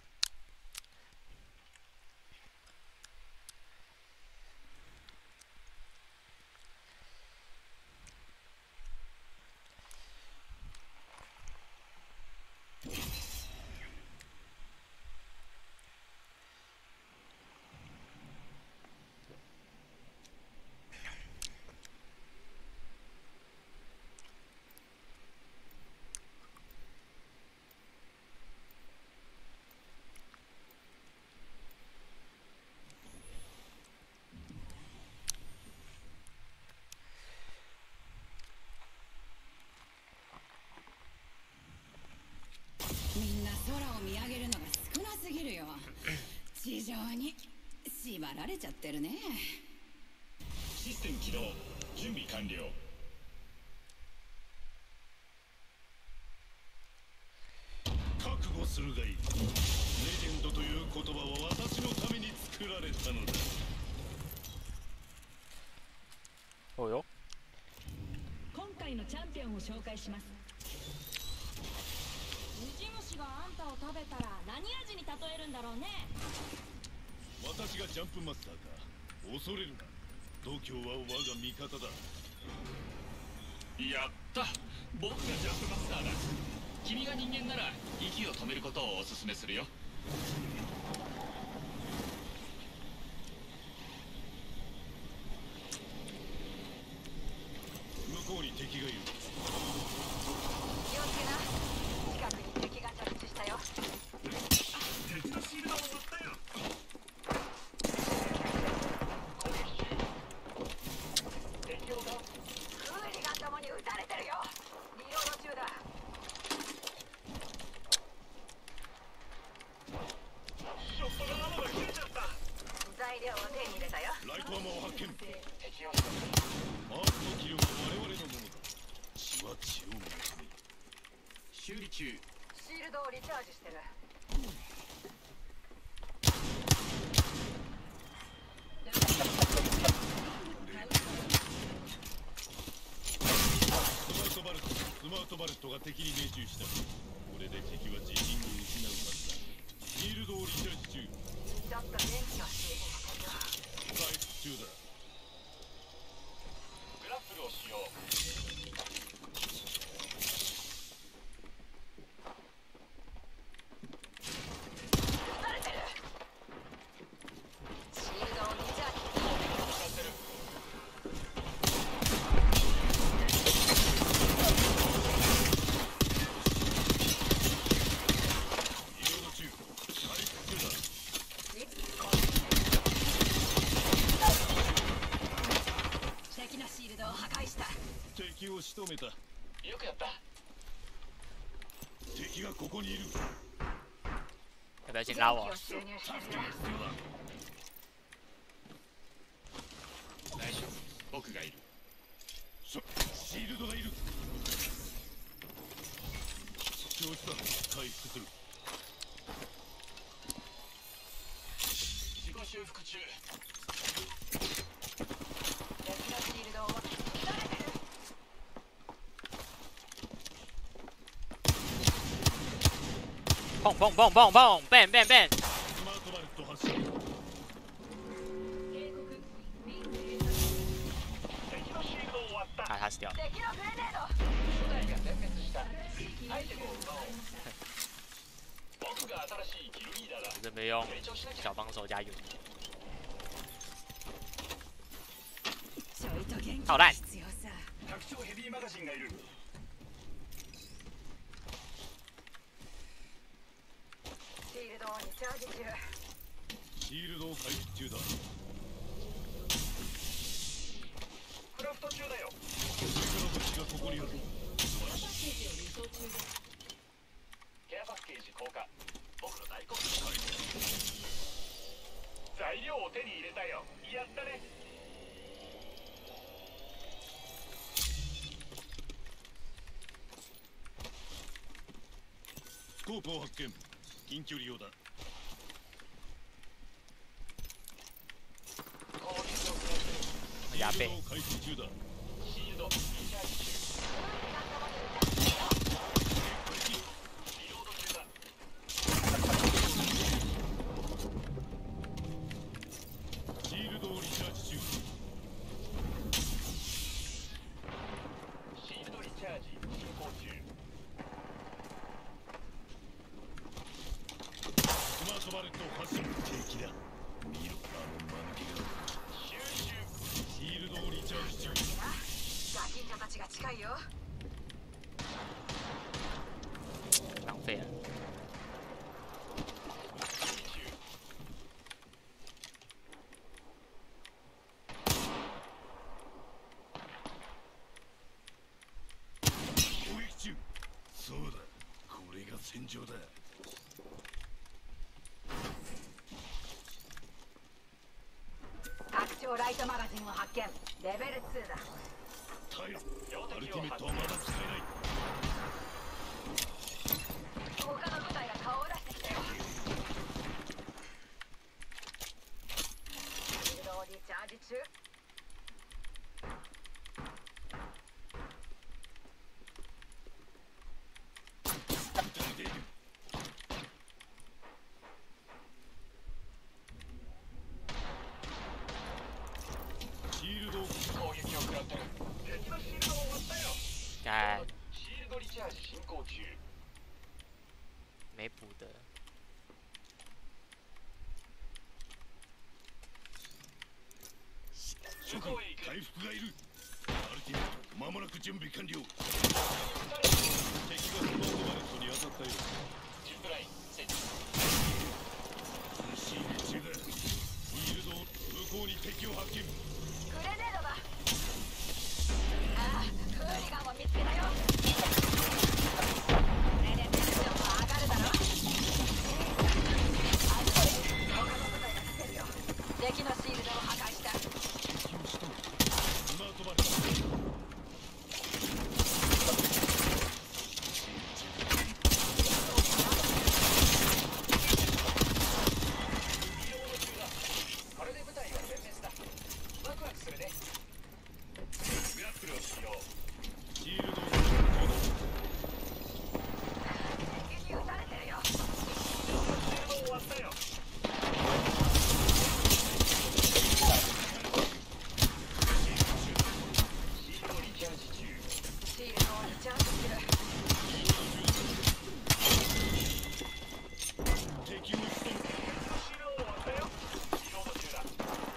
みんな空を見上げるのが少なすぎるよ。地上に縛られちゃってるね。 システム起動。準備完了。 覚悟するがいい。レジェンドという言葉は私のために作られたのだ。 およ。 今回のチャンピオンを紹介します。 ウジ虫があんたを食べたら何味に例えるんだろうね。 私がジャンプマスターか。恐れるな。度胸は我が味方だ。 やった、僕がジャンプマスターだ。君が人間なら息を止めることをおすすめするよ。 向こうに敵がいる。 気をつけな。近くに敵が着地したよ。 敵のシールドを持ったよ。 攻撃中。敵をダウン。 フーリガンどもに撃たれてるよ。リロード中だ。 ショットガンアームが切れちゃった。 材料を手に入れたよ。 ライトアーマーを発見。 敵を仕留めた。 マークのキルは我々のものだ。血は血を結び。 修理中。 シールドをリチャージしてる。 スマートバルト、スマートバルトが敵に命中した。これで敵は自信を失うはずだ。シールドをリチャージ中。 ちょっと元気をしているんだ回復中だ。 グラップルを使用。 撃たれてる。シールドをリチャージ。 使ってる。 リロード中。回復中だ。 敵のシールドを破壊した。 敵を仕留めた。 よくやった。 敵がここにいる。 要不要先拉我？ 注入してるよ。 大丈夫、僕がいる。 シールドがいる。調子だ。回復する。 自己修復中。 敵のシールドを撃たれてる。 砰砰砰砰砰！bang bang bang！ スマートバルト発射。 敵のシールドを割った。 啊，他死掉了。 敵のグレネード。 初代が全滅した。アイテムを奪おう。僕が新しいキルリーダーだ。 准备用成長しなきゃ。 小帮手加油。 ちょいと元気好烂。 必要さ。 拡張ヘビーマガジンがいる。 シールドをリチャージ中。 シールドを回復中だ。 クラフト中だよ。 追加の武器がここにある。素晴らしい。 ケアパッケージ効果。僕の大好物。材料を手に入れたよ。やったね。 スコープを発見。近距離用だ。 攻撃を食らってる。 やべえシールドを回復中だ。 シールドリチャージ中。リロード中だ。 シールドをリチャージ中。 シールドリチャージ進行中。 スマートバレットを発射。敵だ。見ろ、あの間抜けが。 集中。 シールドをリチャージ中。 ガキンチョたちが近いよ。 浪费了。 攻撃中。そうだ。これが戦場だ。 拡張ライトマガジンを発見。レベルツーだ。 耐えろ。アルティメットはまだ使えない。 他の部隊が顔を出してきたよ。シールドをリチャージ中。 没补的。 諸君、回復がいる。アルティメット、間もなく準備完了。敵がスマートバレットに当たったよ。 ジップライン設置。 シール中だ。フィールド、向こうに敵を発見。 グレネードだ。ああ、フーリガンを見つけたよ。これでテンションも上がるだろ。あっちで他の部隊が来てるよ。敵のシールドを破壊した。 敵を仕留めた。スマートバレット。 これで部隊は全滅だ。ワクワクするね。グラップルを使用。 シールドを敵に撃たれてるよ。 もう終わったよ。シールドリチャージ中。 シールドをリチャージする。 敵を仕留めた。 シールド終わったよ。リロード中だ。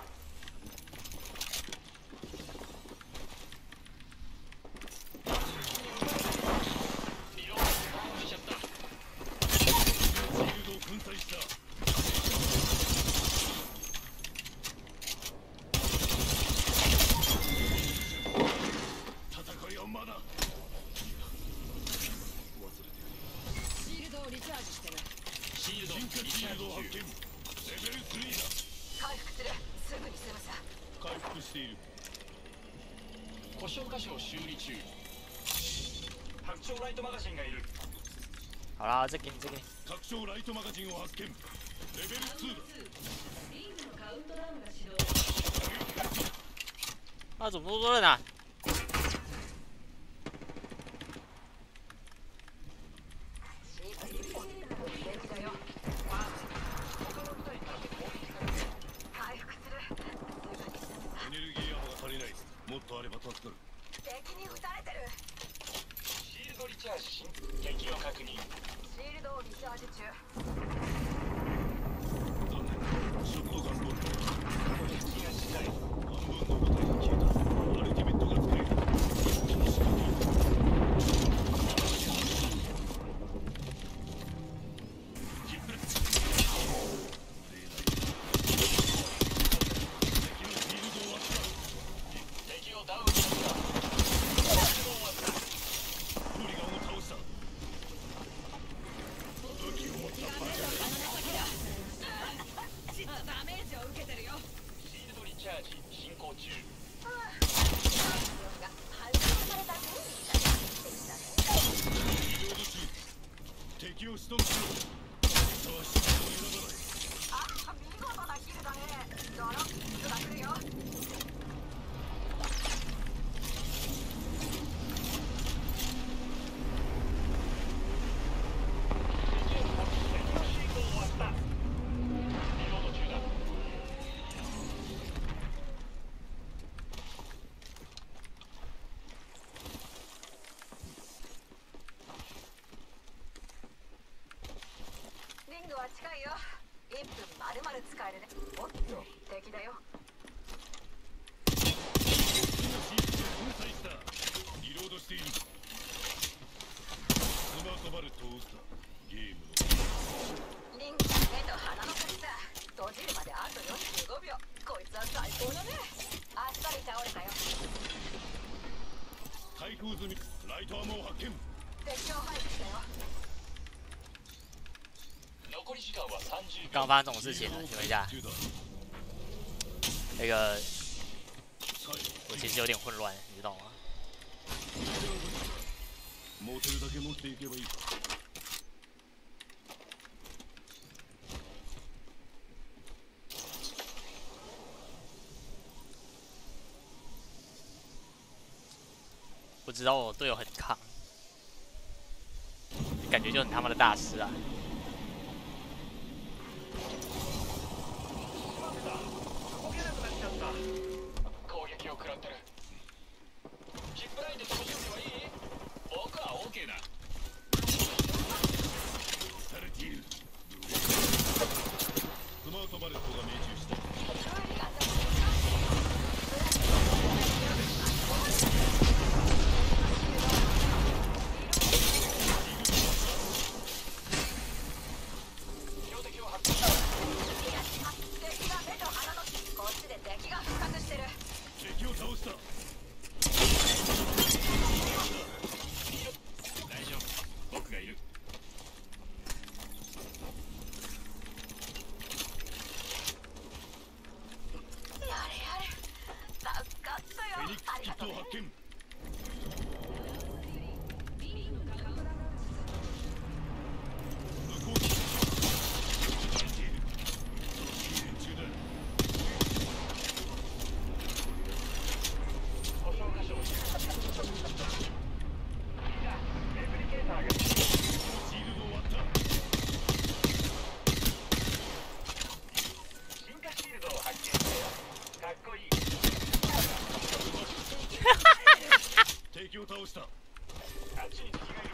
リロードしちゃった。 シールドを粉砕した。戦いはまだ。忘れてる。 シールドをリチャージしてる。 シールド進化リチャーシールドを発見。 ジ中。 レベルスリー回復する。すぐに済むさ。 だ。回復している。 故障箇所を修理中。 白鳥ライトマガジンがいる。 好啦，这给你，这给你。 拡張ライトマガジンを発見。レベルツーだ。 リングのカウントダウンが始動。 啊，怎么那么多人啊？ シールド一本で敵だよ。 他の部隊から攻撃されてる。 回復する。すぐに済むさ。 エネルギーアマが足りない。もっとあれば助かる。 敵に撃たれてる。 シールドリチャージし。敵を確認。 シールドをリチャージ中。 残念。ショットガンボール。 敵が次第。 半分の部隊が消えた。アルティメットが使える。気にしかない。 ジップライン。 敵のフィールドを割った。 敵をダウンした。シールド終わった。 フーリガンを倒した。武器を持ったバカちょっとダメージを受けてるよ。 シールドリチャージ進行中。 が反射された雰囲気が出てきたね。 リロード中。敵を仕留めしろ。さあ、シールドを選ばない。 あ、見事なキルだね。ドロップキックが来るよ。 敵のシールド終わった。リロード中だ。 リングは近いよ。いっぷんまるまる使えるね。おっと、敵だよ。 シールドを粉砕した。リロードしている。スマートバレットを撃った。ゲームの。 リングの目と鼻の先さ。閉じるまであとよんじゅうごびょう。こいつは最高だね。あっさり倒れたよ。 開封済み。ライトアマを発見。 敵を排除したよ。 残り時間はさんじゅうびょう。 刚发生这种事情了，请问一下，那个我其实有点混乱，你知道吗？ 持てるだけ持っていけばいいか。 不知道我队友很扛，感觉就很他妈的大师啊！ 動けなくなっちゃった。攻撃を食らってる。ジップラインで飛ぶ準備はいい？僕は OK だ。 サルティ倒した。 あっちに敵がいる。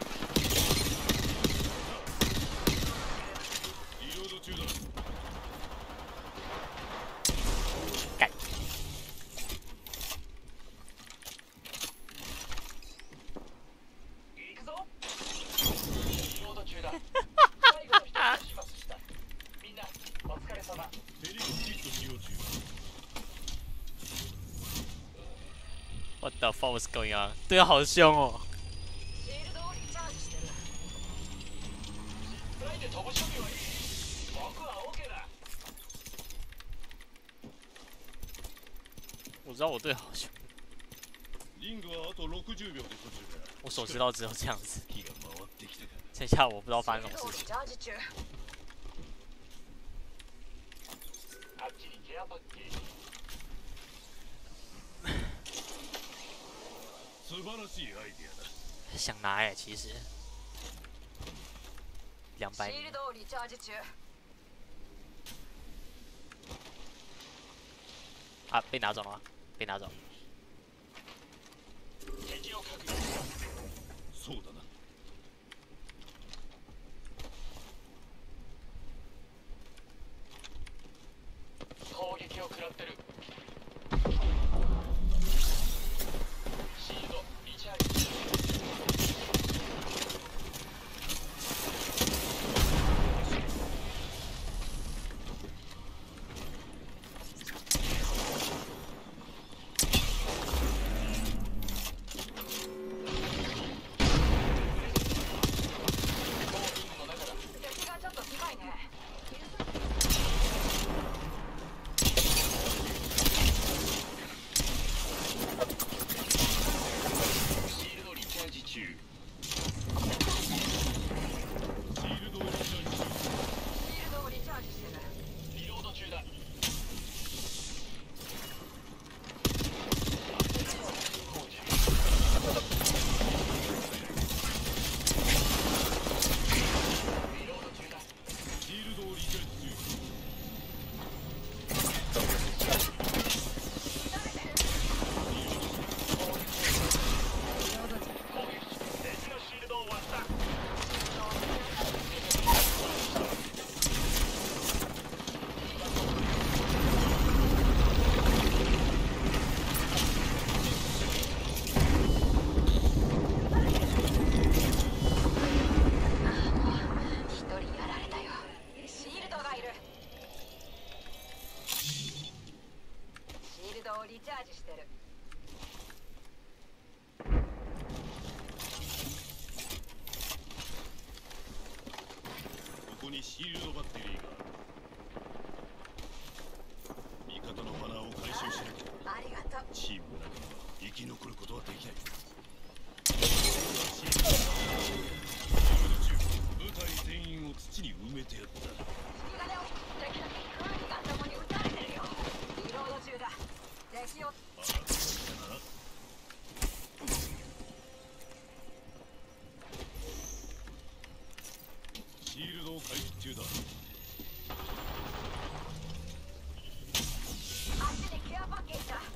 リロード中だ。 かい。 行くぞ。リロード中だ。最後の人が始末した。みんなお疲れ様。 フェリックスキット使用中。 What the fuck was going on？ 对啊，好凶哦！ シールドをリチャージしてる。 フライで飛ぶ処理はいい。僕は OK だ。 我知道我队好凶， リングはあとろくじゅうびょうで途中だ。 我手知道只有这样子， 火が回ってきたか。 剩下我不知道发生什么事情。 シールドをリチャージ中。 あっちにケアパッケージ。 素晴らしいアイデアだ。 想拿哎、欸，其实两百米シール。ドをリチャージ中。 啊，被拿走了吗？被拿走。 敵を確認。 そうだな。 攻撃を食らってる。シールドリチャージ。 敵がちょっと近いね。 シールドリチャージ中。 シールドをリチャージ中。 シールドをリチャージしてる。 リロード中だ。リロード中だ。 シールドをリチャージ中。 攻撃。敵のシールドを割った。 一人やられたよ。シールドがいる。シールドをリチャージしてる。 ここにシールドバッテリーがある。味方のバナーを回収しなければありがとう。 チームの中では生き残ることはできない。シールド中、部隊全員を土に埋めてやった。 引き金を敵のクーリガンどもに撃たれてるよ。リロード中だ。敵をああ、そうだな。シールドを回復中だ。 あっちにケアパッケージだ。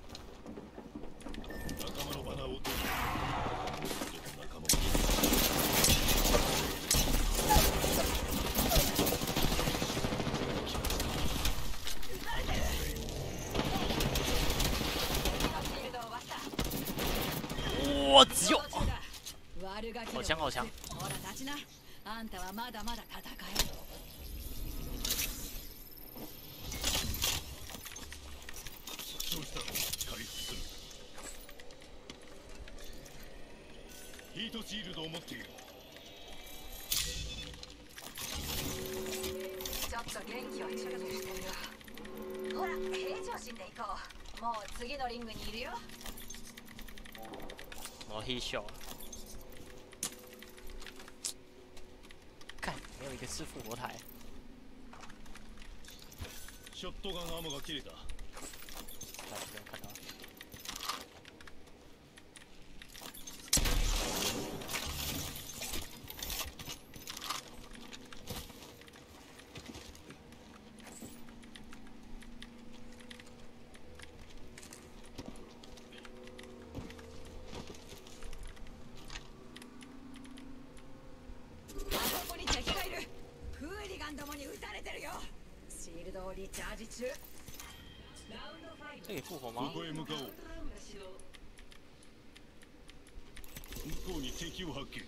仲間のバナーを取る。仲間もシールドを割った。 哇，強っ！ 悪ガキ好強好強。 ほら立ちな。あんたはまだまだ戦える。 どうした？回復する。ヒートシールドを持っている。 ちょっと元気を注入してるよ。ほら、平常心で行こう。もう次のリングにいるよ。 魔黑秀，看没有一个师傅魔台。 ショットガンアームが切れた。 在这边看到。 シールドをリチャージ中。 这可以复活こ吗？ こへ向かおう。向こうに敵を発見。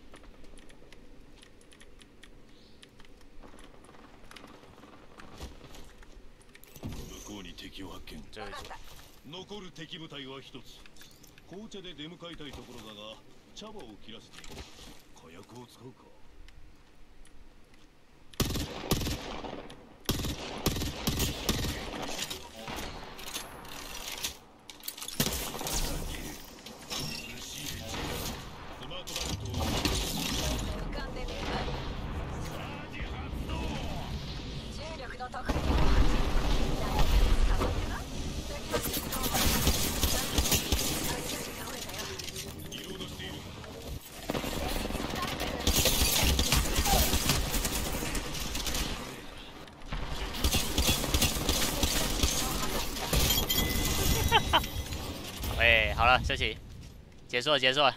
向こうに敵を発見。 最后一组。 残る敵部隊は一つ。紅茶で出迎えたいところだが、茶葉を切らせている。火薬を使うか。 哎，好了，休息，结束了，结束了，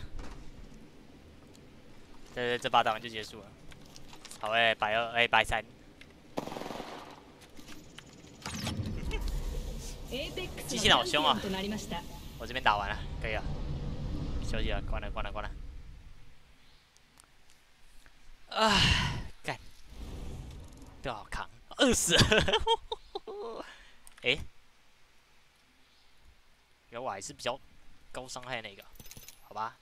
这这八档就结束了。好哎，百二哎，百三。机器人好凶啊！我这边打完了，可以了，休息了，关了，关了，关了。啊，干，不好扛，饿死了。哎。原来我还是比较高伤害那个，好吧？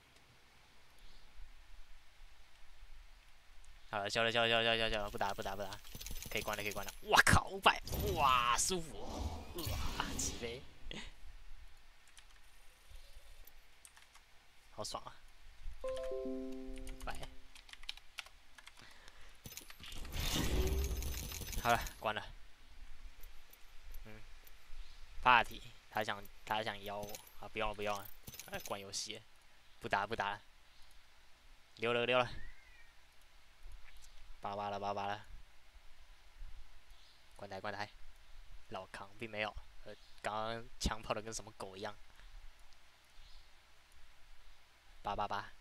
好了，消了，消了，消了，消了，消了，消了，不打了，不打了，不打了，可以关了，可以关了。哇靠，五百，哇，舒服，哇，起飞，好爽啊！五百，好了，关了。嗯 ，party。他想，他想邀我啊！不用了，不用了，哎，关游戏，不打了，不打了，溜了，溜了，巴拉巴拉巴拉巴拉，关台，关台，老扛并没有，呃，刚刚枪炮的跟什么狗一样，八八八。